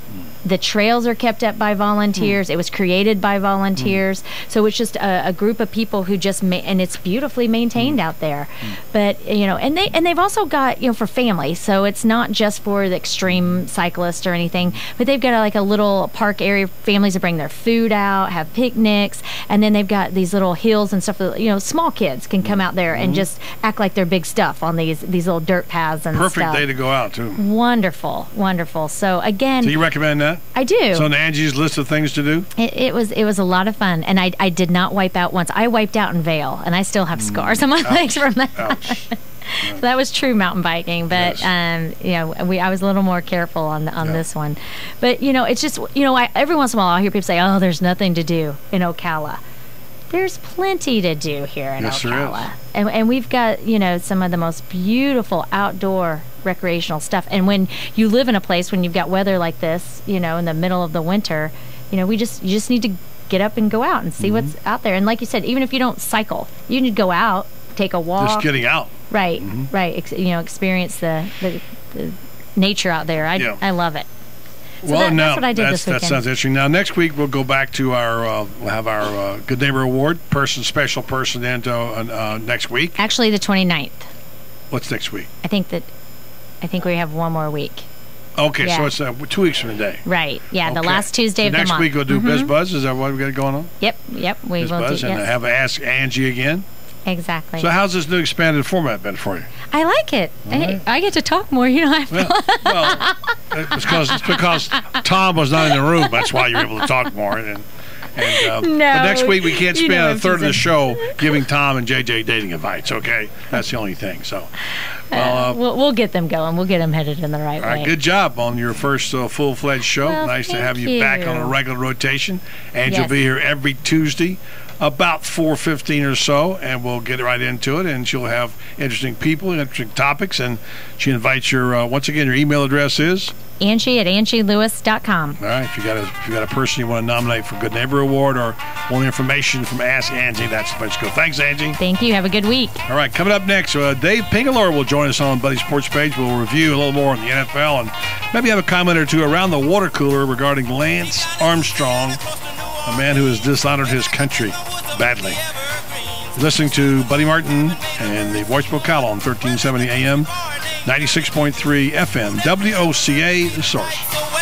The trails are kept up by volunteers. Mm. It was created by volunteers. Mm. So it's just a, a group of people who just ma- and it's beautifully maintained mm. out there. Mm. But you know, and they and they've also got, you know, for families. So it's not just for the extreme cyclist or anything. But they've got a, like a little park area. Families that bring their food out, have picnics, and then they've got these little hills and stuff. That, you know, small kids can come out there mm-hmm. and just act like they're big stuff on these these little dirt paths and Perfect stuff. Perfect day to go out too. Wonderful, wonderful. So again, do you recommend that? I do. So on Angie's list of things to do? It, it was it was a lot of fun, and I I did not wipe out once. I wiped out in Vail, and I still have scars mm. on my Ouch. legs from that. Ouch. So that was true mountain biking, but yes. um, you know, we I was a little more careful on on yeah. this one. But you know, it's just, you know, I, every once in a while I hear people say, "Oh, there's nothing to do in Ocala." There's plenty to do here in yes, Ocala, and and we've got, you know, some of the most beautiful outdoor recreational stuff. And when you live in a place when you've got weather like this, you know, in the middle of the winter, you know, we just you just need to get up and go out and see mm-hmm. what's out there. And like you said, even if you don't cycle, you need to go out, take a walk. Just getting out. Right, mm-hmm. right. Ex- you know, experience the, the, the nature out there. I yeah. I love it. So well, that, no, that's what I did that's, this weekend. That sounds interesting. Now, next week we'll go back to our, uh, we'll have our uh, Good Neighbor Award, person, special person, into uh, next week. Actually, the twenty-ninth. What's next week? I think that, I think we have one more week. Okay, yeah. so it's uh, two weeks from today. Right. Yeah, okay. the last Tuesday so of the next month. week we'll do mm-hmm. Biz Buzz. Is that what we got going on? Yep. Yep. We Biz will Buzz, do. and Yes. have Ask Angie again. Exactly. So how's this new expanded format been for you? I like it. Right. I, I get to talk more. You know, I well, well it's because it's because Tom was not in the room. That's why you're able to talk more. And, and uh, no, but next week we can't spend you know a third of the show giving Tom and J J dating advice. Okay, that's the only thing. So. Well, uh, uh, we'll, we'll get them going. We'll get them headed in the right all right, way. Good job on your first uh, full-fledged show. Well, nice to have you, you back on a regular rotation. And yes. you'll be here every Tuesday about four fifteen or so, and we'll get right into it. And she'll have interesting people, interesting topics, and she invites your, uh, once again, your email address is? Angie at angie lewis dot com. All right, if you got a if you got a person you want to nominate for Good Neighbor Award or want information from Ask Angie, that's the place to go. Thanks, Angie. Thank you. Have a good week. All right, coming up next, uh, Dave Pingalore will join us on Buddy Sports Page. We'll review a little more on the N F L and maybe have a comment or two around the water cooler regarding Lance Armstrong, a man who has dishonored his country badly. You're listening to Buddy Martin and the Voice of Ocala on thirteen seventy A M, ninety-six point three F M, W O C A, The Source.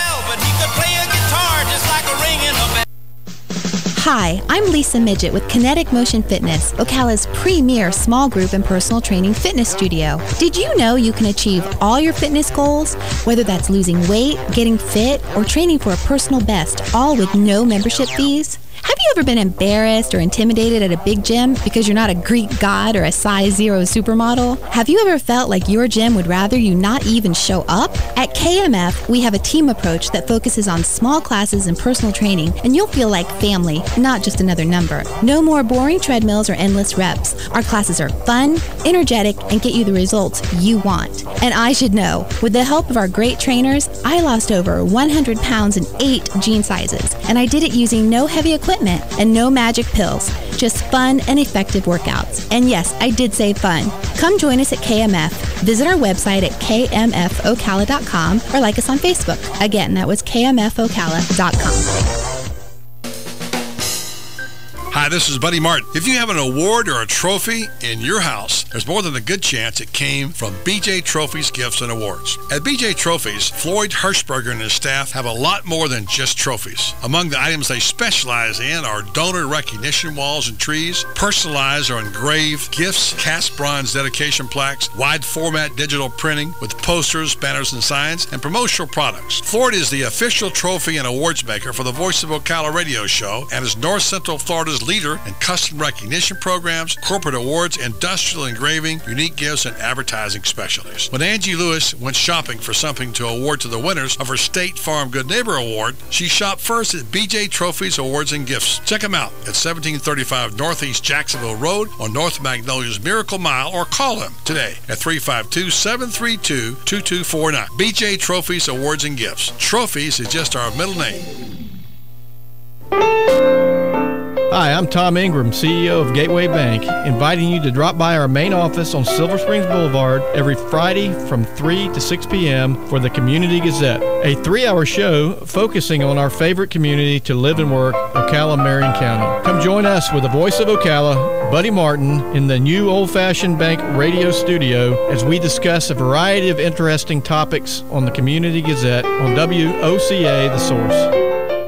Hi, I'm Lisa Midget with Kinetic Motion Fitness, Ocala's premier small group and personal training fitness studio. Did you know you can achieve all your fitness goals, whether that's losing weight, getting fit, or training for a personal best, all with no membership fees? Have you ever been embarrassed or intimidated at a big gym because you're not a Greek god or a size zero supermodel? Have you ever felt like your gym would rather you not even show up? At K M F, we have a team approach that focuses on small classes and personal training, and you'll feel like family, not just another number. No more boring treadmills or endless reps. Our classes are fun, energetic, and get you the results you want. And I should know, with the help of our great trainers, I lost over one hundred pounds in eight jean sizes, and I did it using no heavy equipment and no magic pills, just fun and effective workouts. And yes, I did say fun. Come join us at K M F. Visit our website at k m f ocala dot com or like us on Facebook. Again, that was k m f ocala dot com. Hi, this is Buddy Martin. If you have an award or a trophy in your house, there's more than a good chance it came from B J Trophies Gifts and Awards. At B J Trophies, Floyd Hirschberger and his staff have a lot more than just trophies. Among the items they specialize in are donor recognition walls and trees, personalized or engraved gifts, cast bronze dedication plaques, wide format digital printing with posters, banners, and signs, and promotional products. Floyd is the official trophy and awards maker for the Voice of Ocala radio show and is North Central Florida's leader in custom recognition programs, corporate awards, industrial engraving, unique gifts, and advertising specialties. When Angie Lewis went shopping for something to award to the winners of her State Farm Good Neighbor Award, she shopped first at B J Trophies Awards and Gifts. Check them out at seventeen thirty-five Northeast Jacksonville Road on North Magnolia's Miracle Mile, or call them today at three five two, seven three two, two two four nine. B J Trophies Awards and Gifts. Trophies is just our middle name. Hi, I'm Tom Ingram, C E O of Gateway Bank, inviting you to drop by our main office on Silver Springs Boulevard every Friday from three to six p.m. for the Community Gazette, a three-hour show focusing on our favorite community to live and work, Ocala, Marion County. Come join us with the voice of Ocala, Buddy Martin, in the new old-fashioned bank radio studio as we discuss a variety of interesting topics on the Community Gazette on W O C A The Source.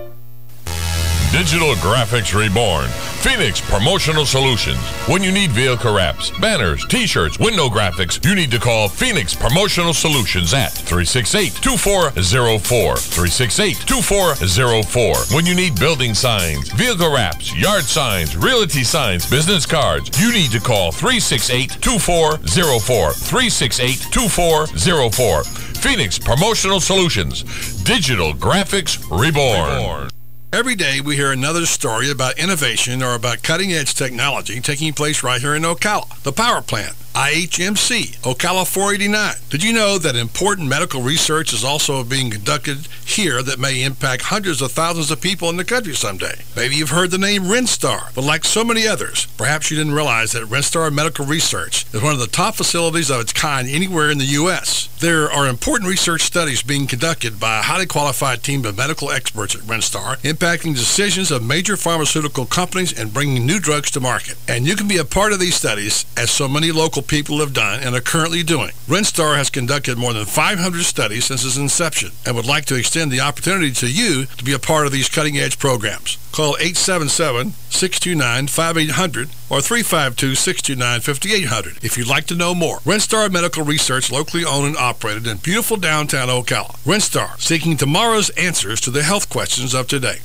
Digital Graphics Reborn. Phoenix Promotional Solutions. When you need vehicle wraps, banners, t-shirts, window graphics, you need to call Phoenix Promotional Solutions at three six eight, two four zero four. three six eight, two four zero four. When you need building signs, vehicle wraps, yard signs, realty signs, business cards, you need to call three six eight, two four zero four. three six eight, two four zero four. Phoenix Promotional Solutions. Digital Graphics Reborn. Reborn. Every day we hear another story about innovation or about cutting-edge technology taking place right here in Ocala. The power plant, I H M C, Ocala four eighty-nine. Did you know that important medical research is also being conducted here that may impact hundreds of thousands of people in the country someday? Maybe you've heard the name Renstar, but like so many others, perhaps you didn't realize that Renstar Medical Research is one of the top facilities of its kind anywhere in the U S There are important research studies being conducted by a highly qualified team of medical experts at Renstar, impacting decisions of major pharmaceutical companies and bringing new drugs to market. And you can be a part of these studies, as so many local people have done and are currently doing. Renstar has conducted more than five hundred studies since its inception and would like to extend the opportunity to you to be a part of these cutting-edge programs. Call eight seven seven, six two nine, five eight zero zero or three five two, six two nine, five eight zero zero if you'd like to know more. Renstar Medical Research, locally owned and operated in beautiful downtown Ocala. Renstar, seeking tomorrow's answers to the health questions of today.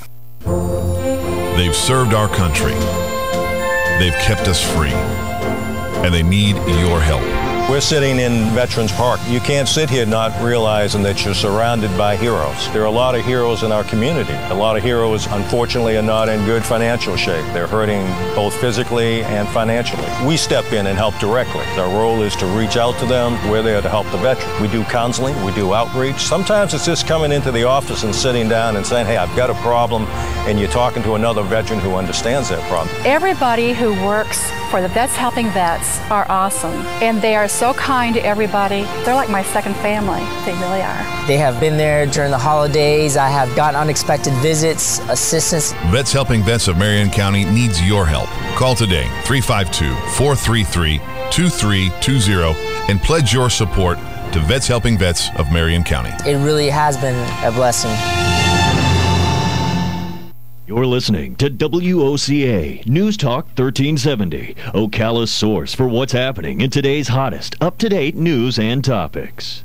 They've served our country. They've kept us free. And they need your help. We're sitting in Veterans Park. You can't sit here not realizing that you're surrounded by heroes. There are a lot of heroes in our community. A lot of heroes, unfortunately, are not in good financial shape. They're hurting both physically and financially. We step in and help directly. Our role is to reach out to them. We're there to help the veteran. We do counseling. We do outreach. Sometimes it's just coming into the office and sitting down and saying, hey, I've got a problem, and you're talking to another veteran who understands that problem. Everybody who works for the Vets Helping Vets are awesome, and they are so kind to everybody. They're like my second family. They really are. They have been there during the holidays. I have gotten unexpected visits, assistance. Vets Helping Vets of Marion County needs your help. Call today, three five two, four three three, two three two zero, and pledge your support to Vets Helping Vets of Marion County. It really has been a blessing. You're listening to W O C A News Talk thirteen seventy, Ocala's source for what's happening in today's hottest, up-to-date news and topics.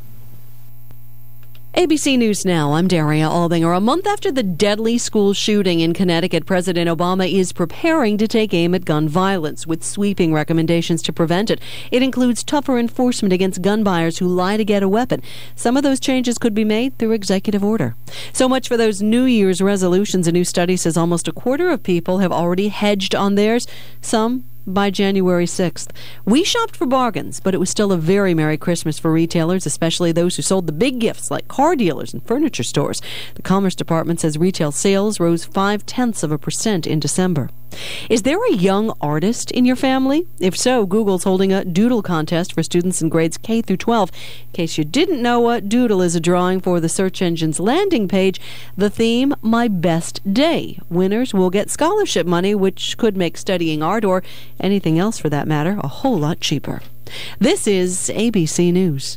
A B C News Now, I'm Daria Albinger. A month after the deadly school shooting in Connecticut, President Obama is preparing to take aim at gun violence with sweeping recommendations to prevent it. It includes tougher enforcement against gun buyers who lie to get a weapon. Some of those changes could be made through executive order. So much for those New Year's resolutions. A new study says almost a quarter of people have already hedged on theirs, some by January sixth. We shopped for bargains, but it was still a very Merry Christmas for retailers, especially those who sold the big gifts like car dealers and furniture stores. The Commerce Department says retail sales rose five-tenths of a percent in December. Is there a young artist in your family? If so, Google's holding a doodle contest for students in grades K through twelve. In case you didn't know what doodle is, a drawing for the search engine's landing page. The theme, My Best Day. Winners will get scholarship money, which could make studying art or anything else for that matter a whole lot cheaper. This is A B C News.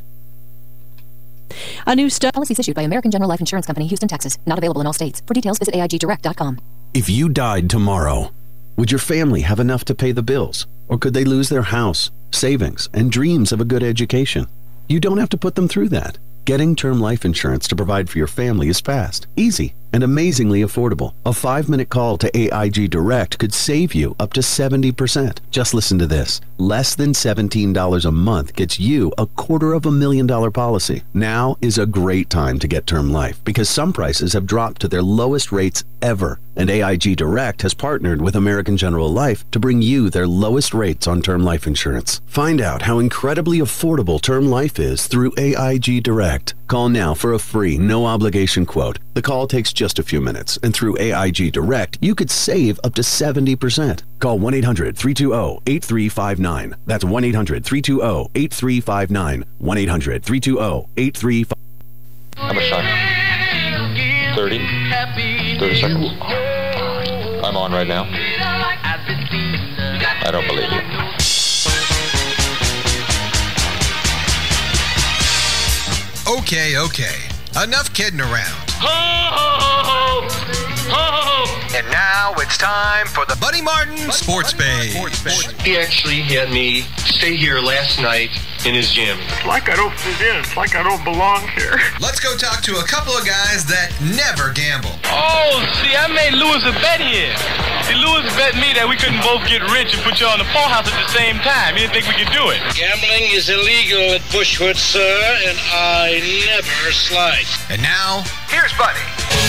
A new study. Policies issued by American General Life Insurance Company, Houston, Texas. Not available in all states. For details, visit A I G direct dot com. If you died tomorrow, would your family have enough to pay the bills? Or could they lose their house, savings, and dreams of a good education? You don't have to put them through that. Getting term life insurance to provide for your family is fast, easy, and amazingly affordable. A five-minute call to A I G Direct could save you up to seventy percent. Just listen to this. Less than seventeen dollars a month gets you a quarter of a million dollar policy. Now is a great time to get term life because some prices have dropped to their lowest rates ever. And A I G Direct has partnered with American General Life to bring you their lowest rates on term life insurance. Find out how incredibly affordable term life is through A I G Direct. Call now for a free, no-obligation quote. The call takes just a few minutes, and through A I G Direct, you could save up to seventy percent. Call one eight hundred, three two zero, eight three five nine. That's one eight hundred, three two zero, eight three five nine. one eight hundred, three two zero, eight three five nine. How much time? thirty? thirty seconds? I'm on right now. I don't believe you. Okay, okay. Enough kidding around. Ho, ho, ho, ho, ho. And now it's time for the Buddy Martin Sports Page. He actually had me stay here last night in his gym. It's like I don't fit in. It's like I don't belong here. Let's go talk to a couple of guys that never gamble. Oh, see, I made Lewis a bet here. See, Lewis bet me that we couldn't both get rich and put you on the poorhouse at the same time. He didn't think we could do it. Gambling is illegal at Bushwood, sir, and I never slide. And now, here's Buddy.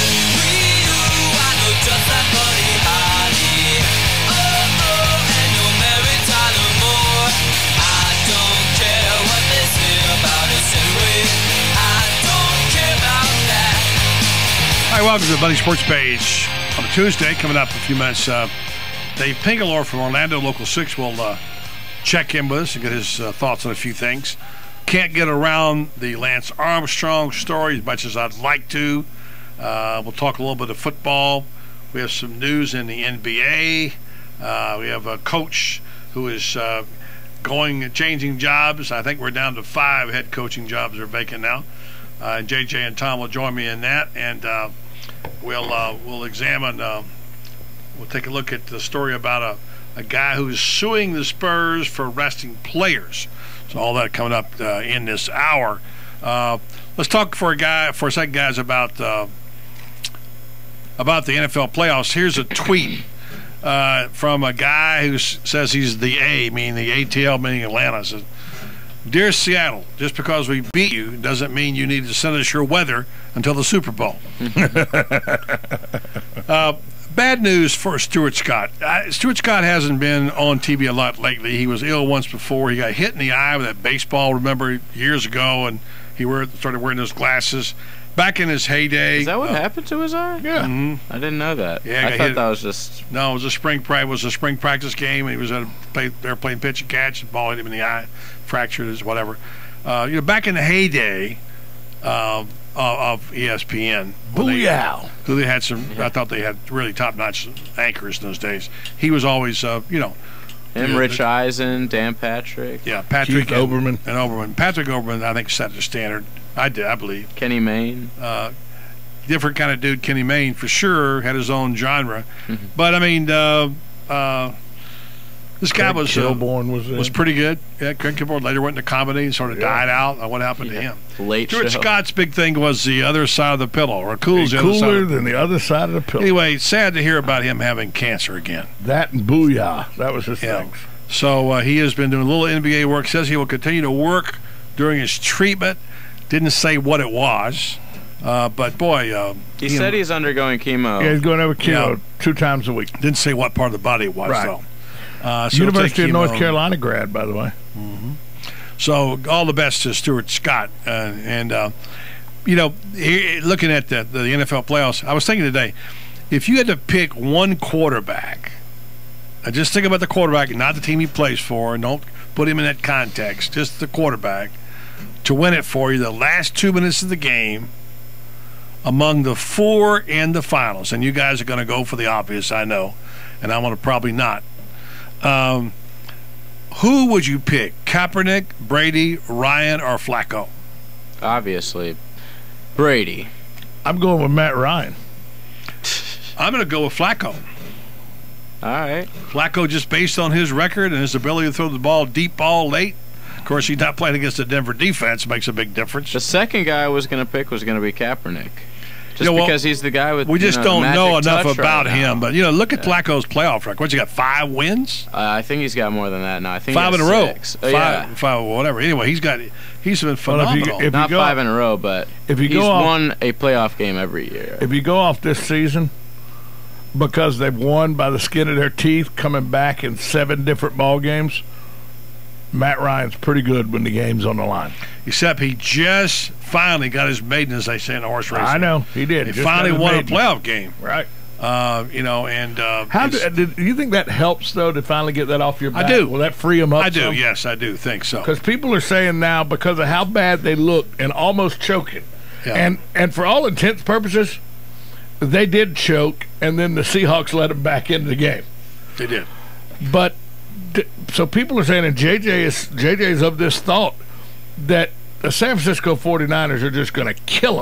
All right, welcome to the Buddy Sports Page on a Tuesday. Coming up in a few minutes, uh, Dave Pingalore from Orlando, Local six, will uh, check in with us and get his uh, thoughts on a few things. Can't get around the Lance Armstrong story as much as I'd like to. Uh, we'll talk a little bit of football. We have some news in the N B A. Uh, we have a coach who is uh, going, changing jobs. I think we're down to five head coaching jobs that are vacant now. Uh, J J and Tom will join me in that, and uh, we'll uh, we'll examine. Uh, we'll take a look at the story about a, a guy who's suing the Spurs for arresting players. So all that coming up uh, in this hour. Uh, let's talk for a guy for a second, guys, about uh, about the N F L playoffs. Here's a tweet uh, from a guy who s- says he's the A, meaning the A T L, meaning Atlanta. Says, "Dear Seattle, just because we beat you doesn't mean you need to send us your weather until the Super Bowl." uh, bad news for Stuart Scott. Uh, Stuart Scott hasn't been on T V a lot lately. He was ill once before. He got hit in the eye with that baseball, remember, years ago, and he wear, started wearing those glasses. Back in his heyday. Is that what uh, happened to his eye? Yeah. Mm-hmm. I didn't know that. Yeah, I got thought hit. that was just... No, it was a spring pra- it was a spring practice game. He was at a play, they were playing pitch and catch. The ball hit him in the eye, fractured his whatever. Uh, you know, back in the heyday uh, of, of E S P N, Booyah! Who they had some. I thought they had really top-notch anchors in those days. He was always, uh, you know. Him, you know, Rich the, Eisen, Dan Patrick. Yeah, Patrick Keith and, Oberman. and Oberman. Patrick Oberman, I think, set the standard. I did, I believe. Kenny Mayne. Uh, different kind of dude, Kenny Mayne, for sure, had his own genre. Mm-hmm. But, I mean, uh, uh, this guy Craig was Kilborn uh, was, was pretty good. Yeah, Craig Kilborn later went into comedy and sort of Yeah. died out. Uh, what happened Yeah. to him? Late Stuart show. Scott's big thing was the other side of the pillow, or cool's the other side. Cooler Of the than the other side of the pillow. Anyway, sad to hear about him having cancer again. That and booyah. That was his Yeah. thing. So uh, he has been doing a little N B A work. Says he will continue to work during his treatment. Didn't say what it was. Uh, but, boy. Uh, He said he's undergoing chemo. Yeah, he's going over chemo Yeah. two times a week. Didn't say what part of the body it was, Right. though. Uh, so University of take North chemo. Carolina grad, by the way. Mm-hmm. So all the best to Stuart Scott. Uh, and, uh, you know, he, looking at the, the N F L playoffs, I was thinking today, if you had to pick one quarterback, uh, just think about the quarterback, not the team he plays for, and don't put him in that context, just the quarterback, to win it for you the last two minutes of the game among the four in the finals. And you guys are going to go for the obvious, I know, and I'm going to probably not. Um, who would you pick? Kaepernick, Brady, Ryan, or Flacco? Obviously. Brady. I'm going with Matt Ryan. I'm going to go with Flacco. All right. Flacco, just based on his record and his ability to throw the ball deep ball late. Of course, he's not playing against the Denver defense. Makes a big difference. The second guy I was going to pick was going to be Kaepernick. Just Yeah, well, because he's the guy with We just you know, the don't know magic enough touch about right him. now. But, you know, look at Yeah. Flacco's playoff record. What's he got, five wins? Uh, I think he's got more than that now. I think Five he in has a row. six. Five, Oh, yeah. five, whatever. Anyway, he's got he's been Well, if phenomenal. you- if Not go five off- in a row, but if you he's go off- won a playoff game every year. If you go off this season, because they've won by the skin of their teeth, coming back in seven different ball games, Matt Ryan's pretty good when the game's on the line. Except he just finally got his maiden, as they say in the horse racing. I know he did. He Just finally got his won maiden. a playoff game. Right. Uh, you know, and uh, How do, it's- did, do you think that helps though to finally get that off your back? I do. Will that free him up? I do. some? Yes, I do think so. Because people are saying now, because of how bad they looked and almost choking, Yeah. and and for all intents purposes, they did choke, and then the Seahawks let them back into the game. They did. But d- so people are saying, and J J is J J is of this thought that the San Francisco forty-niners are just going to kill them.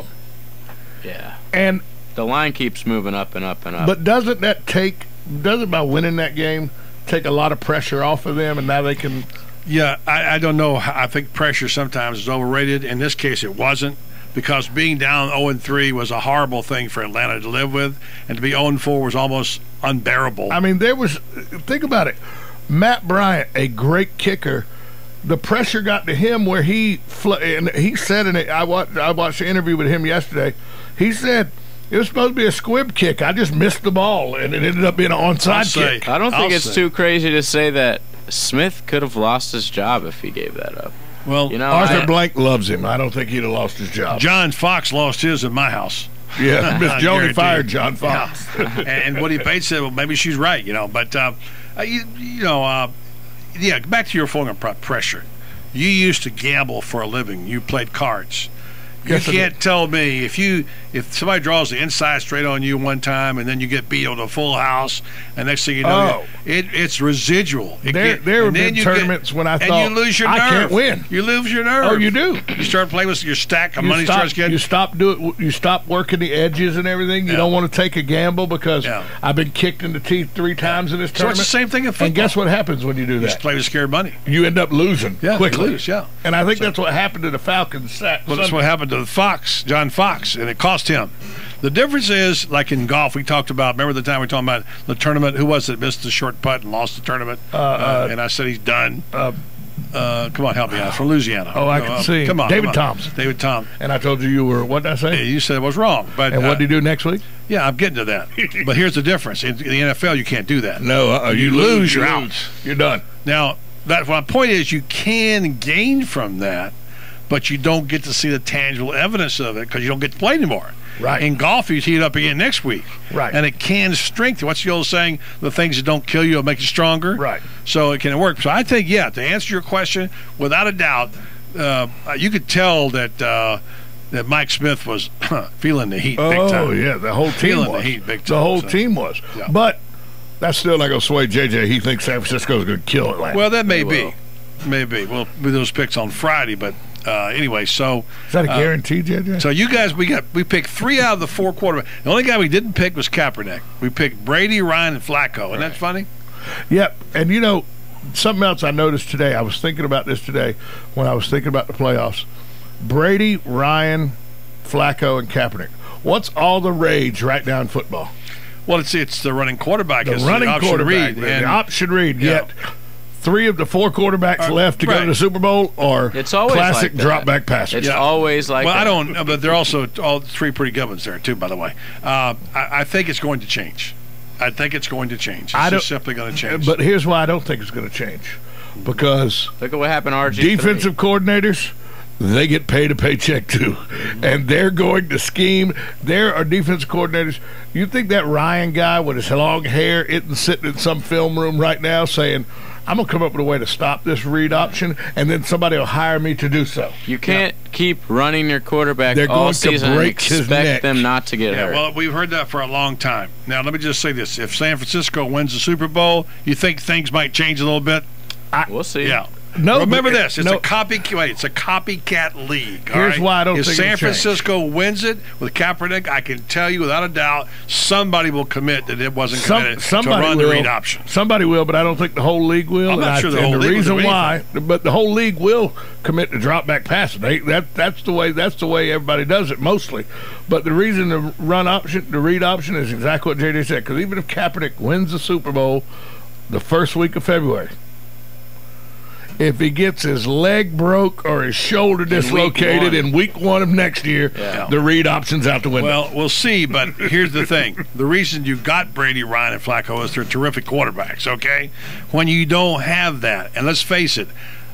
Yeah. And the line keeps moving up and up and up. but doesn't that take doesn't by winning that game take a lot of pressure off of them, and now they can? Yeah, I, I don't know. I think pressure sometimes is overrated. In this case, it wasn't, because being down oh and three was a horrible thing for Atlanta to live with, and to be oh and four was almost unbearable. I mean, there was. Think about it. Matt Bryant, a great kicker. The pressure got to him where he fl- and he said in it. I watched. I watched the interview with him yesterday. He said it was supposed to be a squib kick. I just missed the ball, and it ended up being an onside kick. I don't think I'll it's say. too crazy to say that Smith could have lost his job if he gave that up. Well, you know, Arthur I, Blank loves him. I don't think he'd have lost his job. John Fox lost his in my house. Yeah, Miss I Joni guarantee fired you. John Fox. Yeah. and, and Woody Bates said, well, maybe she's right, you know. But, uh, uh, you, you know, uh, yeah, back to your phone pressure. You used to gamble for a living. You played cards. You Yes, I can't did. tell me if you if somebody draws the inside straight on you one time and then you get beat on a full house, and next thing you know, Oh. it, it's residual. It There- get- there have and then been you tournaments when I and thought, you lose your I nerve. can't win. You lose your nerve. Oh, you do. You start playing with your stack of You money. stop, starts getting you stop do it. You stop working the edges and everything. You Yeah. don't want to take a gamble because Yeah. I've been kicked in the teeth three times in this So it's tournament. the same thing in football. And guess what happens when you do You that? just play with scared money. You end up losing Yeah, you quickly. lose, yeah. And I think that's what happened to the Falcons. Sat Well, that's Sunday. what happened to Fox, John Fox, and it cost him. The difference is, like in golf, we talked about, remember the time we were talking about the tournament? Who was it missed the short putt and lost the tournament? Uh, uh, and I said he's done. Uh, Uh, come on, help me out. From Louisiana. Oh, I can Uh, see. Come on. David come on. Thompson. David Thompson. And I told you you were, what did I say? Yeah, you said it was wrong. But, and uh, what did you do next week? Yeah, I'm getting to that. But here's the difference. In the N F L, you can't do that. No, uh, you, you lose, lose, you're you out. lose. You're done. Now, that my point is you can gain from that, but you don't get to see the tangible evidence of it because you don't get to play anymore. Right. In golf, you tee it up again next week. Right. And it can strengthen. What's the old saying? The things that don't kill you will make you stronger. Right. So it can work. So I think, yeah, to answer your question, without a doubt, uh, you could tell that uh, that Mike Smith was feeling the heat big time. Oh, yeah, the whole team Feeling was. the heat big time. The whole so. team was. Yeah. But that's still not going to sway J J. He thinks San Francisco's going to kill Atlanta. Well, that may They be. will. Maybe. Well, with those picks on Friday, but uh, anyway, so Is that a uh, guarantee, J J? So you guys, we got we picked three out of the four quarterbacks. The only guy we didn't pick was Kaepernick. We picked Brady, Ryan, and Flacco. Isn't that funny? Yep. And, you know, something else I noticed today, I was thinking about this today when I was thinking about the playoffs. Brady, Ryan, Flacco, and Kaepernick. What's all the rage right now in football? Well, it's it's the running quarterback. The it's running the option quarterback. read. the And, option read. Yeah. Yet three of the four quarterbacks Uh, left to go right. to the Super Bowl are It's always classic like that. drop back passers. It's always like well, that. I don't, uh, but they're also all three pretty good ones there too. By the way, uh, I, I think it's going to change. I think it's going to change. It's I don't- just simply going to change. But here's why I don't think it's going to change. Because Look at what happened to R G three. defensive coordinators, they get paid a paycheck too. And they're going to scheme. There are defensive coordinators. You think that Ryan guy with his long hair isn't sitting in some film room right now saying, I'm going to come up with a way to stop this read option, and then somebody will hire me to do so. You can't keep running your quarterback They're all going to season and break his expect neck. them not to get yeah, hurt. well, we've heard that for a long time. Now, let me just say this: if San Francisco wins the Super Bowl, you think things might change a little bit? we'll see. Yeah. No, Remember but- this: it's no. a copycat. Wait, it's a copycat league. all Here's right? why I don't if think San it'll change. Francisco wins it with Kaepernick, I can tell you without a doubt, somebody will commit that it wasn't Some, committed to somebody run will. the read option. Somebody will, but I don't think the whole league will. I'm not and sure I, the and whole the league will reason do why, but the whole league will commit to drop back passing. They, that that's the way. That's the way everybody does it mostly. But the reason the run option, the read option, is exactly what J J said. Because even if Kaepernick wins the Super Bowl the first week of February, if he gets his leg broke or his shoulder dislocated in week one of next year, Yeah. the read option's out the window. Well, we'll see, but here's the thing. The reason you got Brady, Ryan, and Flacco is they're terrific quarterbacks, okay? When you don't have that, and let's face it,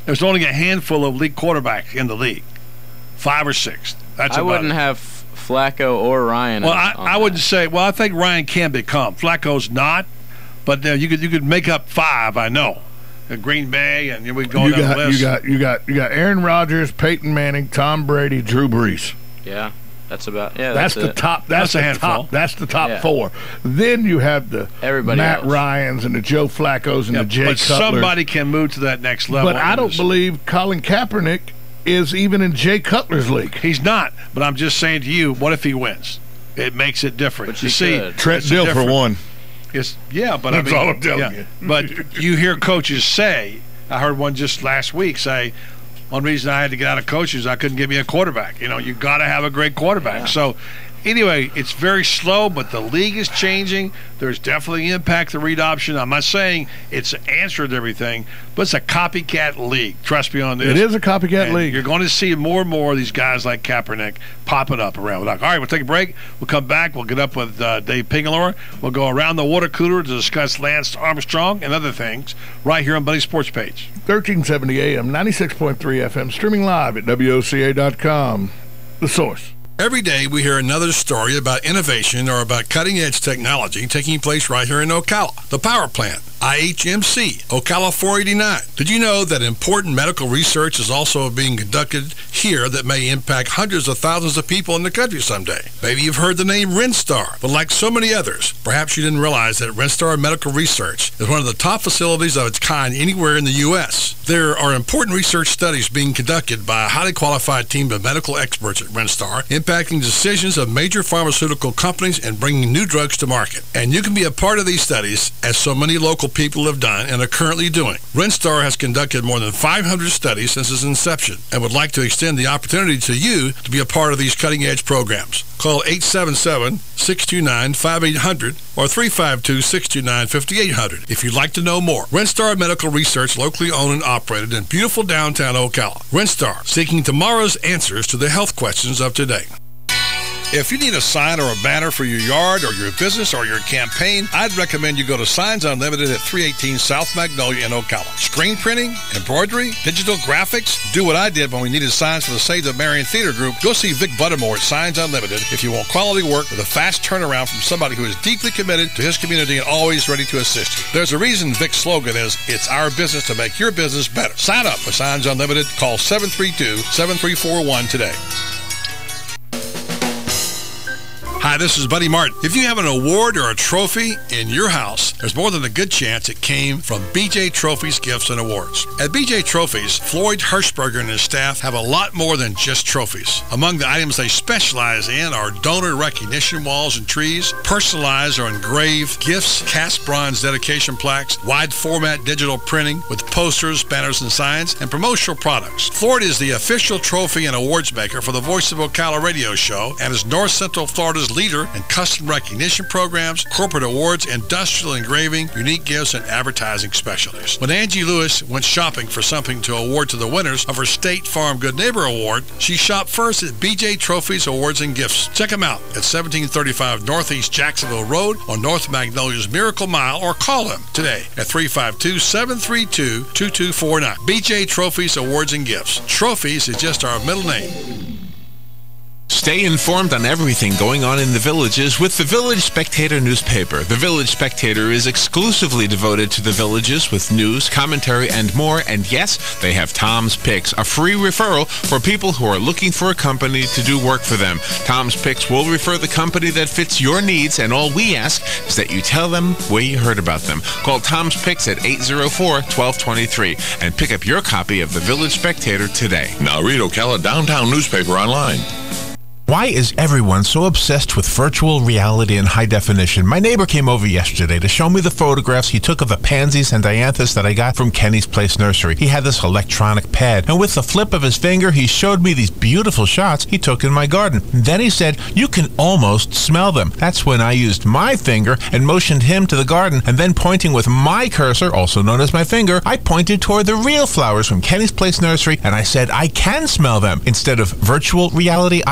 There's only a handful of league quarterbacks in the league, five or six. That's I about wouldn't it. have Flacco or Ryan. Well, on, I, on I wouldn't say. Well, I think Ryan can become. Flacco's not, but uh, you could you could make up five. I know, uh, Green Bay, and we go you down got, the list. You got you got you got Aaron Rodgers, Peyton Manning, Tom Brady, Drew Brees. Yeah, that's about. Yeah, that's, that's the it. top. That's, That's a the handful. top. That's the top Yeah. four. Then you have the Everybody Matt else. Ryans and the Joe Flacco's and Yeah, the Jay but Cutlers. somebody can move to that next level. But I in don't this- believe Colin Kaepernick is even in Jay Cutler's league. He's not. But I'm just saying to you, what if he wins? It makes it different. But you you see, could. Trent it's Dill for different. one. It's yeah, but That's I mean, all I'm telling yeah. you. But you hear coaches say, I heard one just last week say, one reason I had to get out of coaches, I couldn't give me a quarterback. You know, you got to have a great quarterback. Yeah. So anyway, it's very slow, but the league is changing. There's definitely impact the read option. I'm not saying it's answered everything, but it's a copycat league. Trust me on this. It is a copycat And league. You're going to see more and more of these guys like Kaepernick popping up around. Like, all right, we'll take a break. We'll come back. We'll get up with uh, Dave Pingalore. We'll go around the water cooler to discuss Lance Armstrong and other things right here on Buddy Sports Page. thirteen seventy A M, ninety-six point three F M, streaming live at W O C A dot com. The Source. Every day we hear another story about innovation or about cutting-edge technology taking place right here in Ocala. The power plant, I H M C, Ocala four eighty-nine. Did you know that important medical research is also being conducted here that may impact hundreds of thousands of people in the country someday? Maybe you've heard the name Renstar, but like so many others, perhaps you didn't realize that Renstar Medical Research is one of the top facilities of its kind anywhere in the U S There are important research studies being conducted by a highly qualified team of medical experts at Renstar, impacting decisions of major pharmaceutical companies and bringing new drugs to market. And you can be a part of these studies, as so many local people have done and are currently doing. Renstar has conducted more than five hundred studies since its inception and would like to extend the opportunity to you to be a part of these cutting-edge programs. Call eight seven seven, six two nine, five eight zero zero or three five two, six two nine, five eight zero zero if you'd like to know more. Renstar Medical Research, locally owned and operated in beautiful downtown Ocala. Renstar, seeking tomorrow's answers to the health questions of today. If you need a sign or a banner for your yard or your business or your campaign, I'd recommend you go to Signs Unlimited at three eighteen South Magnolia in Ocala. Screen printing, embroidery, digital graphics. Do what I did when we needed signs for the Save the Marion Theater Group. Go see Vic Buttermore at Signs Unlimited if you want quality work with a fast turnaround from somebody who is deeply committed to his community and always ready to assist you. There's a reason Vic's slogan is, it's our business to make your business better. Sign up for Signs Unlimited. Call seven three two, seven three four one today. Hi, this is Buddy Martin. If you have an award or a trophy in your house, there's more than a good chance it came from B J Trophies Gifts and Awards. At B J Trophies, Floyd Hirschberger and his staff have a lot more than just trophies. Among the items they specialize in are donor recognition walls and trees, personalized or engraved gifts, cast bronze dedication plaques, wide format digital printing with posters, banners, and signs, and promotional products. Floyd is the official trophy and awards maker for the Voice of Ocala radio show and is North Central Florida's leader in custom recognition programs, corporate awards, industrial engraving, unique gifts, and advertising specialties. When Angie Lewis went shopping for something to award to the winners of her State Farm Good Neighbor Award, she shopped first at B J Trophies Awards and Gifts. Check them out at seventeen thirty-five Northeast Jacksonville Road on North Magnolia's Miracle Mile, or call them today at three five two, seven three two, two two four nine. B J Trophies Awards and Gifts. Trophies is just our middle name. Stay informed on everything going on in the Villages with the Village Spectator newspaper. The Village Spectator is exclusively devoted to the Villages with news, commentary, and more. And yes, they have Tom's Picks, a free referral for people who are looking for a company to do work for them. Tom's Picks will refer the company that fits your needs, and all we ask is that you tell them where you heard about them. Call Tom's Picks at eight zero four, one two two three and pick up your copy of the Village Spectator today. Now read Ocala Downtown newspaper online. Why is everyone so obsessed with virtual reality and high definition? My neighbor came over yesterday to show me the photographs he took of the pansies and dianthus that I got from Kenny's Place Nursery. He had this electronic pad, and with the flip of his finger, he showed me these beautiful shots he took in my garden. And then he said, you can almost smell them. That's when I used my finger and motioned him to the garden, and then pointing with my cursor, also known as my finger, I pointed toward the real flowers from Kenny's Place Nursery, and I said, I can smell them. Instead of virtual reality, I enjoy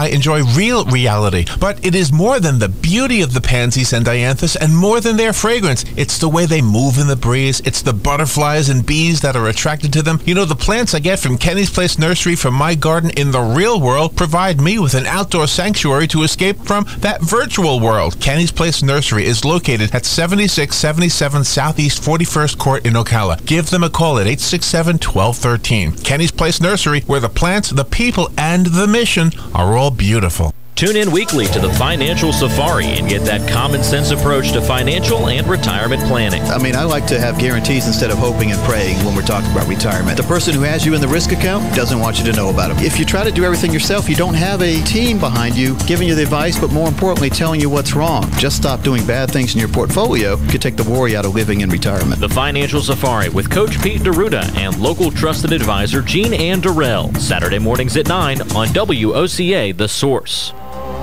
real reality. But it is more than the beauty of the pansies and dianthus, and more than their fragrance. It's the way they move in the breeze. It's the butterflies and bees that are attracted to them. You know, the plants I get from Kenny's Place Nursery from my garden in the real world provide me with an outdoor sanctuary to escape from that virtual world. Kenny's Place Nursery is located at seventy-six seventy-seven Southeast forty-first Court in Ocala. Give them a call at eight six seven, one two one three. Kenny's Place Nursery, where the plants, the people, and the mission are all beautiful. Tune in weekly to the Financial Safari and get that common sense approach to financial and retirement planning. I mean, I like to have guarantees instead of hoping and praying when we're talking about retirement. The person who has you in the risk account doesn't want you to know about it. If you try to do everything yourself, you don't have a team behind you giving you the advice, but more importantly, telling you what's wrong. Just stop doing bad things in your portfolio could take the worry out of living in retirement. The Financial Safari with Coach Pete D'Arruda and local trusted advisor Jean Ann Durrell. Saturday mornings at nine on W O C A The Source.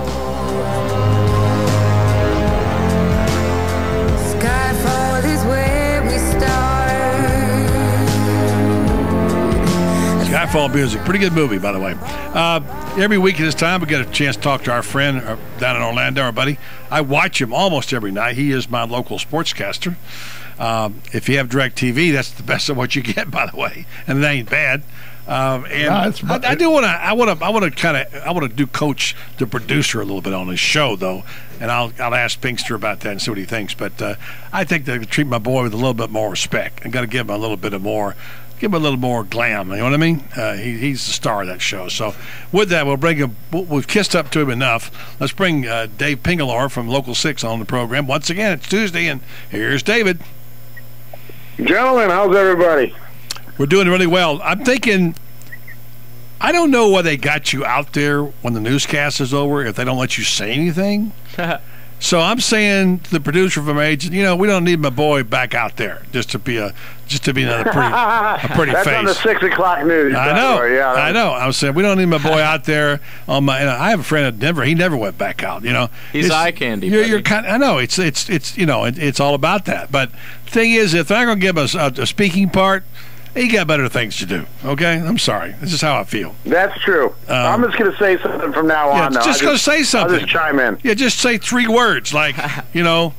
Skyfall music. Pretty good movie, by the way. Uh, every week at this time, we get a chance to talk to our friend uh, down in Orlando, our buddy. I watch him almost every night. He is my local sportscaster. Um, if you have DirecTV, that's the best of what you get, by the way. And it ain't bad. Um, and no, I, I do want to. I want to. I want to kind of. I want to do coach the producer a little bit on his show, though, and I'll I'll ask Pinkster about that and see what he thinks. But uh, I think they treat my boy with a little bit more respect. I got to give him a little bit of more. Give him a little more glam, you know what I mean? Uh, he, he's the star of that show. So with that, we'll bring him, we've kissed up to him enough. Let's bring uh, Dave Pingalore from Local six on the program. Once again, it's Tuesday, and here's David. Gentlemen, how's everybody? We're doing really well. I'm thinking, I don't know why they got you out there when the newscast is over, if they don't let you say anything. So I'm saying to the producer from agent, you know, we don't need my boy back out there just to be a just to be another pretty a pretty That's face. on the six o'clock news. I know, right, yeah, I know. I was saying we don't need my boy out there on my. You know, I have a friend at Denver. He never went back out. You know, he's it's, eye candy. You're, buddy. you're kind. I know it's it's it's you know it, it's all about that. But the thing is, if they're going to give us a, a speaking part, he got better things to do. Okay, I'm sorry. This is how I feel. That's true. Um, I'm just going to say something from now yeah, on. Though. Just going to say something. I'll just chime in. Yeah, just say three words like, you know,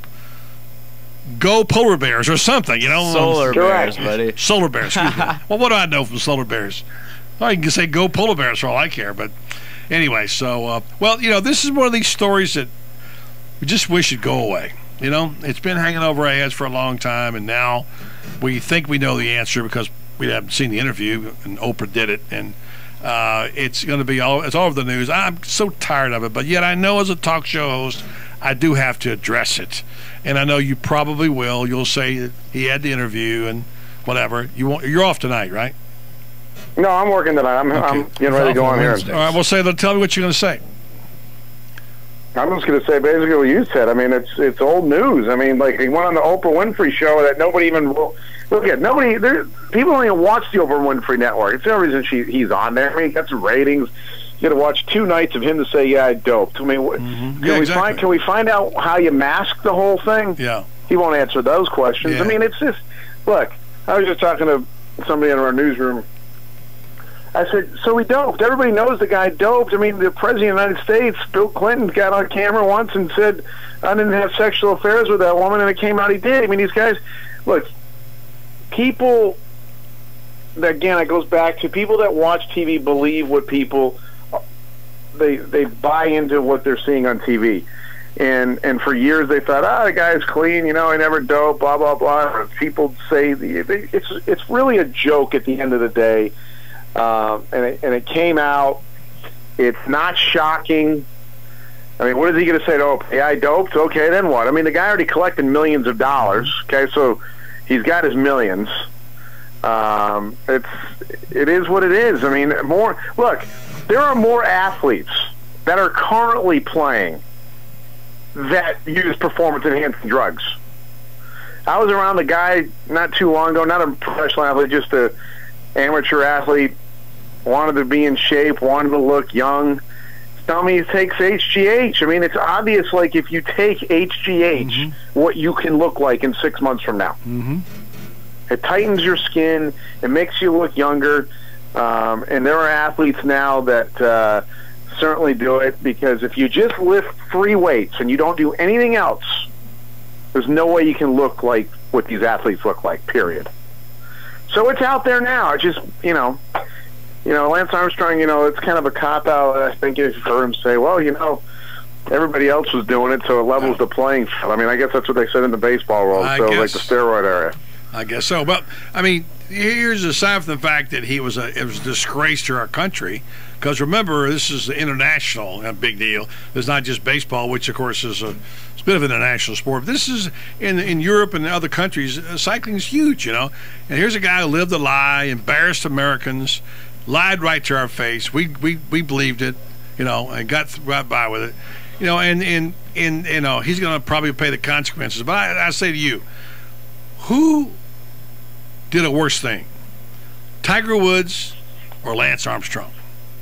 go polar bears or something. You know, solar bears, buddy. Solar bears. Excuse me. Well, what do I know from solar bears? Well, you can say go polar bears for all I care. But anyway, so uh, well, you know, this is one of these stories that we just wish it'd go away. You know, it's been hanging over our heads for a long time, and now we think we know the answer because we haven't seen the interview, and Oprah did it, and uh, it's going to be all it's all over the news. I'm so tired of it, but yet I know as a talk show host, I do have to address it, and I know you probably will. You'll say that he had the interview and whatever. You won't, you're off tonight, right? No, I'm working tonight. I'm, okay. I'm getting ready to go on here. All right, well, say, tell me what you're going to say. I'm just going to say basically what you said. I mean, it's it's old news. I mean, like he went on the Oprah Winfrey show that nobody even look at. Nobody there. People don't even watch the Oprah Winfrey Network. It's the only reason she he's on there. I mean, he got some ratings. You got to watch two nights of him to say, "Yeah, I doped." I mean, mm-hmm. can yeah, we exactly. find can we find out how you mask the whole thing? Yeah, he won't answer those questions. Yeah. I mean, it's just look. I was just talking to somebody in our newsroom. I said, so he doped. Everybody knows the guy doped. I mean, the President of the United States, Bill Clinton, got on camera once and said, I didn't have sexual affairs with that woman, and it came out he did. I mean, these guys, look, people, again, it goes back to people that watch T V believe what people, they they buy into what they're seeing on T V. And and for years they thought, ah, the guy's clean, you know, he never doped, blah, blah, blah. People say, the, they, it's it's really a joke at the end of the day. Uh, and, it, and it came out. It's not shocking. I mean, what is he going to say to Oprah? Yeah, I doped. Okay, then what? I mean, the guy already collected millions of dollars. Okay, so he's got his millions. Um, it's it is what it is. I mean, more. Look, there are more athletes that are currently playing that use performance-enhancing drugs. I was around a guy not too long ago, not a professional athlete, just a amateur athlete, wanted to be in shape, wanted to look young. Tell me he takes H G H. I mean, it's obvious, like, if you take H G H, mm-hmm. what you can look like in six months from now. Mm-hmm. It tightens your skin. It makes you look younger. Um, and there are athletes now that uh, certainly do it, because if you just lift three weights and you don't do anything else, there's no way you can look like what these athletes look like, period. So it's out there now. It's just, you know, you know, Lance Armstrong, you know, it's kind of a cop-out, I think, if you heard him say, well, you know, everybody else was doing it, so it levels the playing field. I mean, I guess that's what they said in the baseball world, I so guess. like the steroid area. I guess so. But, I mean, here's aside from the fact that he was a, it was a disgrace to our country, because remember, this is international, a big deal. It's not just baseball, which, of course, is a, it's a bit of an international sport. But this is, in in Europe and other countries, uh, cycling is huge, you know. And here's a guy who lived a lie, embarrassed Americans, lied right to our face. We we, we believed it, you know, and got right by with it. You know, and, and, and you know, he's going to probably pay the consequences. But I, I say to you, who did a worse thing, Tiger Woods or Lance Armstrong?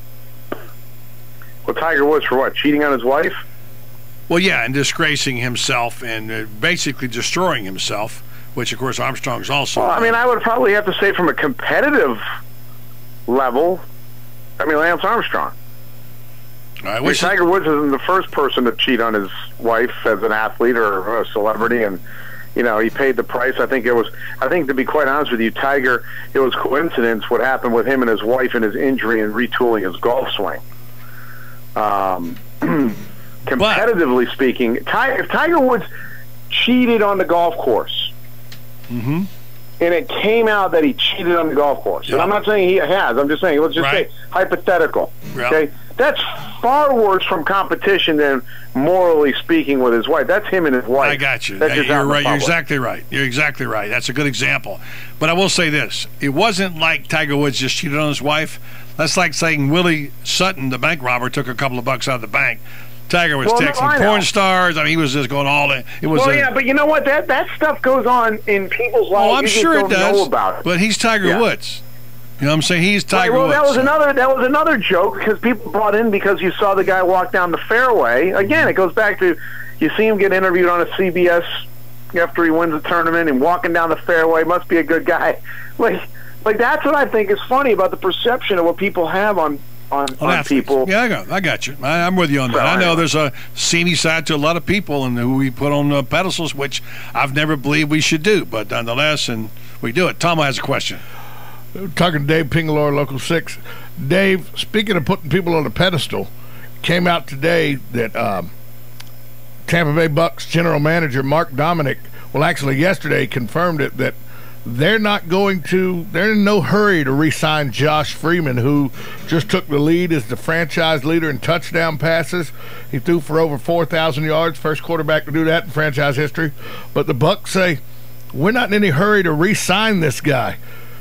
Well, Tiger Woods for what? Cheating on his wife? Well, yeah, and disgracing himself and uh, basically destroying himself, which, of course, Armstrong's also. Well, I mean, I would probably have to say from a competitive level, I mean, Lance Armstrong. I I wish mean, Tiger Woods isn't the first person to cheat on his wife as an athlete or a celebrity, and you know he paid the price. I think it was. I think to be quite honest with you, Tiger, it was coincidence what happened with him and his wife and his injury and retooling his golf swing. Um, competitively speaking, Tiger, if Tiger Woods cheated on the golf course, mm-hmm. and it came out that he cheated on the golf course, Yeah. and I'm not saying he has. I'm just saying, let's just Right. say hypothetical. Yeah. Okay, that's far worse from competition than morally speaking with his wife. That's him and his wife. I got you. That's Yeah, just out you're in the right. You're public. exactly right. You're exactly right. That's a good example. But I will say this: it wasn't like Tiger Woods just cheated on his wife. That's like saying Willie Sutton, the bank robber, took a couple of bucks out of the bank. Tiger was Well, no, texting I know. porn stars. I mean, he was just going all in. It was. Well, a, yeah, but you know what? That that stuff goes on in people's lives. Oh, I'm You just sure it don't does. know about it. But he's Tiger Yeah. Woods. You know what I'm saying? He's Tiger Right, well, Woods. that was another that was another joke because people brought in because you saw the guy walk down the fairway. Again, it goes back to you see him get interviewed on a C B S after he wins the tournament and walking down the fairway. Must be a good guy. Like, like that's what I think is funny about the perception of what people have on on, On on athletes. people. Yeah, I got, I got you. I, I'm with you on that. So, I know anyway. there's a seamy side to a lot of people, and who we put on uh, pedestals, which I've never believed we should do, but nonetheless, and we do it. Tom has a question. Talking to Dave Pingalore, Local six. Dave, speaking of putting people on a pedestal, came out today that um, Tampa Bay Bucks general manager Mark Dominic, well, actually yesterday confirmed it, that they're not going to, they're in no hurry to re-sign Josh Freeman, who just took the lead as the franchise leader in touchdown passes. He threw for over four thousand yards, first quarterback to do that in franchise history. But the Bucks say, we're not in any hurry to re-sign this guy.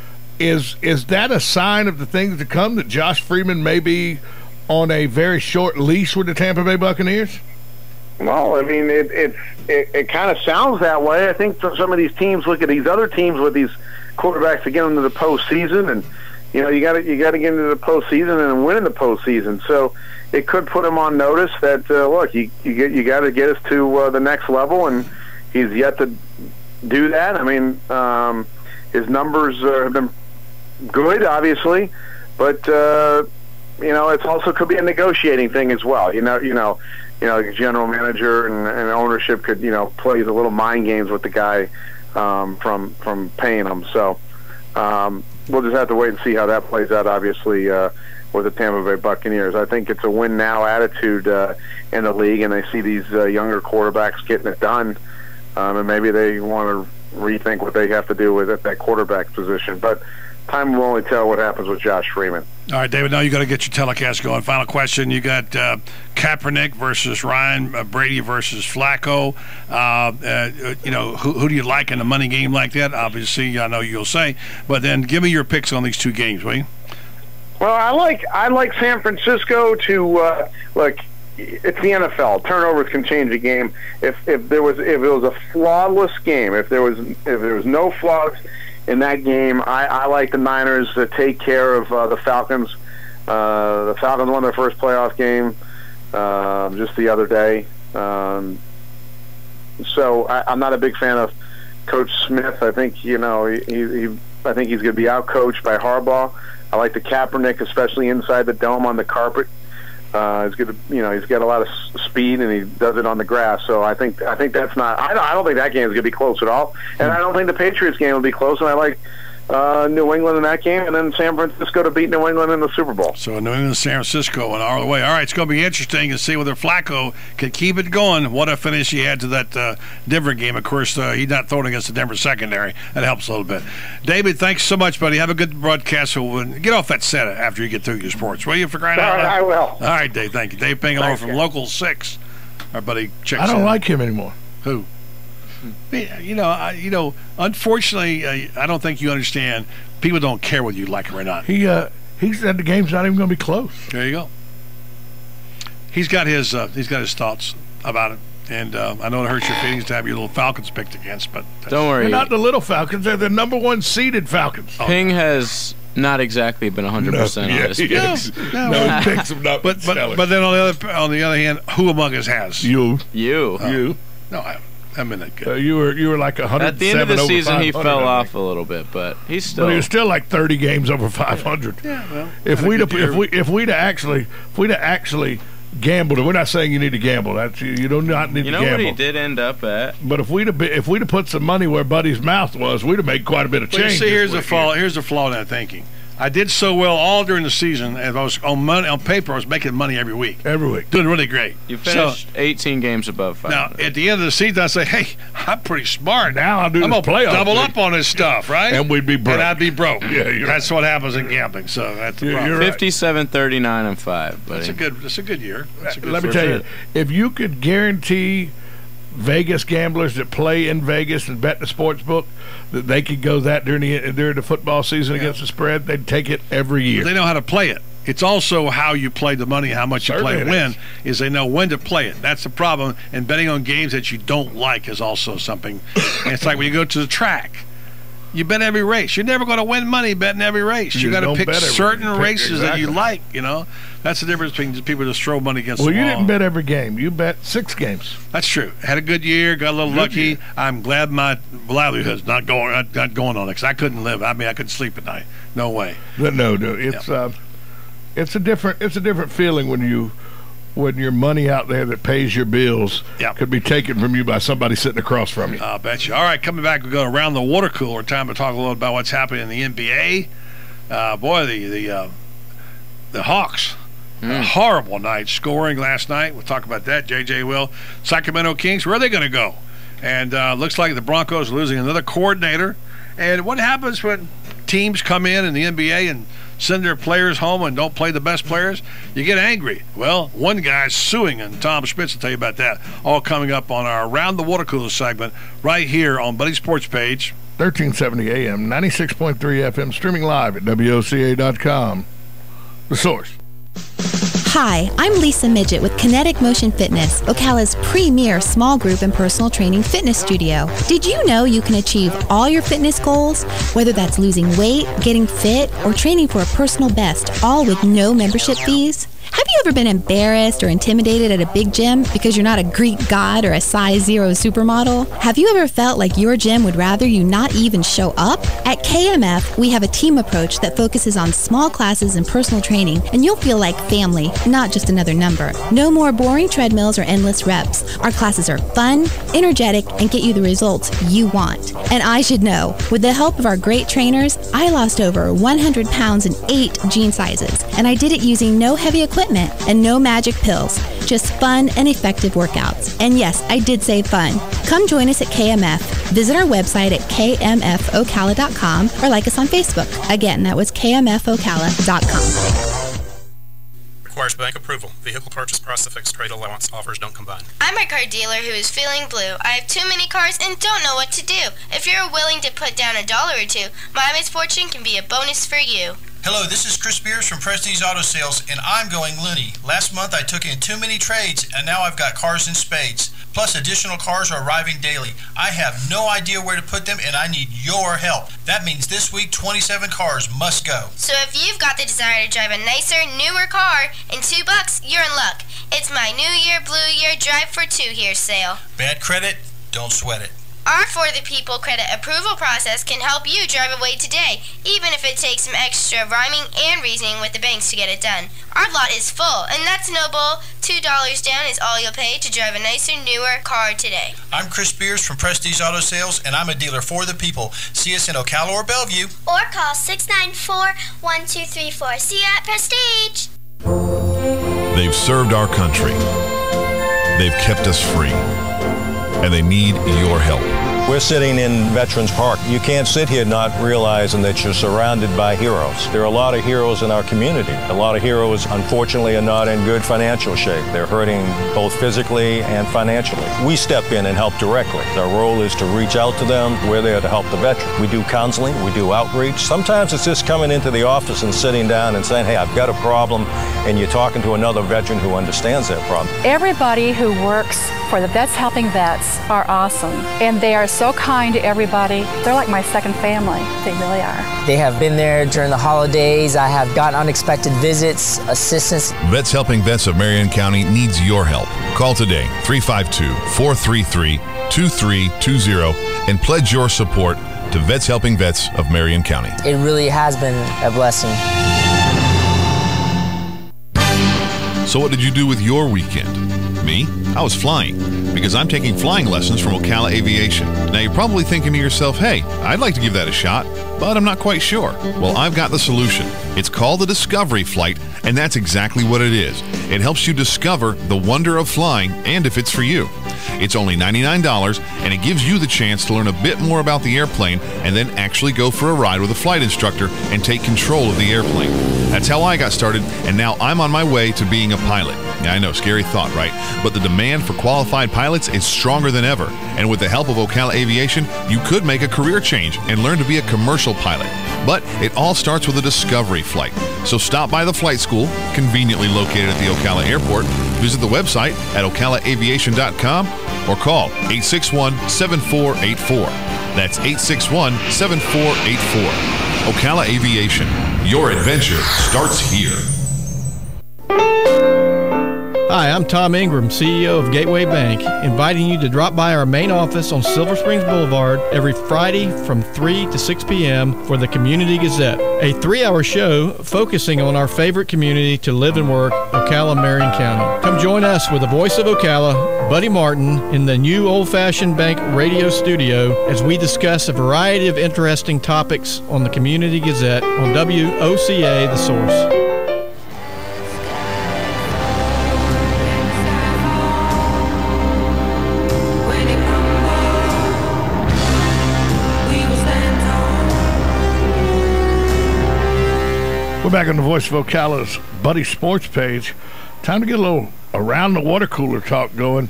Is is that a sign of the things to come, that Josh Freeman may be on a very short leash with the Tampa Bay Buccaneers? Well, I mean, it it it, it kind of sounds that way. I think some of these teams look at these other teams with these quarterbacks to get into the postseason, and you know, you got to you got to get into the postseason and win in the postseason. So it could put him on notice that uh, look, you you get you got to get us to uh, the next level, and he's yet to do that. I mean, um, his numbers uh, have been good, obviously, but uh, you know, it also could be a negotiating thing as well. You know, you know. You know, the general manager and, and ownership could, you know, play the little mind games with the guy um, from from paying him. So um, we'll just have to wait and see how that plays out, obviously, uh, with the Tampa Bay Buccaneers. I think it's a win-now attitude uh, in the league, and they see these uh, younger quarterbacks getting it done, um, and maybe they want to rethink what they have to do with it, that quarterback position. But time will only tell what happens with Josh Freeman. All right, David, now you got to get your telecast going. Final question. You got uh, Kaepernick versus Ryan uh, Brady versus Flacco. Uh, uh, you know, who, who do you like in a money game like that? Obviously, I know you'll say. But then give me your picks on these two games, will you? Well, I like I like San Francisco to uh, look. It's the N F L. Turnovers can change a game. If if there was if it was a flawless game, if there was if there was no flaws in that game, I, I like the Niners to take care of uh, the Falcons. Uh, the Falcons won their first playoff game uh, just the other day. Um, so I, I'm not a big fan of Coach Smith. I think you know he, he I think he's going to be outcoached by Harbaugh. I like the Kaepernick, especially inside the dome on the carpet. Uh, he's good. You know, he's got a lot of s- speed, and he does it on the grass. So I think I think that's not. I don't, I don't think that game is going to be close at all. And I don't think the Patriots game will be close. And I like uh, New England in that game, and then San Francisco to beat New England in the Super Bowl. So New England, San Francisco, and all the way. All right, it's going to be interesting to see whether Flacco can keep it going. What a finish he had to that uh, Denver game. Of course, uh, he's not throwing against the Denver secondary. That helps a little bit. David, thanks so much, buddy. Have a good broadcast. So we'll get off that set after you get through your sports. Will you, for crying out loud? I will. All right, Dave. Thank you. Dave Pingalo from you. Local Six. Our buddy checks I don't in. like him anymore. Who? You know, I, you know. Unfortunately, uh, I don't think you understand. People don't care whether you like him or not. He uh, he said the game's not even going to be close. There you go. He's got his uh, he's got his thoughts about it, and uh, I know it hurts your feelings to have your little Falcons picked against, but Don't worry. They're not the little Falcons. They're the number one seeded Falcons. Ping has not exactly been one hundred percent No, on his yeah, picks. No, No, no. he picks them not but but but then on the other on the other hand, who among us has? You. You. Oh. You. No, I haven't been that good. Uh, you were you were like one hundred. At the end of the season, he fell off a little bit, but he's still. But he was still like thirty games over five hundred. Yeah, well, If had a we'd good have, year. if we if we'd have actually if we'd have actually gambled, and we're not saying you need to gamble. That's you, you do not need You to know gamble. what he did end up at? But if we'd have been, if we'd have put some money where Buddy's mouth was, we'd have made quite a bit of Well, you change. see, this here's the week. flaw. Here's the flaw in that thinking. I did so well all during the season, and I was on money on paper. I was making money every week, every week, doing really great. You finished So, eighteen games above five now, hundred. at the end of the season, I say, "Hey, I'm pretty smart. Now I'll do I'm this gonna playoff double thing." up on this stuff, right?" And we'd be broke. And I'd be broke. Yeah, you're that's what happens in gambling. So that's the You're- problem. you're right. fifty-seven, thirty-nine, and five. Buddy. That's a good. That's a good year. That's a good Let me first tell year. you, if you could guarantee Vegas gamblers that play in Vegas and bet the sports book that they could go that during the during the football season Yeah. against the spread, they'd take it every year. They know how to play it. It's also how you play the money, how much you Certainly play it when, is. is they know when to play it. That's the problem. And betting on games that you don't like is also something. And it's like when you go to the track. You bet every race. You're never going to win money betting every race. You, You got to don't pick bet every- certain pick- races that you exactly. like, you know. That's the difference between people just throw money against Well, the you wall. didn't bet every game. You bet six games. That's true. Had a good year, got a little Good lucky. year. I'm glad my livelihood's not going not, not going on it, 'cause I couldn't live. I mean, I couldn't sleep at night. No way. But no, no, it's uh, it's a different it's a different feeling when you when your money out there that pays your bills Yeah. could be taken from you by somebody sitting across from you. I'll bet you. All right, coming back, we go around the water cooler. Time to talk a little about what's happening in the N B A. Uh, boy, the the uh, the Hawks. A horrible night scoring last night. We'll talk about that. J J will. Sacramento Kings, where are they going to go? And uh, looks like the Broncos are losing another coordinator. And what happens when teams come in in the N B A and send their players home and don't play the best players? You get angry. Well, one guy's suing, and Tom Schmitz will tell you about that. All coming up on our Around the Water Cooler segment right here on Buddy Sports page. thirteen seventy A M, ninety-six point three F M, streaming live at W O C A dot com. The Source. Hi, I'm Lisa Midget with Kinetic Motion Fitness, Ocala's premier small group and personal training fitness studio. Did you know you can achieve all your fitness goals, whether that's losing weight, getting fit, or training for a personal best, all with no membership fees? Have you ever been embarrassed or intimidated at a big gym because you're not a Greek god or a size zero supermodel? Have you ever felt like your gym would rather you not even show up? At K M F, we have a team approach that focuses on small classes and personal training, and you'll feel like family, not just another number. No more boring treadmills or endless reps. Our classes are fun, energetic, and get you the results you want. And I should know, with the help of our great trainers, I lost over one hundred pounds in eight jean sizes, and I did it using no heavy equipment and no magic pills, just fun and effective workouts. And yes, I did say fun. Come join us at K M F. Visit our website at K M F ocala dot com or like us on Facebook. Again, that was K M F ocala dot com. Requires bank approval. Vehicle purchase price of fixed rate allowance. Offers don't combine. I'm a car dealer who is feeling blue. I have too many cars and don't know what to do. If you're willing to put down a dollar or two, my misfortune can be a bonus for you. Hello, this is Chris Beers from Prestige Auto Sales, and I'm going loony. Last month I took in too many trades, and now I've got cars in spades. Plus, additional cars are arriving daily. I have no idea where to put them, and I need your help. That means this week, twenty-seven cars must go. So if you've got the desire to drive a nicer, newer car, in two bucks, you're in luck. It's my New Year, Blue Year, Drive for Two Here sale. Bad credit? Don't sweat it. Our For the People credit approval process can help you drive away today, even if it takes some extra rhyming and reasoning with the banks to get it done. Our lot is full, and that's no bull. two dollars down is all you'll pay to drive a nicer, newer car today. I'm Chris Beers from Prestige Auto Sales, and I'm a dealer for the people. See us in Ocala or Bellevue. Or call six nine four, one two three four. See you at Prestige. They've served our country. They've kept us free. And they need your help. We're sitting in Veterans Park. You can't sit here not realizing that you're surrounded by heroes. There are a lot of heroes in our community. A lot of heroes, unfortunately, are not in good financial shape. They're hurting both physically and financially. We step in and help directly. Our role is to reach out to them. We're there to help the veteran. We do counseling. We do outreach. Sometimes it's just coming into the office and sitting down and saying, hey, I've got a problem, and you're talking to another veteran who understands that problem. Everybody who works for the Vets Helping Vets are awesome, and they are so kind to everybody. They're like my second family. They really are. They have been there during the holidays. I have gotten unexpected visits, assistance. Vets Helping Vets of Marion County needs your help. Call today, three five two, four three three, two three two zero, and pledge your support to Vets Helping Vets of Marion County. It really has been a blessing. So what did you do with your weekend? Me? I was flying, because I'm taking flying lessons from Ocala Aviation. Now you're probably thinking to yourself, hey, I'd like to give that a shot, but I'm not quite sure. Well, I've got the solution. It's called the Discovery Flight, and that's exactly what it is. It helps you discover the wonder of flying and if it's for you. It's only ninety-nine dollars, and it gives you the chance to learn a bit more about the airplane and then actually go for a ride with a flight instructor and take control of the airplane. That's how I got started, and now I'm on my way to being a pilot. Yeah, I know, scary thought, right? But the demand for qualified pilots is stronger than ever, and with the help of Ocala Aviation, you could make a career change and learn to be a commercial pilot. But it all starts with a Discovery Flight. So stop by the flight school, conveniently located at the Ocala Airport, visit the website at ocala aviation dot com, or call eight six one, seven four eight four. That's eight six one, seven four eight four. Ocala Aviation. Your adventure starts here. Hi, I'm Tom Ingram, C E O of Gateway Bank, inviting you to drop by our main office on Silver Springs Boulevard every Friday from three to six p.m. for the Community Gazette, a three-hour show focusing on our favorite community to live and work, Ocala, Marion County. Come join us with the voice of Ocala, Buddy Martin, in the new old-fashioned bank radio studio as we discuss a variety of interesting topics on the Community Gazette on W O C A The Source. We're back on the Voice of Ocala's Buddy Sports page. Time to get a little around the water cooler talk going.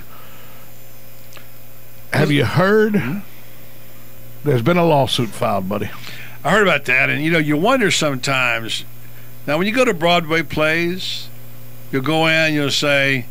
Have you heard there's been a lawsuit filed, buddy? I heard about that, and you know, you wonder sometimes. Now, when you go to Broadway plays, you'll go in, you'll say,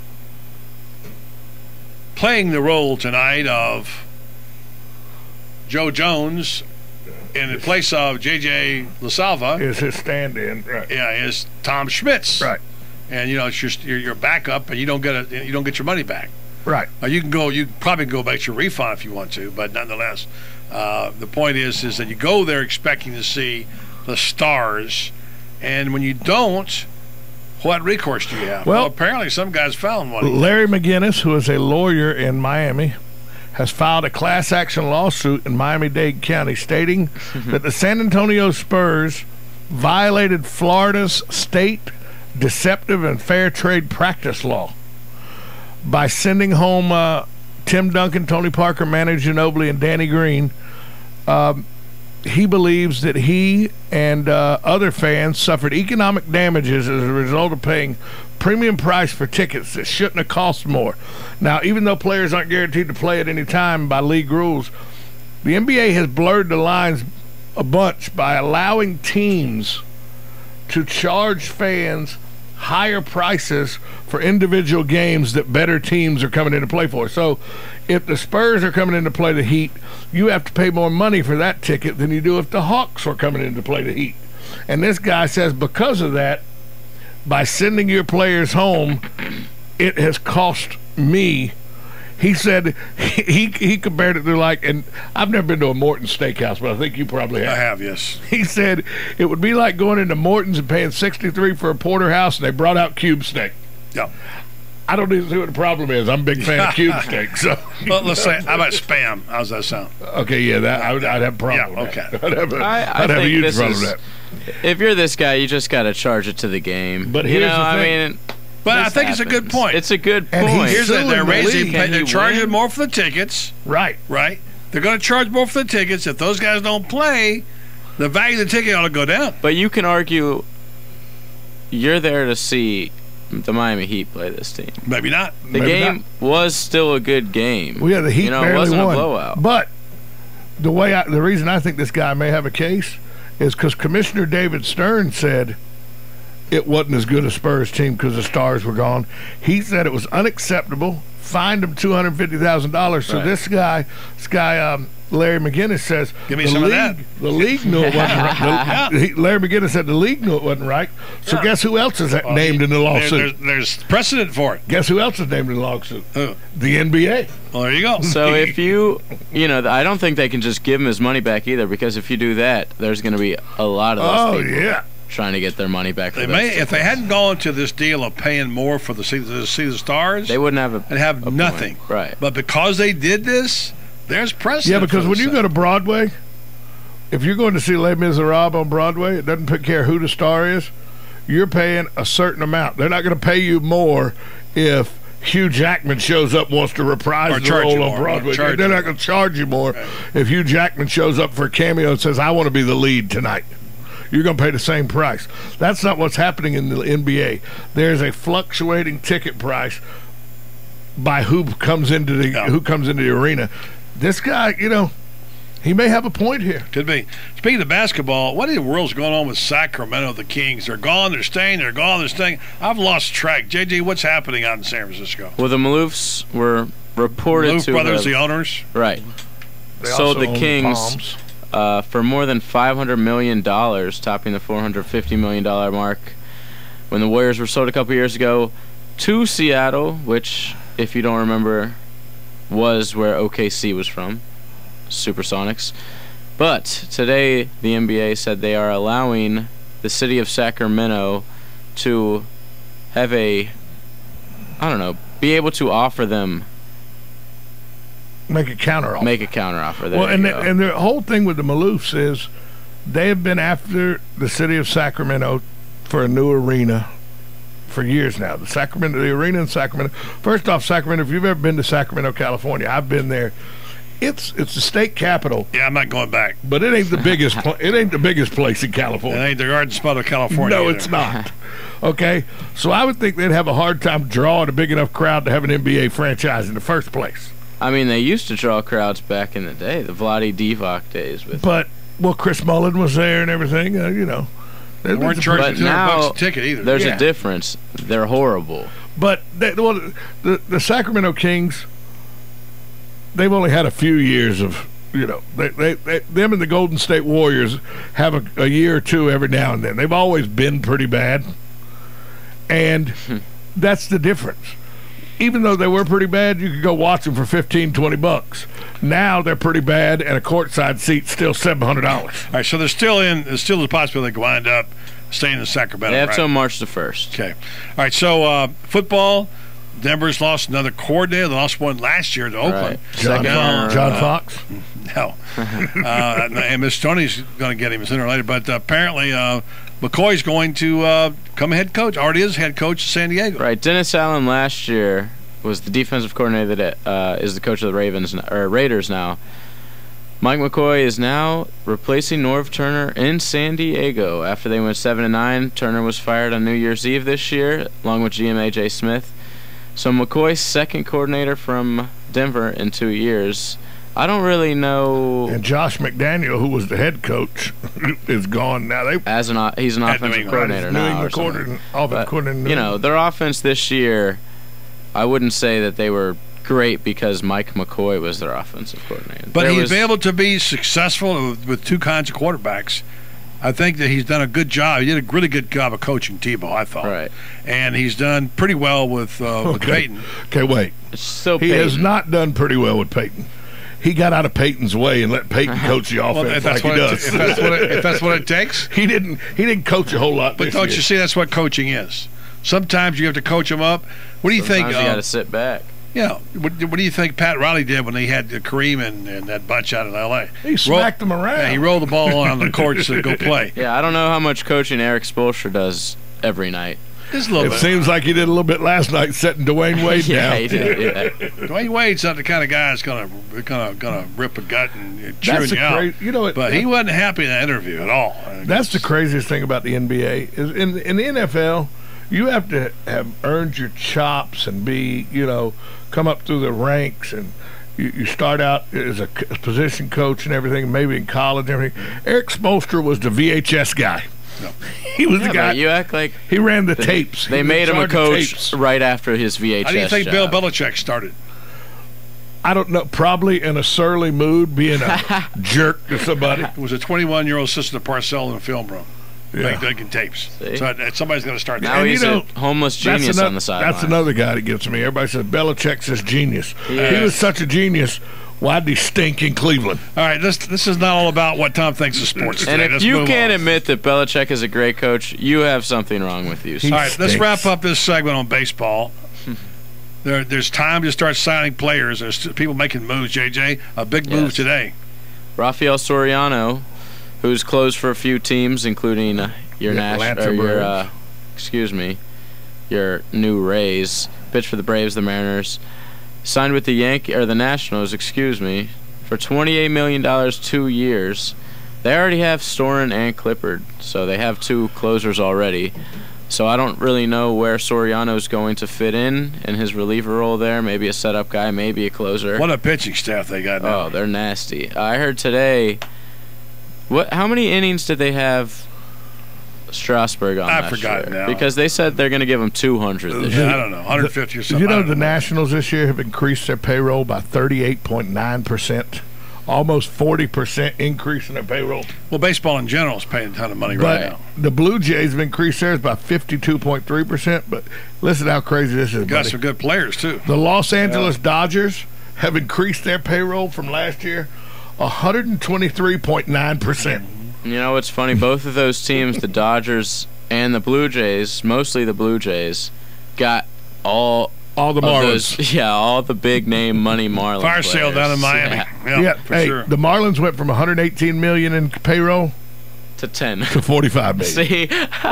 playing the role tonight of Joe Jones in the place of J J LaSalva is his stand-in, right? Yeah, is Tom Schmitz, right? And you know, it's just your your backup, and you don't get a, you don't get your money back, right? Uh, you can go, you can probably go back to your refund if you want to, but nonetheless, uh, the point is is that you go there expecting to see the stars, and when you don't, what recourse do you have? Well, well apparently some guys found one. Larry McGinnis, who is a lawyer in Miami, has filed a class action lawsuit in Miami-Dade County stating that the San Antonio Spurs violated Florida's state deceptive and fair trade practice law by sending home uh, Tim Duncan, Tony Parker, Manu Ginobili, and Danny Green. Um, he believes that he and uh, other fans suffered economic damages as a result of paying premium price for tickets that shouldn't have cost more. Now, even though players aren't guaranteed to play at any time by league rules, the N B A has blurred the lines a bunch by allowing teams to charge fans higher prices for individual games that better teams are coming in to play for. So if the Spurs are coming in to play the Heat, you have to pay more money for that ticket than you do if the Hawks are coming in to play the Heat. And this guy says because of that, by sending your players home, it has cost me He said he he compared it to like, and I've never been to a Morton's Steakhouse, but I think you probably have. I have, yes. He said it would be like going into Morton's and paying sixty-three for a porterhouse, and they brought out cube steak. Yeah. I don't even see what the problem is. I'm a big fan of cube steak. So, well, let's say, how about spam? How's that sound? Okay, yeah, that I would, I'd have a problem. Yeah, with okay. that. I'd have a, I, I I'd have a think huge this problem is, with that. If you're this guy, you just got to charge it to the game. But you here's know, the I thing. mean, But I this think it's a good happens. point. It's a good And point. he's Here's that they're suing the raising, league. pay, Can they're he charging win? more for the tickets. Right. Right. They're going to charge more for the tickets. If those guys don't play, the value of the ticket ought to go down. But you can argue you're there to see the Miami Heat play this team. Maybe not. The Maybe game not. was still a good game. Well, yeah, the Heat you know, barely it wasn't won. a blowout. But the way I, the reason I think this guy may have a case is because Commissioner David Stern said it wasn't as good a Spurs team because the stars were gone. He said it was unacceptable. Fined him two hundred fifty thousand dollars. So Right. this guy, this guy, um, Larry McGinnis says, Give me the some of league, that. The league knew it wasn't right. The, he, Larry McGinnis said the league knew it wasn't right. So Yeah. guess who else is Well, named in the there- lawsuit? There's, there's precedent for it. Guess who else is named in the lawsuit? Who? The N B A. Well, there you go. So if you, you know, I don't think they can just give him his money back either, because if you do that, there's going to be a lot of those Oh, people yeah. trying to get their money back. For They those may, if they tickets. hadn't gone to this deal of paying more for the see, to see the stars, they wouldn't have a, they'd have a point. nothing. Right. But because they did this, there's precedent. Yeah, because for when this you thing. go to Broadway, if you're going to see Les Miserables on Broadway, it doesn't care who the star is. You're paying a certain amount. They're not going to pay you more if Hugh Jackman shows up and wants to reprise Or the charge you role more, on Broadway. or charge They're you not going to charge you more if Hugh Jackman shows up for a cameo and says, I want to be the lead tonight. You're going to pay the same price. That's not what's happening in the N B A. There's a fluctuating ticket price by who comes into the Yeah. who comes into the arena. This guy, you know, he may have a point here. Could be. Speaking of basketball, what in the world's going on with Sacramento, the Kings? They're gone, they're staying, they're gone, they're staying. I've lost track. J J, what's happening out in San Francisco? Well, the Maloofs were reported Maloof to brothers, have, the owners? right, They sold also the own the Kings Palms. uh, for more than five hundred million dollars, topping the four hundred fifty million dollars mark when the Warriors were sold a couple years ago to Seattle, which, if you don't remember, was where O K C was from, Supersonics. But today the N B A said they are allowing the city of Sacramento to have a, I don't know, be able to offer them, Make a counter offer. make a counteroffer. There Well, and you the, go. and the whole thing with the Maloofs is they have been after the city of Sacramento for a new arena for years now. The Sacramento, the arena in Sacramento. First off, Sacramento. If you've ever been to Sacramento, California, I've been there. It's it's the state capital, Yeah, I'm not going back. but it ain't the biggest. Pl- it ain't the biggest place in It California. ain't the garden spot of California. No, either. it's not. Okay, so I would think they'd have a hard time drawing a big enough crowd to have an N B A franchise in the first place. I mean, they used to draw crowds back in the day, the Vlade Divac days. With But well, Chris Mullen was there and everything. Uh, you know, They weren't charging but two hundred now bucks a ticket either. there's Yeah. a difference. They're horrible. But they, well, the the Sacramento Kings, they've only had a few years of, you know, they, they, they them and the Golden State Warriors have a, a year or two every now and then. They've always been pretty bad, and that's the difference. Even though they were pretty bad, you could go watch them for fifteen, twenty bucks. Now they're pretty bad, and a courtside seat's still seven hundred dollars. All right, so they're still in. There's still the possibility they could wind up staying in Sacramento. They have right? till March the first. Okay. All right, so uh, football, Denver's lost another coordinator. They lost one last year to Oakland. Right. John, Now, John uh, Fox. No. uh, and Miss Tony's going to get him sooner or later. But uh, apparently uh, McCoy's going to uh, come head coach. Already is head coach of San Diego. Right. Dennis Allen last year was the defensive coordinator that uh, is the coach of the Ravens or Raiders now. Mike McCoy is now replacing Norv Turner in San Diego after they went seven and nine. Turner was fired on New Year's Eve this year, along with G M A J Smith. So McCoy's second coordinator from Denver in two years. I don't really know. And Josh McDaniel, who was the head coach, is gone now. They As an o- he's an At New offensive England. coordinator New now. England or something. coordinator, offensive But, coordinator in New you know, England. their offense this year, I wouldn't say that they were great because Mike McCoy was their offensive coordinator. But There he's was- able to be successful with, with two kinds of quarterbacks. I think that he's done a good job. He did a really good job of coaching Tebow, I thought. Right. And he's done pretty well with, uh, with Okay. Peyton. Okay, wait. So he Peyton. has not done pretty well with Peyton. He got out of Peyton's way and let Peyton coach the Well, offense if that's like he what it- does. if that's what it- if that's what it takes. He didn't. He didn't coach a whole lot. But this don't year. you see that's what coaching is? Sometimes you have to coach them up. What do you think? Sometimes you uh, got to sit back. Yeah. What, what do you think Pat Riley did when he had Kareem and, and that bunch out in L A? He smacked them around. Yeah, he rolled the ball on the courts to go play. Yeah, I don't know how much coaching Eric Spoelstra does every night. Just a little It bit. seems like he did a little bit last night, setting Dwayne Wade Yeah, down. he did, yeah. Dwayne Wade's not the kind of guy that's gonna gonna gonna rip a gut and chewing That's the you out. cra- you know what- but he wasn't happy in that interview at all. That's the craziest thing about the N B A is in in the N F L, you have to have earned your chops and be, you know, come up through the ranks, and you, you start out as a c- position coach and everything, maybe in college and everything. Eric Spoelstra was the V H S guy. No. He was Yeah, the guy. but you act like he ran the they, tapes. They He was made in him a charge of coach tapes. right after his V H S How do you think job. Bill Belichick started? I don't know. Probably in a surly mood, being a jerk to somebody. It was a twenty-one-year-old assistant at Parcells in the film room. Yeah. Like making tapes. See? So uh, somebody's going to start Now that. he's you know, a homeless That's genius ano- on the sideline. That's another guy that gets me. Everybody says Belichick's this genius. He He is. was such a genius. Why'd he stink in Cleveland? All right, this this is not all about what Tom thinks of sports today. And if Let's you move can't on. admit that Belichick is a great coach, you have something wrong with you. All right, let's wrap up this segment on baseball. There, there's time to start signing players. There's people making moves, J J. A big move Yes. today. Rafael Soriano, who's closed for a few teams, including uh, your Yeah, national, Atlanta or your, Braves. uh, excuse me, your new Rays. Pitched for the Braves, the Mariners. Signed with the Yankee or the Nationals, excuse me, for twenty-eight million dollars, two years. They already have Storen and Clippard, so they have two closers already. So I don't really know where Soriano's going to fit in in his reliever role there. Maybe a setup guy, maybe a closer. What a pitching staff they got now. Oh, they're nasty. I heard today. What? How many innings did they have Strasburg on? I've last forgotten year? now. Because they said they're going to give him two hundred this Yeah, year. I don't know, one hundred fifty or something. You I know, don't the Nationals this year have increased their payroll by thirty-eight point nine percent. Almost forty percent increase in their payroll. Well, baseball in general is paying a ton of money But right now. the Blue Jays have increased theirs by fifty-two point three percent. But listen how crazy this is, Got buddy. some good players too. The Los Angeles Dodgers have increased their payroll from last year one hundred twenty-three point nine percent. You know what's funny? Both of those teams, the Dodgers and the Blue Jays, mostly the Blue Jays, got all all the of Marlins. those- yeah, all the big name money Marlins. Fire sale players. down in Miami. Yeah. Yeah, Yeah, for hey, sure. the Marlins went from one hundred eighteen million in payroll To ten. to forty-five million. See,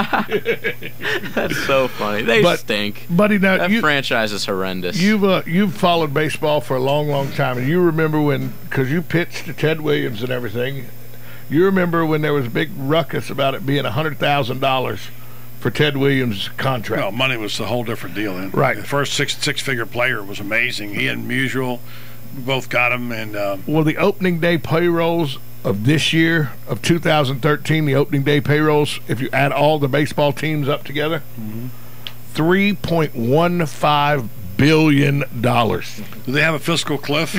that's so funny. They But- stink. buddy, now that you- franchise is horrendous. You've uh, you've followed baseball for a long, long time, and you remember when, because you pitched to Ted Williams and everything. You remember when there was a big ruckus about it being a hundred thousand dollars for Ted Williams' contract. Well, money was a whole different deal then. Right. The first six six figure player was amazing. He and Musial both got him, and um, Well, the opening day payrolls of this year, of two thousand thirteen, the opening day payrolls, if you add all the baseball teams up together, three point one five billion dollars. do they have a fiscal cliff?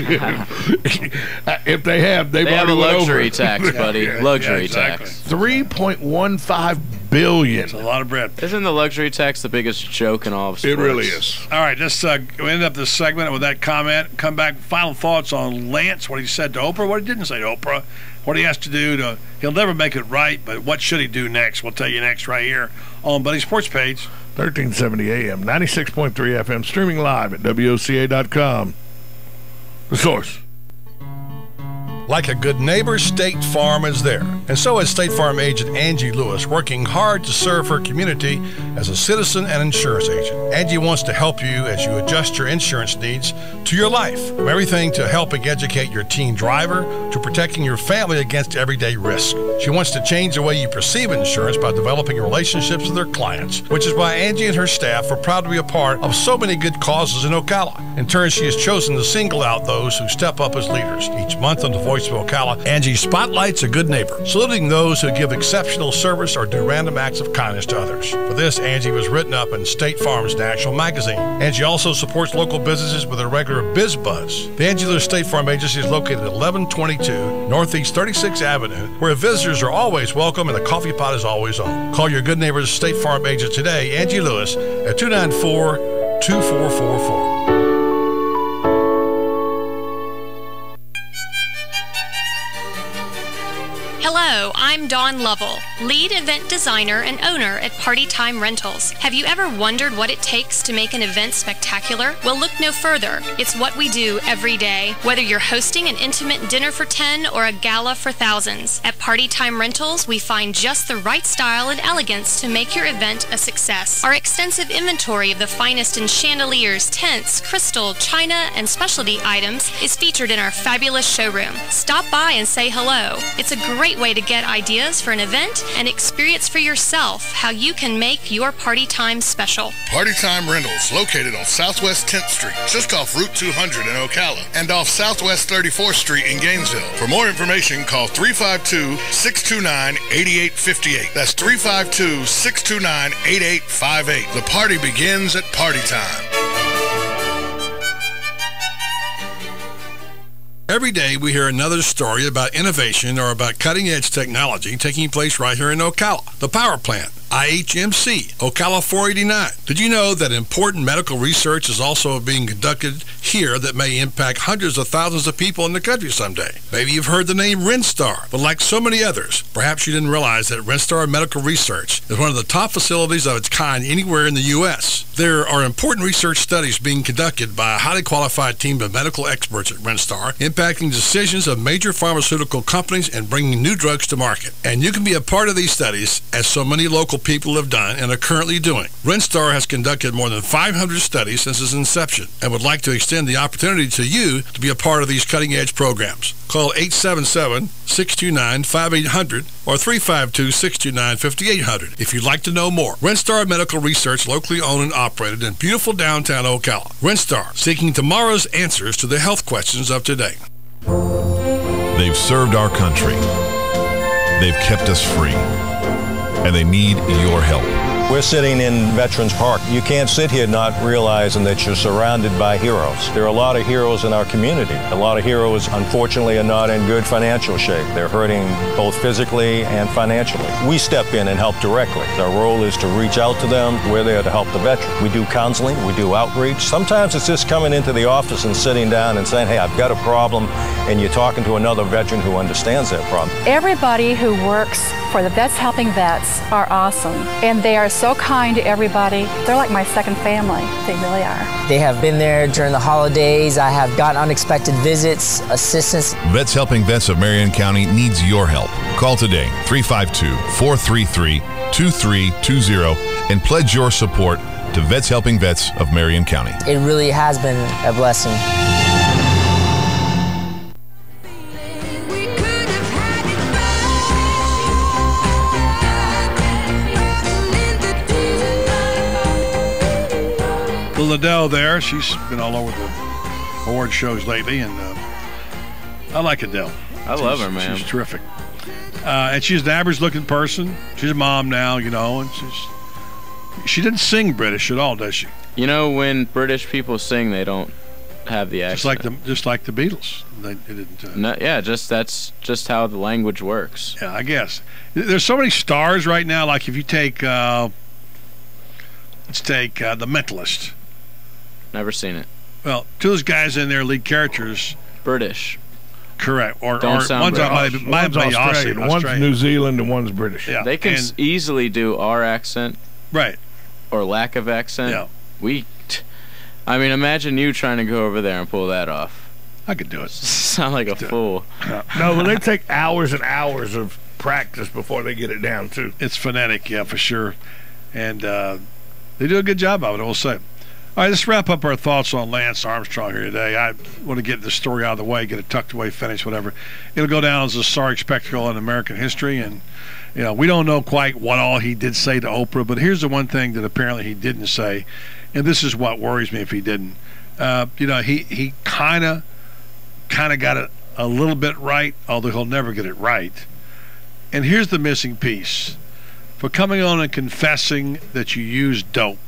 If they have, they've they have a already went luxury over it. tax, buddy. Yeah, luxury yeah, exactly. tax. three point one five billion. It's a lot of bread. Isn't the luxury tax the biggest joke in all of sports? It really is. All right, let's uh, we end up this segment with that comment. Come back, final thoughts on Lance, what he said to Oprah, what he didn't say to Oprah, what he has to do to, he'll never make it right, but what should he do next? We'll tell you next right here on Buddy Sports Page. thirteen seventy A M, ninety-six point three F M, streaming live at W O C A dot com. The Source. Like a good neighbor, State Farm is there. And so is State Farm agent Angie Lewis, working hard to serve her community as a citizen and insurance agent. Angie wants to help you as you adjust your insurance needs to your life. From everything to helping educate your teen driver to protecting your family against everyday risk. She wants to change the way you perceive insurance by developing relationships with her clients, which is why Angie and her staff are proud to be a part of so many good causes in Ocala. In turn, she has chosen to single out those who step up as leaders. Each month on the voice of Ocala, Angie spotlights a good neighbor, saluting those who give exceptional service or do random acts of kindness to others. For this, Angie was written up in State Farm's National Magazine. Angie also supports local businesses with a regular Biz Buzz. The Angie Lewis State Farm Agency is located at eleven twenty-two Northeast thirty-sixth Avenue, where visitors are always welcome and the coffee pot is always on. Call your good neighbor's State Farm agent today, Angie Lewis, at two nine four, two four four four. Hello, I'm Dawn Lovell, lead event designer and owner at Party Time Rentals. Have you ever wondered what it takes to make an event spectacular? Well, look no further. It's what we do every day. Whether you're hosting an intimate dinner for ten or a gala for thousands, at Party Time Rentals, we find just the right style and elegance to make your event a success. Our extensive inventory of the finest in chandeliers, tents, crystal, china, and specialty items is featured in our fabulous showroom. Stop by and say hello. It's a great way to get ideas for an event and experience for yourself how you can make your party time special. Party Time Rentals, located on Southwest tenth Street, just off Route two hundred in Ocala, and off Southwest thirty-fourth Street in Gainesville. For more information, call three five two, six two nine, eight eight five eight. That's three five two, six two nine, eight eight five eight. The party begins at Party Time. Every day we hear another story about innovation or about cutting-edge technology taking place right here in Ocala. The power plant, I H M C, Ocala four eighty-nine. Did you know that important medical research is also being conducted here that may impact hundreds of thousands of people in the country someday? Maybe you've heard the name Renstar, but like so many others, perhaps you didn't realize that Renstar Medical Research is one of the top facilities of its kind anywhere in the U S There are important research studies being conducted by a highly qualified team of medical experts at Renstar, impacting decisions of major pharmaceutical companies and bringing new drugs to market. And you can be a part of these studies, as so many local people have done and are currently doing. Renstar has conducted more than five hundred studies since its inception and would like to extend the opportunity to you to be a part of these cutting-edge programs. Call eight seven seven, six two nine, five eight zero zero or three five two, six two nine, five eight zero zero if you'd like to know more. Renstar Medical Research, locally owned and operated in beautiful downtown Ocala. Renstar, seeking tomorrow's answers to the health questions of today. They've served our country. They've kept us free. And they need your help. We're sitting in Veterans Park. You can't sit here not realizing that you're surrounded by heroes. There are a lot of heroes in our community. A lot of heroes, unfortunately, are not in good financial shape. They're hurting both physically and financially. We step in and help directly. Our role is to reach out to them. We're there to help the veteran. We do counseling. We do outreach. Sometimes it's just coming into the office and sitting down and saying, hey, I've got a problem, and you're talking to another veteran who understands that problem. Everybody who works for the Vets Helping Vets are awesome, and they are so kind to everybody. They're like my second family. They really are. They have been there during the holidays. I have gotten unexpected visits, assistance. Vets Helping Vets of Marion County needs your help. Call today, three five two, four three three, two three two zero, and pledge your support to Vets Helping Vets of Marion County. It really has been a blessing. Liddell there. She's been all over the award shows lately, and uh, I like Adele. I love her, man. She's terrific. Uh, and she's an average-looking person. She's a mom now, you know, and she's she didn't sing British at all, does she? You know, when British people sing, they don't have the accent. Just like the just like the Beatles. They, they didn't. Uh, no, yeah, just that's just how the language works. Yeah, I guess. There's so many stars right now. Like if you take, uh, let's take uh, The Mentalist. Never seen it. Well, two of those guys in there, lead characters. British. Correct. Or, Don't or sound one's, British. Aussie, one's Australian, Australian, one's Australian. New Zealand, and one's British. Yeah. They can and, s- easily do our accent. Right. Or lack of accent. Yeah. We, t- I mean, imagine you trying to go over there and pull that off. I could do it. Sound like a fool. No, but they take hours and hours of practice before they get it down, too. It's phonetic, yeah, for sure. And uh, they do a good job of it, I will say. All right, let's wrap up our thoughts on Lance Armstrong here today. I want to get the story out of the way, get it tucked away, finished, whatever. It'll go down as a sorry spectacle in American history, and you know we don't know quite what all he did say to Oprah, but here's the one thing that apparently he didn't say, and this is what worries me if he didn't. Uh, you know, he he kind of kind of got a, a little bit right, although he'll never get it right. And here's the missing piece. For coming on and confessing that you used dope,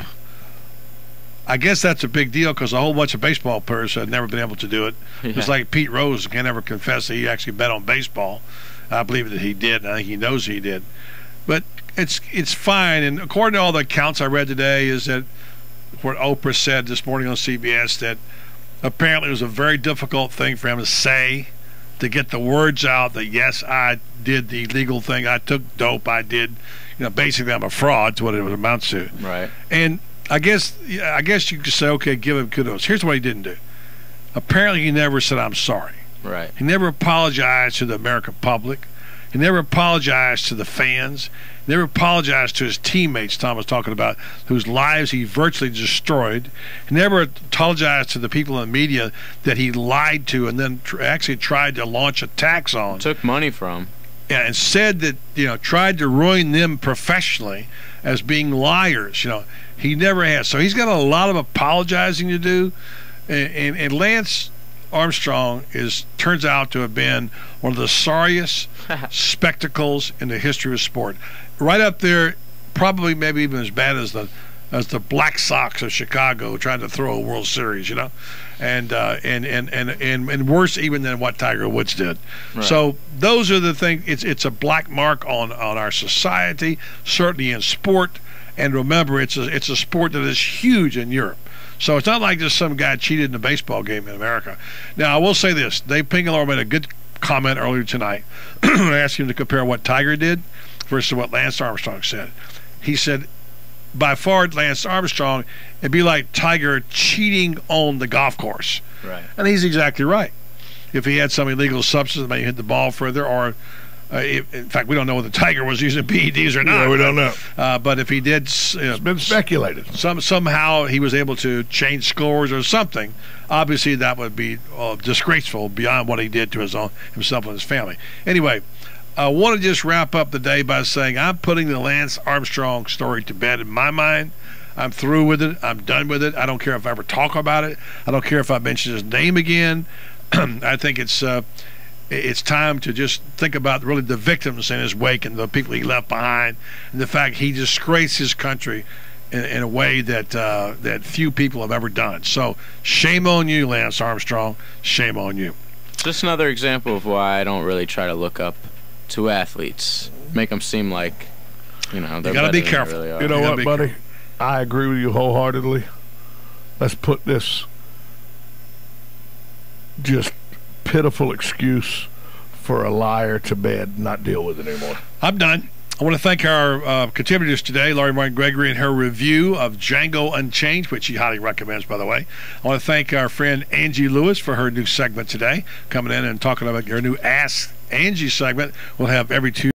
I guess that's a big deal because a whole bunch of baseball players have never been able to do it. Yeah. It's like Pete Rose can never confess that he actually bet on baseball. I believe that he did, and I think he knows he did. But it's it's fine, and according to all the accounts I read today, is that what Oprah said this morning on C B S, that apparently it was a very difficult thing for him to say, to get the words out that, yes, I did the illegal thing, I took dope, I did, you know, basically I'm a fraud, to what it amounts to. Right. And I guess I guess you could say, okay, give him kudos. Here's what he didn't do. Apparently he never said, I'm sorry. Right. He never apologized to the American public. He never apologized to the fans. He never apologized to his teammates, Tom was talking about, whose lives he virtually destroyed. He never apologized to the people in the media that he lied to and then tr- actually tried to launch attacks on. Took money from. Yeah, and said that, you know, tried to ruin them professionally as being liars. You know, he never has. So he's got a lot of apologizing to do. And, and, and Lance Armstrong is turns out to have been one of the sorriest spectacles in the history of sport. Right up there, probably maybe even as bad as the as the Black Sox of Chicago trying to throw a World Series, you know, and uh, and, and, and and and worse even than what Tiger Woods did. Right. So those are the things. It's it's a black mark on, on our society, certainly in sport. And remember, it's a it's a sport that is huge in Europe. So it's not like just some guy cheated in a baseball game in America. Now, I will say this. Dave Pingelor made a good comment earlier tonight. I asked him to compare what Tiger did versus what Lance Armstrong said. He said, by far, Lance Armstrong, it'd be like Tiger cheating on the golf course. Right. And he's exactly right. If he had some illegal substance that may hit the ball further, or Uh, if, in fact, we don't know whether Tiger was using P E Ds or not. Yeah, we don't know. Uh, but if he did, uh, it's been speculated. Some somehow he was able to change scores or something. Obviously, that would be uh, disgraceful beyond what he did to his own himself and his family. Anyway, I want to just wrap up the day by saying I'm putting the Lance Armstrong story to bed in my mind. I'm through with it. I'm done with it. I don't care if I ever talk about it. I don't care if I mention his name again. I think it's. Uh, It's time to just think about really the victims in his wake and the people he left behind, and the fact he disgraced his country in, in a way that uh, that few people have ever done. So shame on you, Lance Armstrong. Shame on you. Just another example of why I don't really try to look up to athletes, make them seem like, you know, they're you gotta better be than careful. They really are. You know You what, be buddy? careful. I agree with you wholeheartedly. Let's put this just pitiful excuse for a liar to bed, not deal with it anymore. I'm done. I want to thank our uh, contributors today, Laurie Martin Gregory, and her review of Django Unchained, which she highly recommends, by the way. I want to thank our friend Angie Lewis for her new segment today, coming in and talking about her new Ask Angie segment. We'll have every Tuesday.